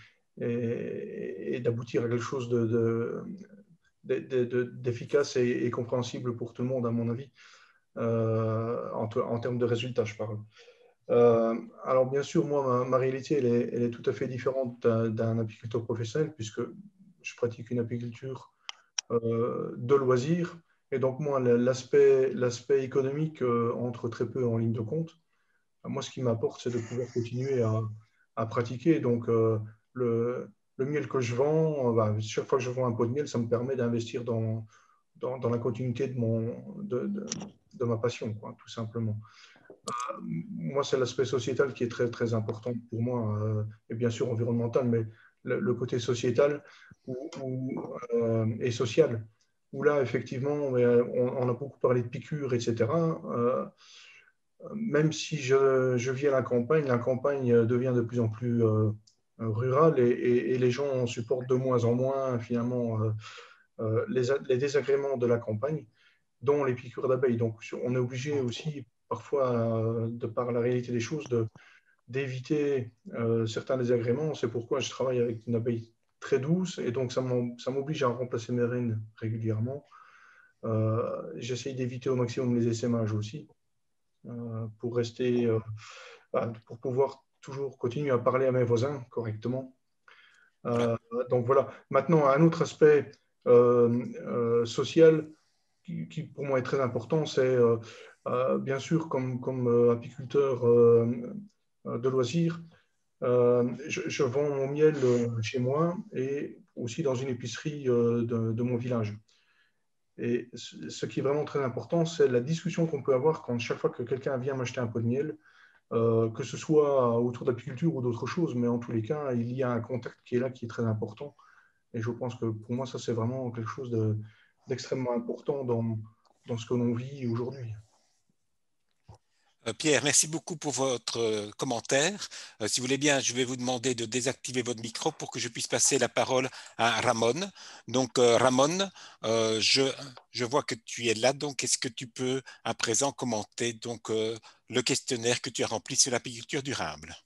et d'aboutir à quelque chose d'efficace et compréhensible pour tout le monde, à mon avis, en termes de résultats, je parle. Alors bien sûr, moi, ma réalité, elle est tout à fait différente d'un apiculteur professionnel puisque je pratique une apiculture de loisirs et donc moi, l'aspect économique entre très peu en ligne de compte. Moi, ce qui m'apporte, c'est de pouvoir continuer à pratiquer. Donc le miel que je vends, chaque fois que je vends un pot de miel, ça me permet d'investir dans la continuité de ma passion, quoi, tout simplement. Moi, c'est l'aspect sociétal qui est très, très important pour moi, et bien sûr environnemental, mais le côté sociétal et social, où là, effectivement, on a beaucoup parlé de piqûres, etc. Même si je vis à la campagne devient de plus en plus rurale et les gens supportent de moins en moins, finalement, les désagréments de la campagne, dont les piqûres d'abeilles. Donc, on est obligé aussi, parfois, de par la réalité des choses, d'éviter certains désagréments. C'est pourquoi je travaille avec une abeille très douce et donc ça m'oblige à remplacer mes reines régulièrement. J'essaye d'éviter au maximum les essaimages aussi pour rester, pour pouvoir toujours continuer à parler à mes voisins correctement. Donc voilà. Maintenant, un autre aspect social qui pour moi est très important, c'est bien sûr comme apiculteur de loisirs, je vends mon miel chez moi et aussi dans une épicerie de mon village. Et ce qui est vraiment très important, c'est la discussion qu'on peut avoir quand chaque fois que quelqu'un vient m'acheter un pot de miel, que ce soit autour d'apiculture ou d'autres choses, mais en tous les cas, il y a un contact qui est là, qui est très important. Et je pense que pour moi, ça, c'est vraiment quelque chose d'extrêmement important dans ce que l'on vit aujourd'hui. Pierre, merci beaucoup pour votre commentaire. Si vous voulez bien, je vais vous demander de désactiver votre micro pour que je puisse passer la parole à Ramon. Donc, Ramon, je vois que tu es là. Donc, est-ce que tu peux à présent commenter donc, le questionnaire que tu as rempli sur l'apiculture durable?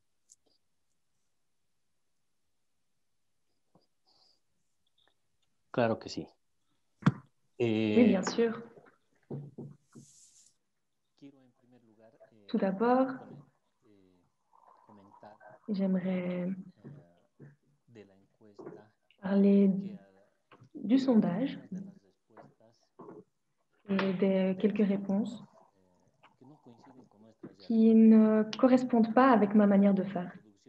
Claro que sí. Oui, bien sûr. Tout d'abord, j'aimerais parler du sondage et de quelques réponses qui ne correspondent pas avec ma manière de faire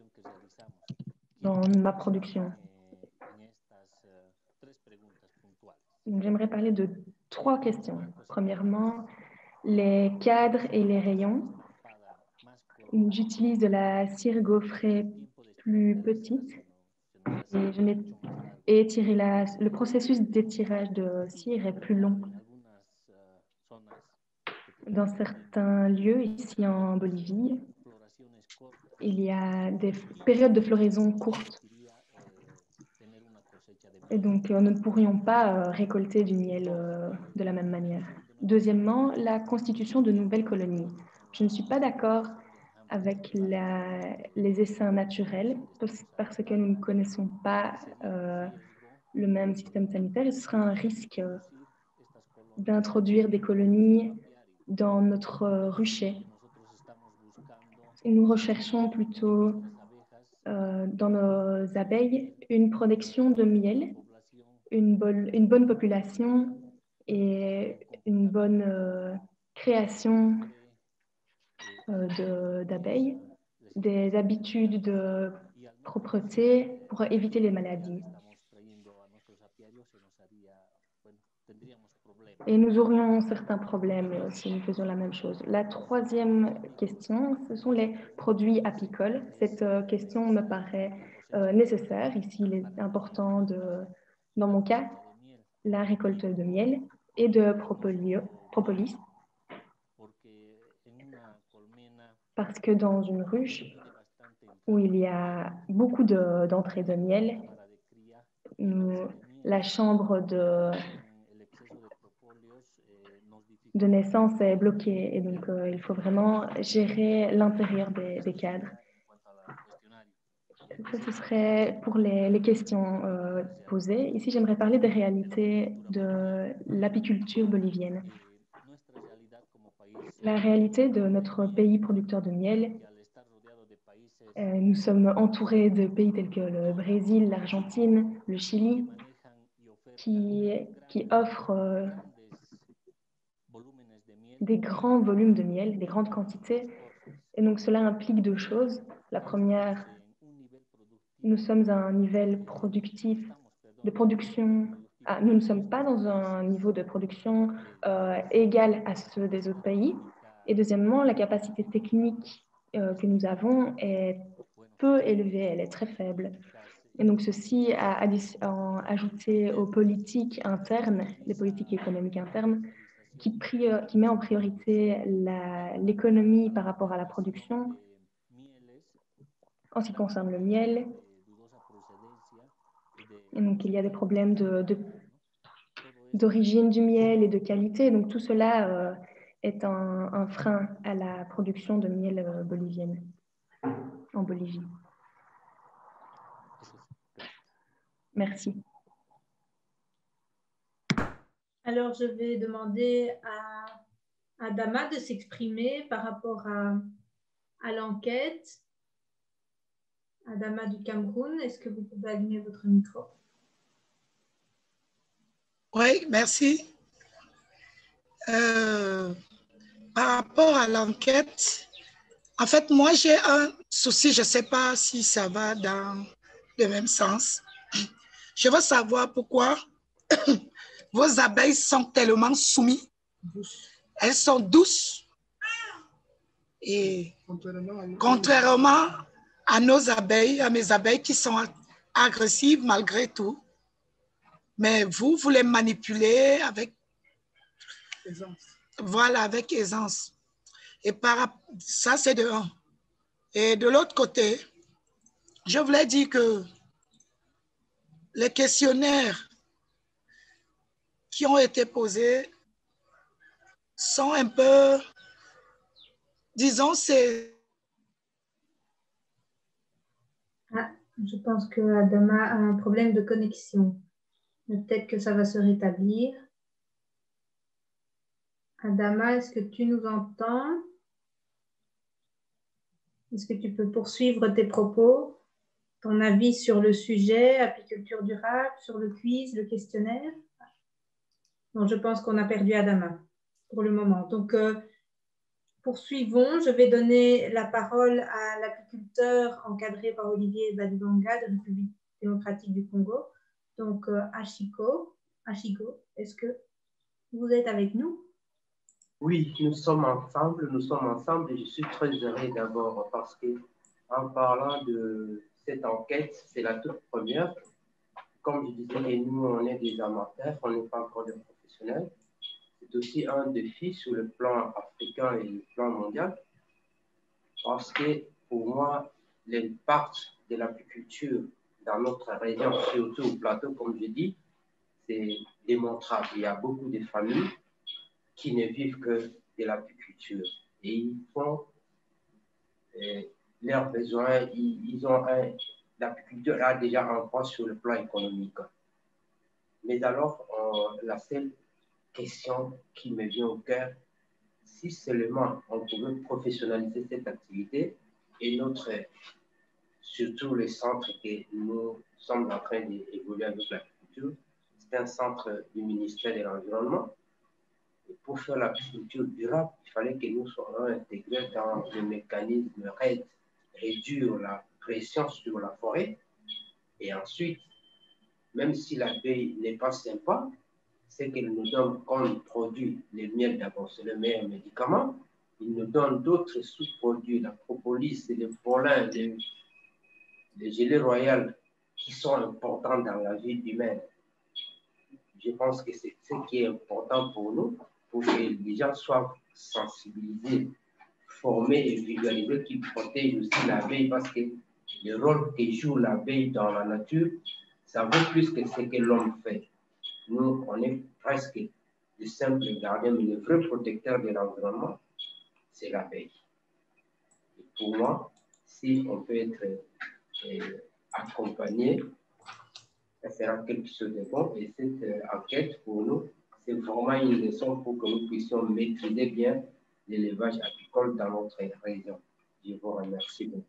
dans ma production. J'aimerais parler de 3 questions. Premièrement, les cadres et les rayons. J'utilise de la cire gaufrée plus petite et le processus d'étirage de cire est plus long. Dans certains lieux, ici en Bolivie, il y a des périodes de floraison courtes. Et donc, nous ne pourrions pas récolter du miel de la même manière. Deuxièmement, la constitution de nouvelles colonies. Je ne suis pas d'accord avec les essaims naturels parce que nous ne connaissons pas le même système sanitaire et ce sera un risque d'introduire des colonies dans notre rucher. Et nous recherchons plutôt dans nos abeilles une production de miel, une bonne population et une bonne création d'abeilles, des habitudes de propreté pour éviter les maladies. Et nous aurions certains problèmes si nous faisions la même chose. La troisième question, ce sont les produits apicoles. Cette question me paraît nécessaire. Ici, il est important, dans mon cas, la récolte de miel et de propolis. Parce que dans une ruche où il y a beaucoup d'entrées de miel, la chambre de naissance est bloquée et donc il faut vraiment gérer l'intérieur des cadres. Ça, ce serait pour les questions posées. Ici, j'aimerais parler des réalités de l'apiculture bolivienne. La réalité de notre pays producteur de miel, nous sommes entourés de pays tels que le Brésil, l'Argentine, le Chili, qui offrent des grands volumes de miel, des grandes quantités. Et donc, cela implique deux choses. La première, nous sommes à un niveau productif de production. Nous ne sommes pas dans un niveau de production égal à ceux des autres pays. Et deuxièmement, la capacité technique que nous avons est peu élevée, elle est très faible. Et donc, ceci a ajouté aux politiques internes, les politiques économiques internes, qui met en priorité l'économie par rapport à la production. En ce qui concerne le miel, et donc il y a des problèmes d'origine du miel et de qualité. Donc tout cela est un frein à la production de miel bolivienne en Bolivie. Merci. Alors, je vais demander à Adama de s'exprimer par rapport à l'enquête. Adama du Cameroun, est-ce que vous pouvez allumer votre micro? Oui, merci. Par rapport à l'enquête, en fait, moi, j'ai un souci, je ne sais pas si ça va dans le même sens. Je veux savoir pourquoi vos abeilles sont tellement soumises. Elles sont douces. Et contrairement à nos abeilles, à mes abeilles qui sont agressives malgré tout, mais vous les manipulez avec aisance. Voilà, avec aisance. Et ça, c'est de un. Et de l'autre côté, je voulais dire que les questionnaires qui ont été posés sont un peu, disons, c'est... Je pense que Adama a un problème de connexion. Mais peut-être que ça va se rétablir. Adama, est-ce que tu nous entends? Est-ce que tu peux poursuivre tes propos, ton avis sur le sujet, apiculture durable, sur le quiz, le questionnaire? Non, je pense qu'on a perdu Adama pour le moment. Donc, poursuivons. Je vais donner la parole à l'apiculteur encadré par Olivier Badibanga de République démocratique du Congo. Donc, Ashiko, est-ce que vous êtes avec nous? Oui, nous sommes ensemble et je suis très heureux d'abord parce que en parlant de cette enquête, c'est la toute première. Comme je disais, nous, on est des amateurs, on n'est pas encore des professionnels. C'est aussi un défi sur le plan africain et le plan mondial parce que pour moi, l'impact de l'apiculture dans notre région, surtout au plateau, comme je dis, c'est démontrable. Il y a beaucoup de familles qui ne vivent que de l'apiculture et ils font leurs besoins. L'apiculture a déjà un poids sur le plan économique. Mais alors, la seule question qui me vient au cœur, si seulement on pouvait professionnaliser cette activité et surtout le centre que nous sommes en train d'évoluer avec l'agriculture, c'est un centre du ministère de l'Environnement. Et pour faire l'agriculture durable, il fallait que nous soyons intégrés dans le mécanisme RED, réduire la pression sur la forêt. Et ensuite, même si l'abeille n'est pas sympa, c'est qu'elle nous donne comme produit le miel d'abord, c'est le meilleur médicament. Il nous donne d'autres sous-produits, la propolis, le pollen, les gelées royales qui sont importants dans la vie humaine. Je pense que c'est ce qui est important pour nous, pour que les gens soient sensibilisés, formés et visualisés, qui protègent aussi l'abeille, parce que le rôle que joue l'abeille dans la nature, ça vaut plus que ce que l'homme fait. Nous, on est presque de simples gardiens, mais le vrai protecteur de l'environnement, c'est l'abeille. Pour moi, si on peut être accompagné, ça sera quelque chose de bon. Et cette enquête, pour nous, c'est vraiment une leçon pour que nous puissions maîtriser bien l'élevage apicole dans notre région. Je vous remercie beaucoup.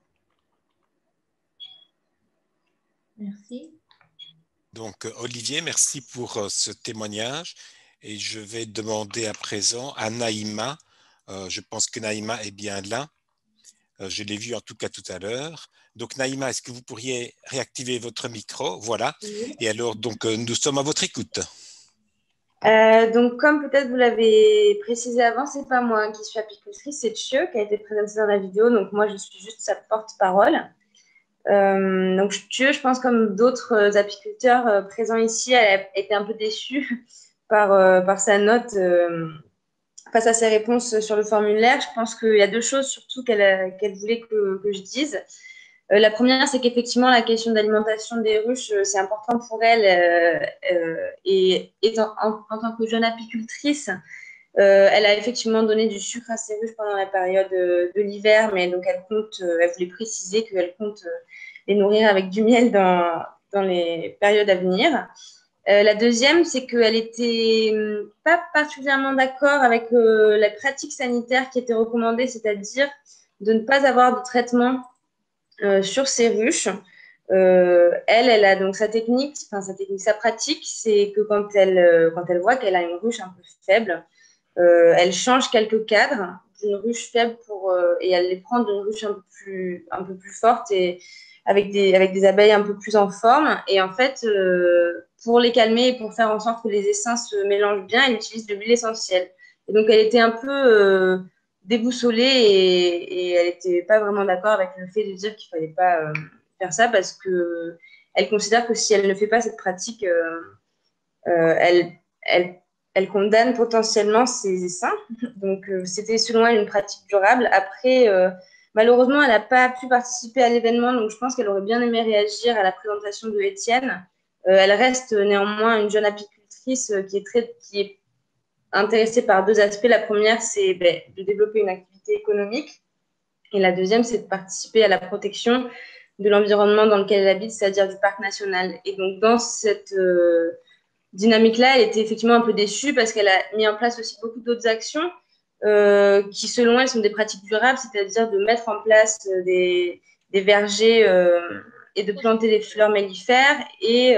Merci. Donc, Olivier, merci pour ce témoignage. Et je vais demander à présent à Naïma. Je pense que Naïma est bien là. Je l'ai vu en tout cas tout à l'heure. Donc, Naïma, est-ce que vous pourriez réactiver votre micro? Voilà. Oui. Et alors, donc, nous sommes à votre écoute. Donc, comme peut-être vous l'avez précisé avant, c'est pas moi qui suis apicultrice, c'est Thieu qui a été présenté dans la vidéo. Donc, moi, je suis juste sa porte-parole. Donc, Thieu, je pense comme d'autres apiculteurs présents ici, elle a été un peu déçue par sa note face à ses réponses sur le formulaire. Je pense qu'il y a deux choses surtout qu'elle voulait que je dise. La première, c'est qu'effectivement, la question d'alimentation des ruches, c'est important pour elle. Et en tant que jeune apicultrice, elle a effectivement donné du sucre à ses ruches pendant la période de l'hiver, mais donc elle voulait préciser qu'elle compte les nourrir avec du miel dans les périodes à venir. La deuxième, c'est qu'elle n'était pas particulièrement d'accord avec la pratique sanitaire qui était recommandée, c'est-à-dire de ne pas avoir de traitement sur ses ruches. Elle a donc sa pratique, c'est que quand elle voit qu'elle a une ruche un peu faible, elle change quelques cadres d'une ruche faible et elle les prend d'une ruche un peu plus forte et avec des abeilles un peu plus en forme. Et en fait, pour les calmer et pour faire en sorte que les essaims se mélangent bien, elle utilise de l'huile essentielle. Et donc, elle était un peu déboussolée et elle n'était pas vraiment d'accord avec le fait de dire qu'il ne fallait pas faire ça parce qu'elle considère que si elle ne fait pas cette pratique, elle condamne potentiellement ses essaims. Donc, c'était selon elle une pratique durable. Après, malheureusement, elle n'a pas pu participer à l'événement, donc je pense qu'elle aurait bien aimé réagir à la présentation de Étienne. Elle reste néanmoins une jeune apicultrice qui est intéressée par deux aspects. La première, c'est de développer une activité économique. Et la deuxième, c'est de participer à la protection de l'environnement dans lequel elle habite, c'est-à-dire du parc national. Et donc, dans cette dynamique-là, elle était effectivement un peu déçue parce qu'elle a mis en place aussi beaucoup d'autres actions qui, selon elle, sont des pratiques durables, c'est-à-dire de mettre en place des vergers et de planter des fleurs mellifères et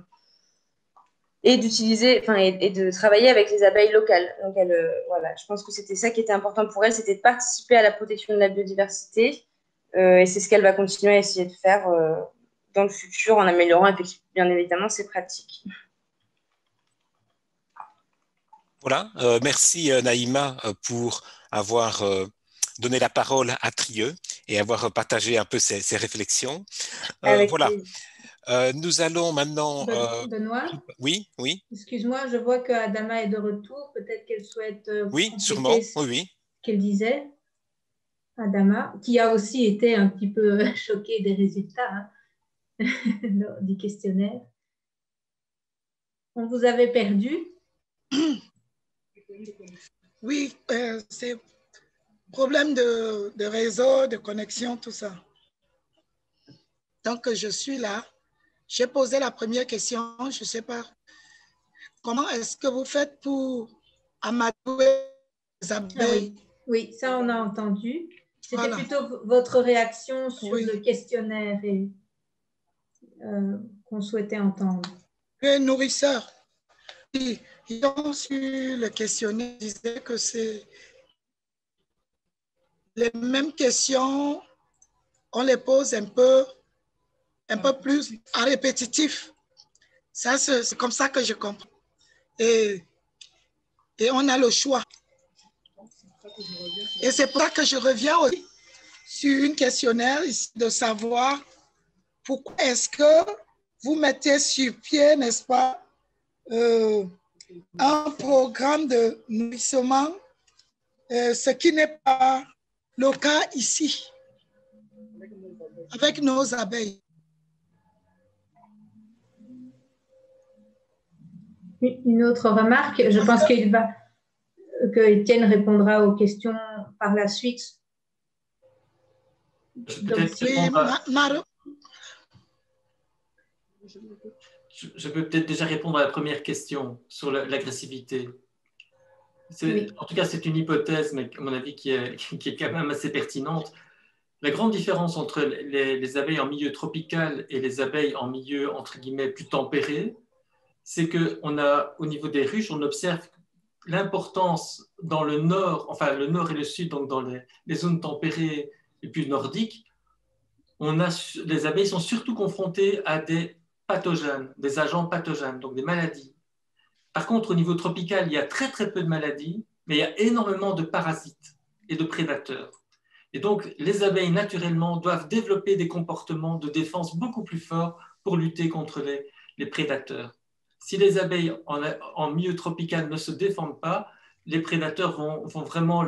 d'utiliser, et de travailler avec les abeilles locales. Donc, voilà, je pense que c'était ça qui était important pour elle, c'était de participer à la protection de la biodiversité. Et c'est ce qu'elle va continuer à essayer de faire dans le futur en améliorant bien évidemment ses pratiques. Voilà, merci Naïma pour avoir donné la parole à Trieux et avoir partagé un peu ses réflexions. Voilà. Nous allons maintenant... Benoît, oui. Excuse-moi, je vois qu'Adama est de retour. Peut-être qu'elle souhaite oui, sûrement. Oui. Qu'elle disait. Adama, qui a aussi été un petit peu choquée des résultats du questionnaire. On vous avait perdu. Oui, Problème de réseau, de connexion, tout ça. Donc, je suis là. J'ai posé la première question. Je ne sais pas. Comment est-ce que vous faites pour amadouer les abeilles? Oui, ça, on a entendu. C'était Voilà. plutôt votre réaction sur Oui. le questionnaire et qu'on souhaitait entendre. Les nourrisseurs, ils ont su le questionnaire, disaient que c'est les mêmes questions, on les pose un peu plus à répétitif. Ça, c'est comme ça que je comprends. Et on a le choix. Et c'est pour ça que je reviens aussi sur une questionnaire de savoir pourquoi est-ce que vous mettez sur pied, n'est-ce pas, un programme de nourrissement, ce qui n'est pas le cas ici, avec nos abeilles. Une autre remarque, je pense que Étienne répondra aux questions par la suite. Je peux peut-être déjà répondre à la première question sur l'agressivité. Oui. En tout cas, c'est une hypothèse, mais à mon avis, qui est quand même assez pertinente. La grande différence entre les abeilles en milieu tropical et les abeilles en milieu, entre guillemets, plus tempéré, c'est qu'au niveau des ruches, on observe l'importance dans le nord, enfin le nord et le sud, donc dans les zones tempérées et plus nordiques, les abeilles sont surtout confrontées à des pathogènes, des agents pathogènes, donc des maladies. Par contre, au niveau tropical, il y a très très peu de maladies, mais il y a énormément de parasites et de prédateurs. Et donc, les abeilles, naturellement, doivent développer des comportements de défense beaucoup plus forts pour lutter contre les prédateurs. Si les abeilles en milieu tropical ne se défendent pas, les prédateurs vont vraiment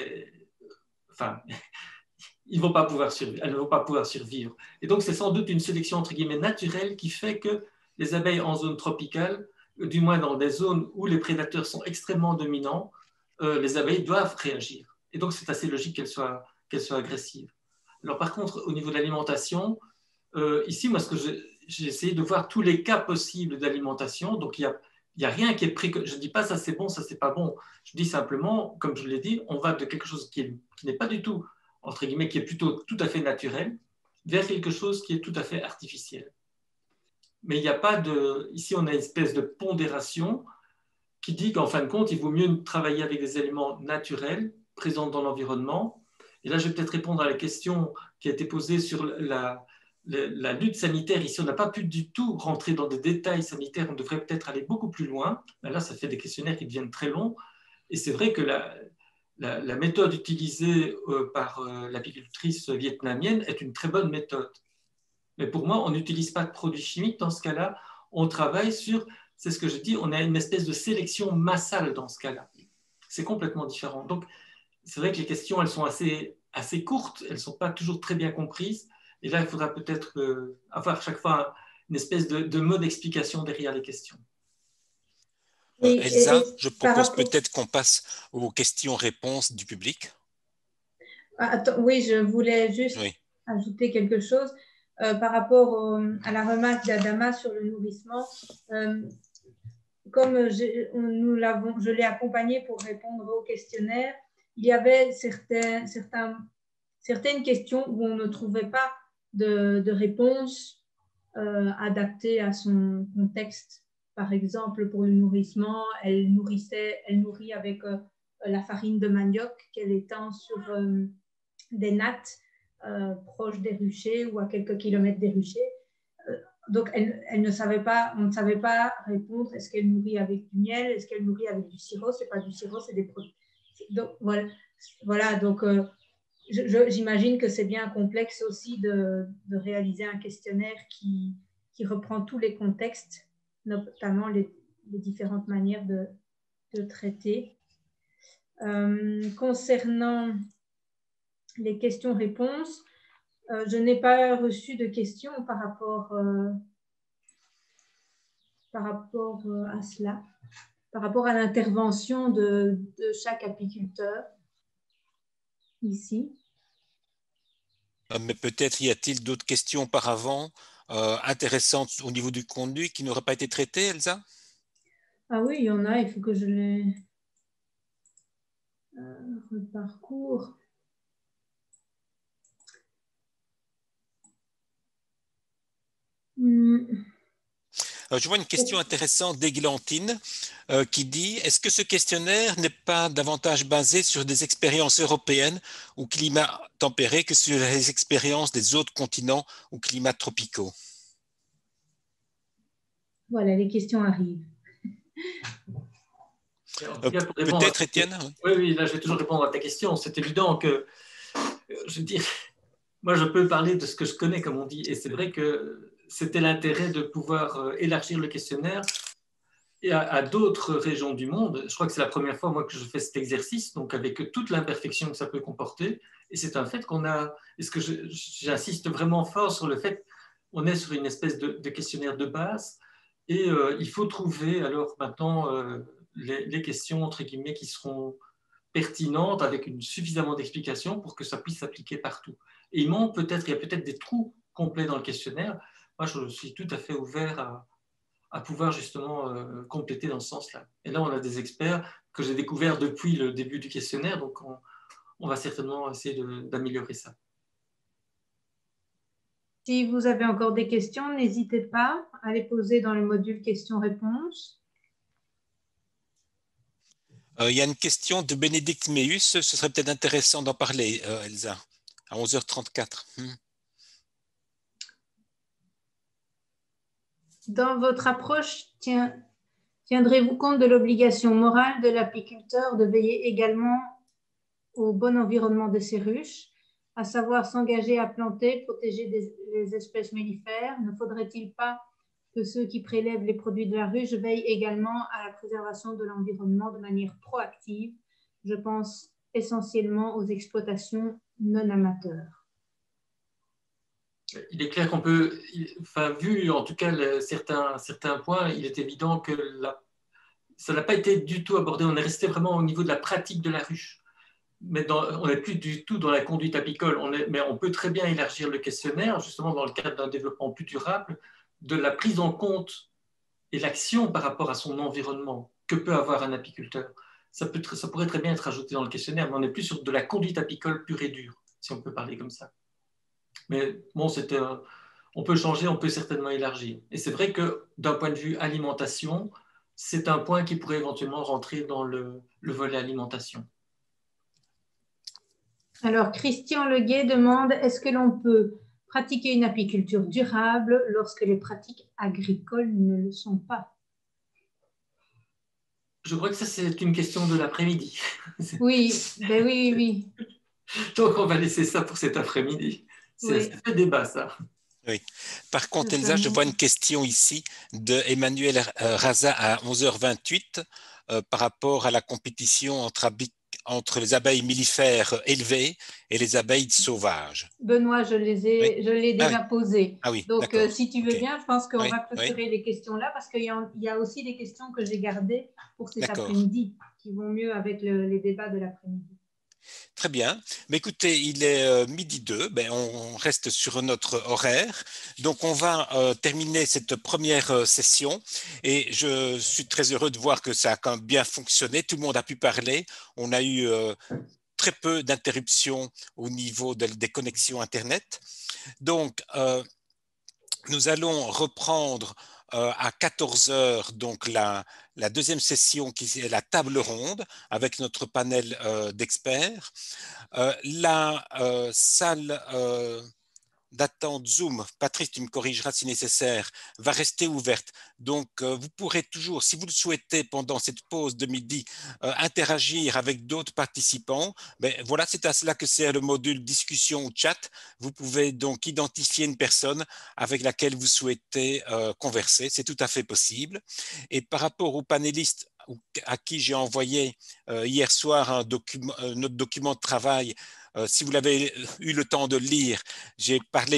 Enfin, elles ne vont pas pouvoir survivre. Et donc, c'est sans doute une sélection, entre guillemets, naturelle qui fait que les abeilles en zone tropicale, du moins dans des zones où les prédateurs sont extrêmement dominants, les abeilles doivent réagir. Et donc, c'est assez logique qu'elles soient agressives. Alors, par contre, au niveau de l'alimentation, ici, moi, j'ai essayé de voir tous les cas possibles d'alimentation. Donc, il n'y a rien qui est pris. Je ne dis pas ça c'est bon, ça c'est pas bon. Je dis simplement, comme je l'ai dit, on va de quelque chose qui n'est pas du tout, entre guillemets, qui est plutôt tout à fait naturel, vers quelque chose qui est tout à fait artificiel. Mais il n'y a pas de... Ici, on a une espèce de pondération qui dit qu'en fin de compte, il vaut mieux travailler avec des aliments naturels, présents dans l'environnement. Et là, je vais peut-être répondre à la question qui a été posée sur la lutte sanitaire. Ici, on n'a pas pu du tout rentrer dans des détails sanitaires. On devrait peut-être aller beaucoup plus loin. Là, ça fait des questionnaires qui deviennent très longs. Et c'est vrai que la méthode utilisée par l'apicultrice vietnamienne est une très bonne méthode. Mais pour moi, on n'utilise pas de produits chimiques. Dans ce cas-là, on travaille sur, c'est ce que je dis, on a une espèce de sélection massale dans ce cas-là. C'est complètement différent. Donc, c'est vrai que les questions, elles sont assez courtes. Elles ne sont pas toujours très bien comprises. Et là, il faudra peut-être avoir chaque fois une espèce de mode d'explication derrière les questions. Elsa, je propose peut-être qu'on passe aux questions-réponses du public. Attends, oui, je voulais juste ajouter quelque chose par rapport à la remarque d'Adama sur le nourrissement. Comme je l'ai accompagné pour répondre au questionnaire, il y avait certaines questions où on ne trouvait pas de réponse adaptée à son contexte. Par exemple, pour le nourrissement, elle nourrit avec la farine de manioc qu'elle étend sur des nattes proches des ruchers ou à quelques kilomètres des ruchers. Donc, elle ne savait pas, on ne savait pas répondre. Est-ce qu'elle nourrit avec du miel? Est-ce qu'elle nourrit avec du sirop? Ce n'est pas du sirop, c'est des produits. Donc, voilà donc j'imagine que c'est bien complexe aussi de réaliser un questionnaire qui reprend tous les contextes, notamment les différentes manières de traiter. Concernant les questions-réponses, je n'ai pas reçu de questions par rapport à cela, par rapport à l'intervention de chaque apiculteur. ici. Mais peut-être y a-t-il d'autres questions auparavant intéressantes au niveau du contenu qui n'auraient pas été traitées, Elsa? Ah oui, il y en a, il faut que je les reparcours. Je vois une question intéressante d'Églantine qui dit « Est-ce que ce questionnaire n'est pas davantage basé sur des expériences européennes ou climat tempéré que sur les expériences des autres continents ou climats tropicaux ?» Voilà, les questions arrivent. Peut-être, Étienne? Oui, là, je vais toujours répondre à ta question. C'est évident que, je veux dire, moi, je peux parler de ce que je connais, comme on dit, et c'est vrai que c'était l'intérêt de pouvoir élargir le questionnaire et à d'autres régions du monde. Je crois que c'est la première fois, moi, que je fais cet exercice, donc avec toute l'imperfection que ça peut comporter. Et c'est un fait qu'on a, est-ce que j'insiste vraiment fort sur le fait qu'on est sur une espèce de questionnaire de base, et il faut trouver, alors maintenant, les questions, entre guillemets, qui seront pertinentes, avec suffisamment d'explications pour que ça puisse s'appliquer partout. Et il y a peut-être des trous complets dans le questionnaire. Moi, je suis tout à fait ouvert à pouvoir justement compléter dans ce sens-là. Et là, on a des experts que j'ai découverts depuis le début du questionnaire, donc on va certainement essayer d'améliorer ça. Si vous avez encore des questions, n'hésitez pas à les poser dans le module questions-réponses. Il y a une question de Bénédicte Meus, ce serait peut-être intéressant d'en parler, Elsa, à 11h34. Dans votre approche, tiendrez-vous compte de l'obligation morale de l'apiculteur de veiller également au bon environnement de ses ruches, à savoir s'engager à planter, protéger les espèces mellifères? Ne faudrait-il pas que ceux qui prélèvent les produits de la ruche veillent également à la préservation de l'environnement de manière proactive? Je pense essentiellement aux exploitations non amateurs. Il est clair qu'on peut, vu en tout cas certains points, il est évident que ça n'a pas été du tout abordé. On est resté vraiment au niveau de la pratique de la ruche. Mais on n'est plus du tout dans la conduite apicole. Mais on peut très bien élargir le questionnaire, justement dans le cadre d'un développement plus durable, de la prise en compte et l'action par rapport à son environnement que peut avoir un apiculteur. Ça pourrait très bien être ajouté dans le questionnaire, mais on n'est plus sur de la conduite apicole pure et dure, si on peut parler comme ça. Mais bon, on peut changer, on peut certainement élargir. Et c'est vrai que d'un point de vue alimentation, c'est un point qui pourrait éventuellement rentrer dans le volet alimentation. Alors, Christian Leguet demande, est-ce que l'on peut pratiquer une apiculture durable lorsque les pratiques agricoles ne le sont pas? Je crois que ça, c'est une question de l'après-midi. Oui, ben oui. Donc, on va laisser ça pour cet après-midi. C'est un débat, ça. Oui. Par contre, Elsa, je vois une question ici de Emmanuel Raza à 11h28 par rapport à la compétition entre les abeilles mellifères élevées et les abeilles sauvages. Benoît, je l'ai déjà posé. Ah oui, donc, si tu veux bien, je pense qu'on va clôturer les questions là, parce qu'il y a aussi des questions que j'ai gardées pour cet après-midi, qui vont mieux avec les débats de l'après-midi. Très bien. Mais écoutez, il est midi 2, on reste sur notre horaire. Donc, on va terminer cette première session et je suis très heureux de voir que ça a quand même bien fonctionné. Tout le monde a pu parler. On a eu très peu d'interruptions au niveau des connexions Internet. Donc, nous allons reprendre à 14h, donc la deuxième session qui est la table ronde avec notre panel d'experts. La salle d'attente Zoom, Patrice, tu me corrigeras si nécessaire, va rester ouverte. Donc, vous pourrez toujours, si vous le souhaitez, pendant cette pause de midi, interagir avec d'autres participants. Voilà, c'est à cela que sert le module discussion ou chat. Vous pouvez donc identifier une personne avec laquelle vous souhaitez converser. C'est tout à fait possible. Et par rapport aux panélistes à qui j'ai envoyé hier soir notre document de travail, si vous l'avez eu le temps de le lire, j'ai parlé d'une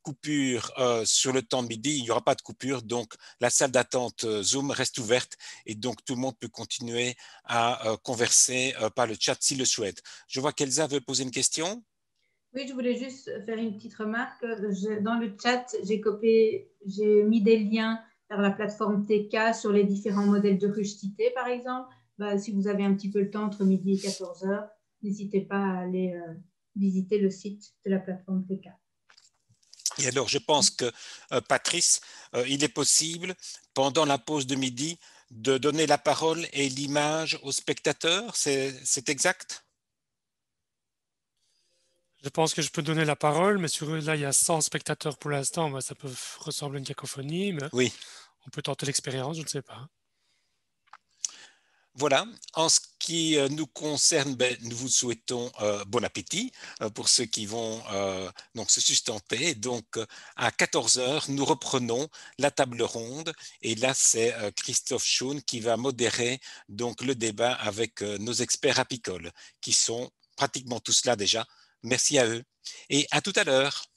coupure sur le temps de midi, il n'y aura pas de coupure, donc la salle d'attente Zoom reste ouverte et donc tout le monde peut continuer à converser par le chat s'il le souhaite. Je vois qu'Elsa veut poser une question. Oui, je voulais juste faire une petite remarque. Dans le chat, j'ai mis des liens vers la plateforme TK sur les différents modèles de ruchedité, par exemple. Si vous avez un petit peu le temps entre midi et 14 heures, n'hésitez pas à aller visiter le site de la plateforme TK. Et alors, je pense que, Patrice, il est possible, pendant la pause de midi, de donner la parole et l'image aux spectateurs. C'est exact? Je pense que je peux donner la parole, mais là, il y a 100 spectateurs pour l'instant. Ça peut ressembler à une cacophonie, mais oui. On peut tenter l'expérience, je ne sais pas. Voilà, en ce qui nous concerne, nous vous souhaitons bon appétit pour ceux qui vont donc se sustenter. Donc à 14 heures, nous reprenons la table ronde et là c'est Christophe Schoen qui va modérer donc le débat avec nos experts apicoles qui sont pratiquement tous là déjà. Merci à eux et à tout à l'heure.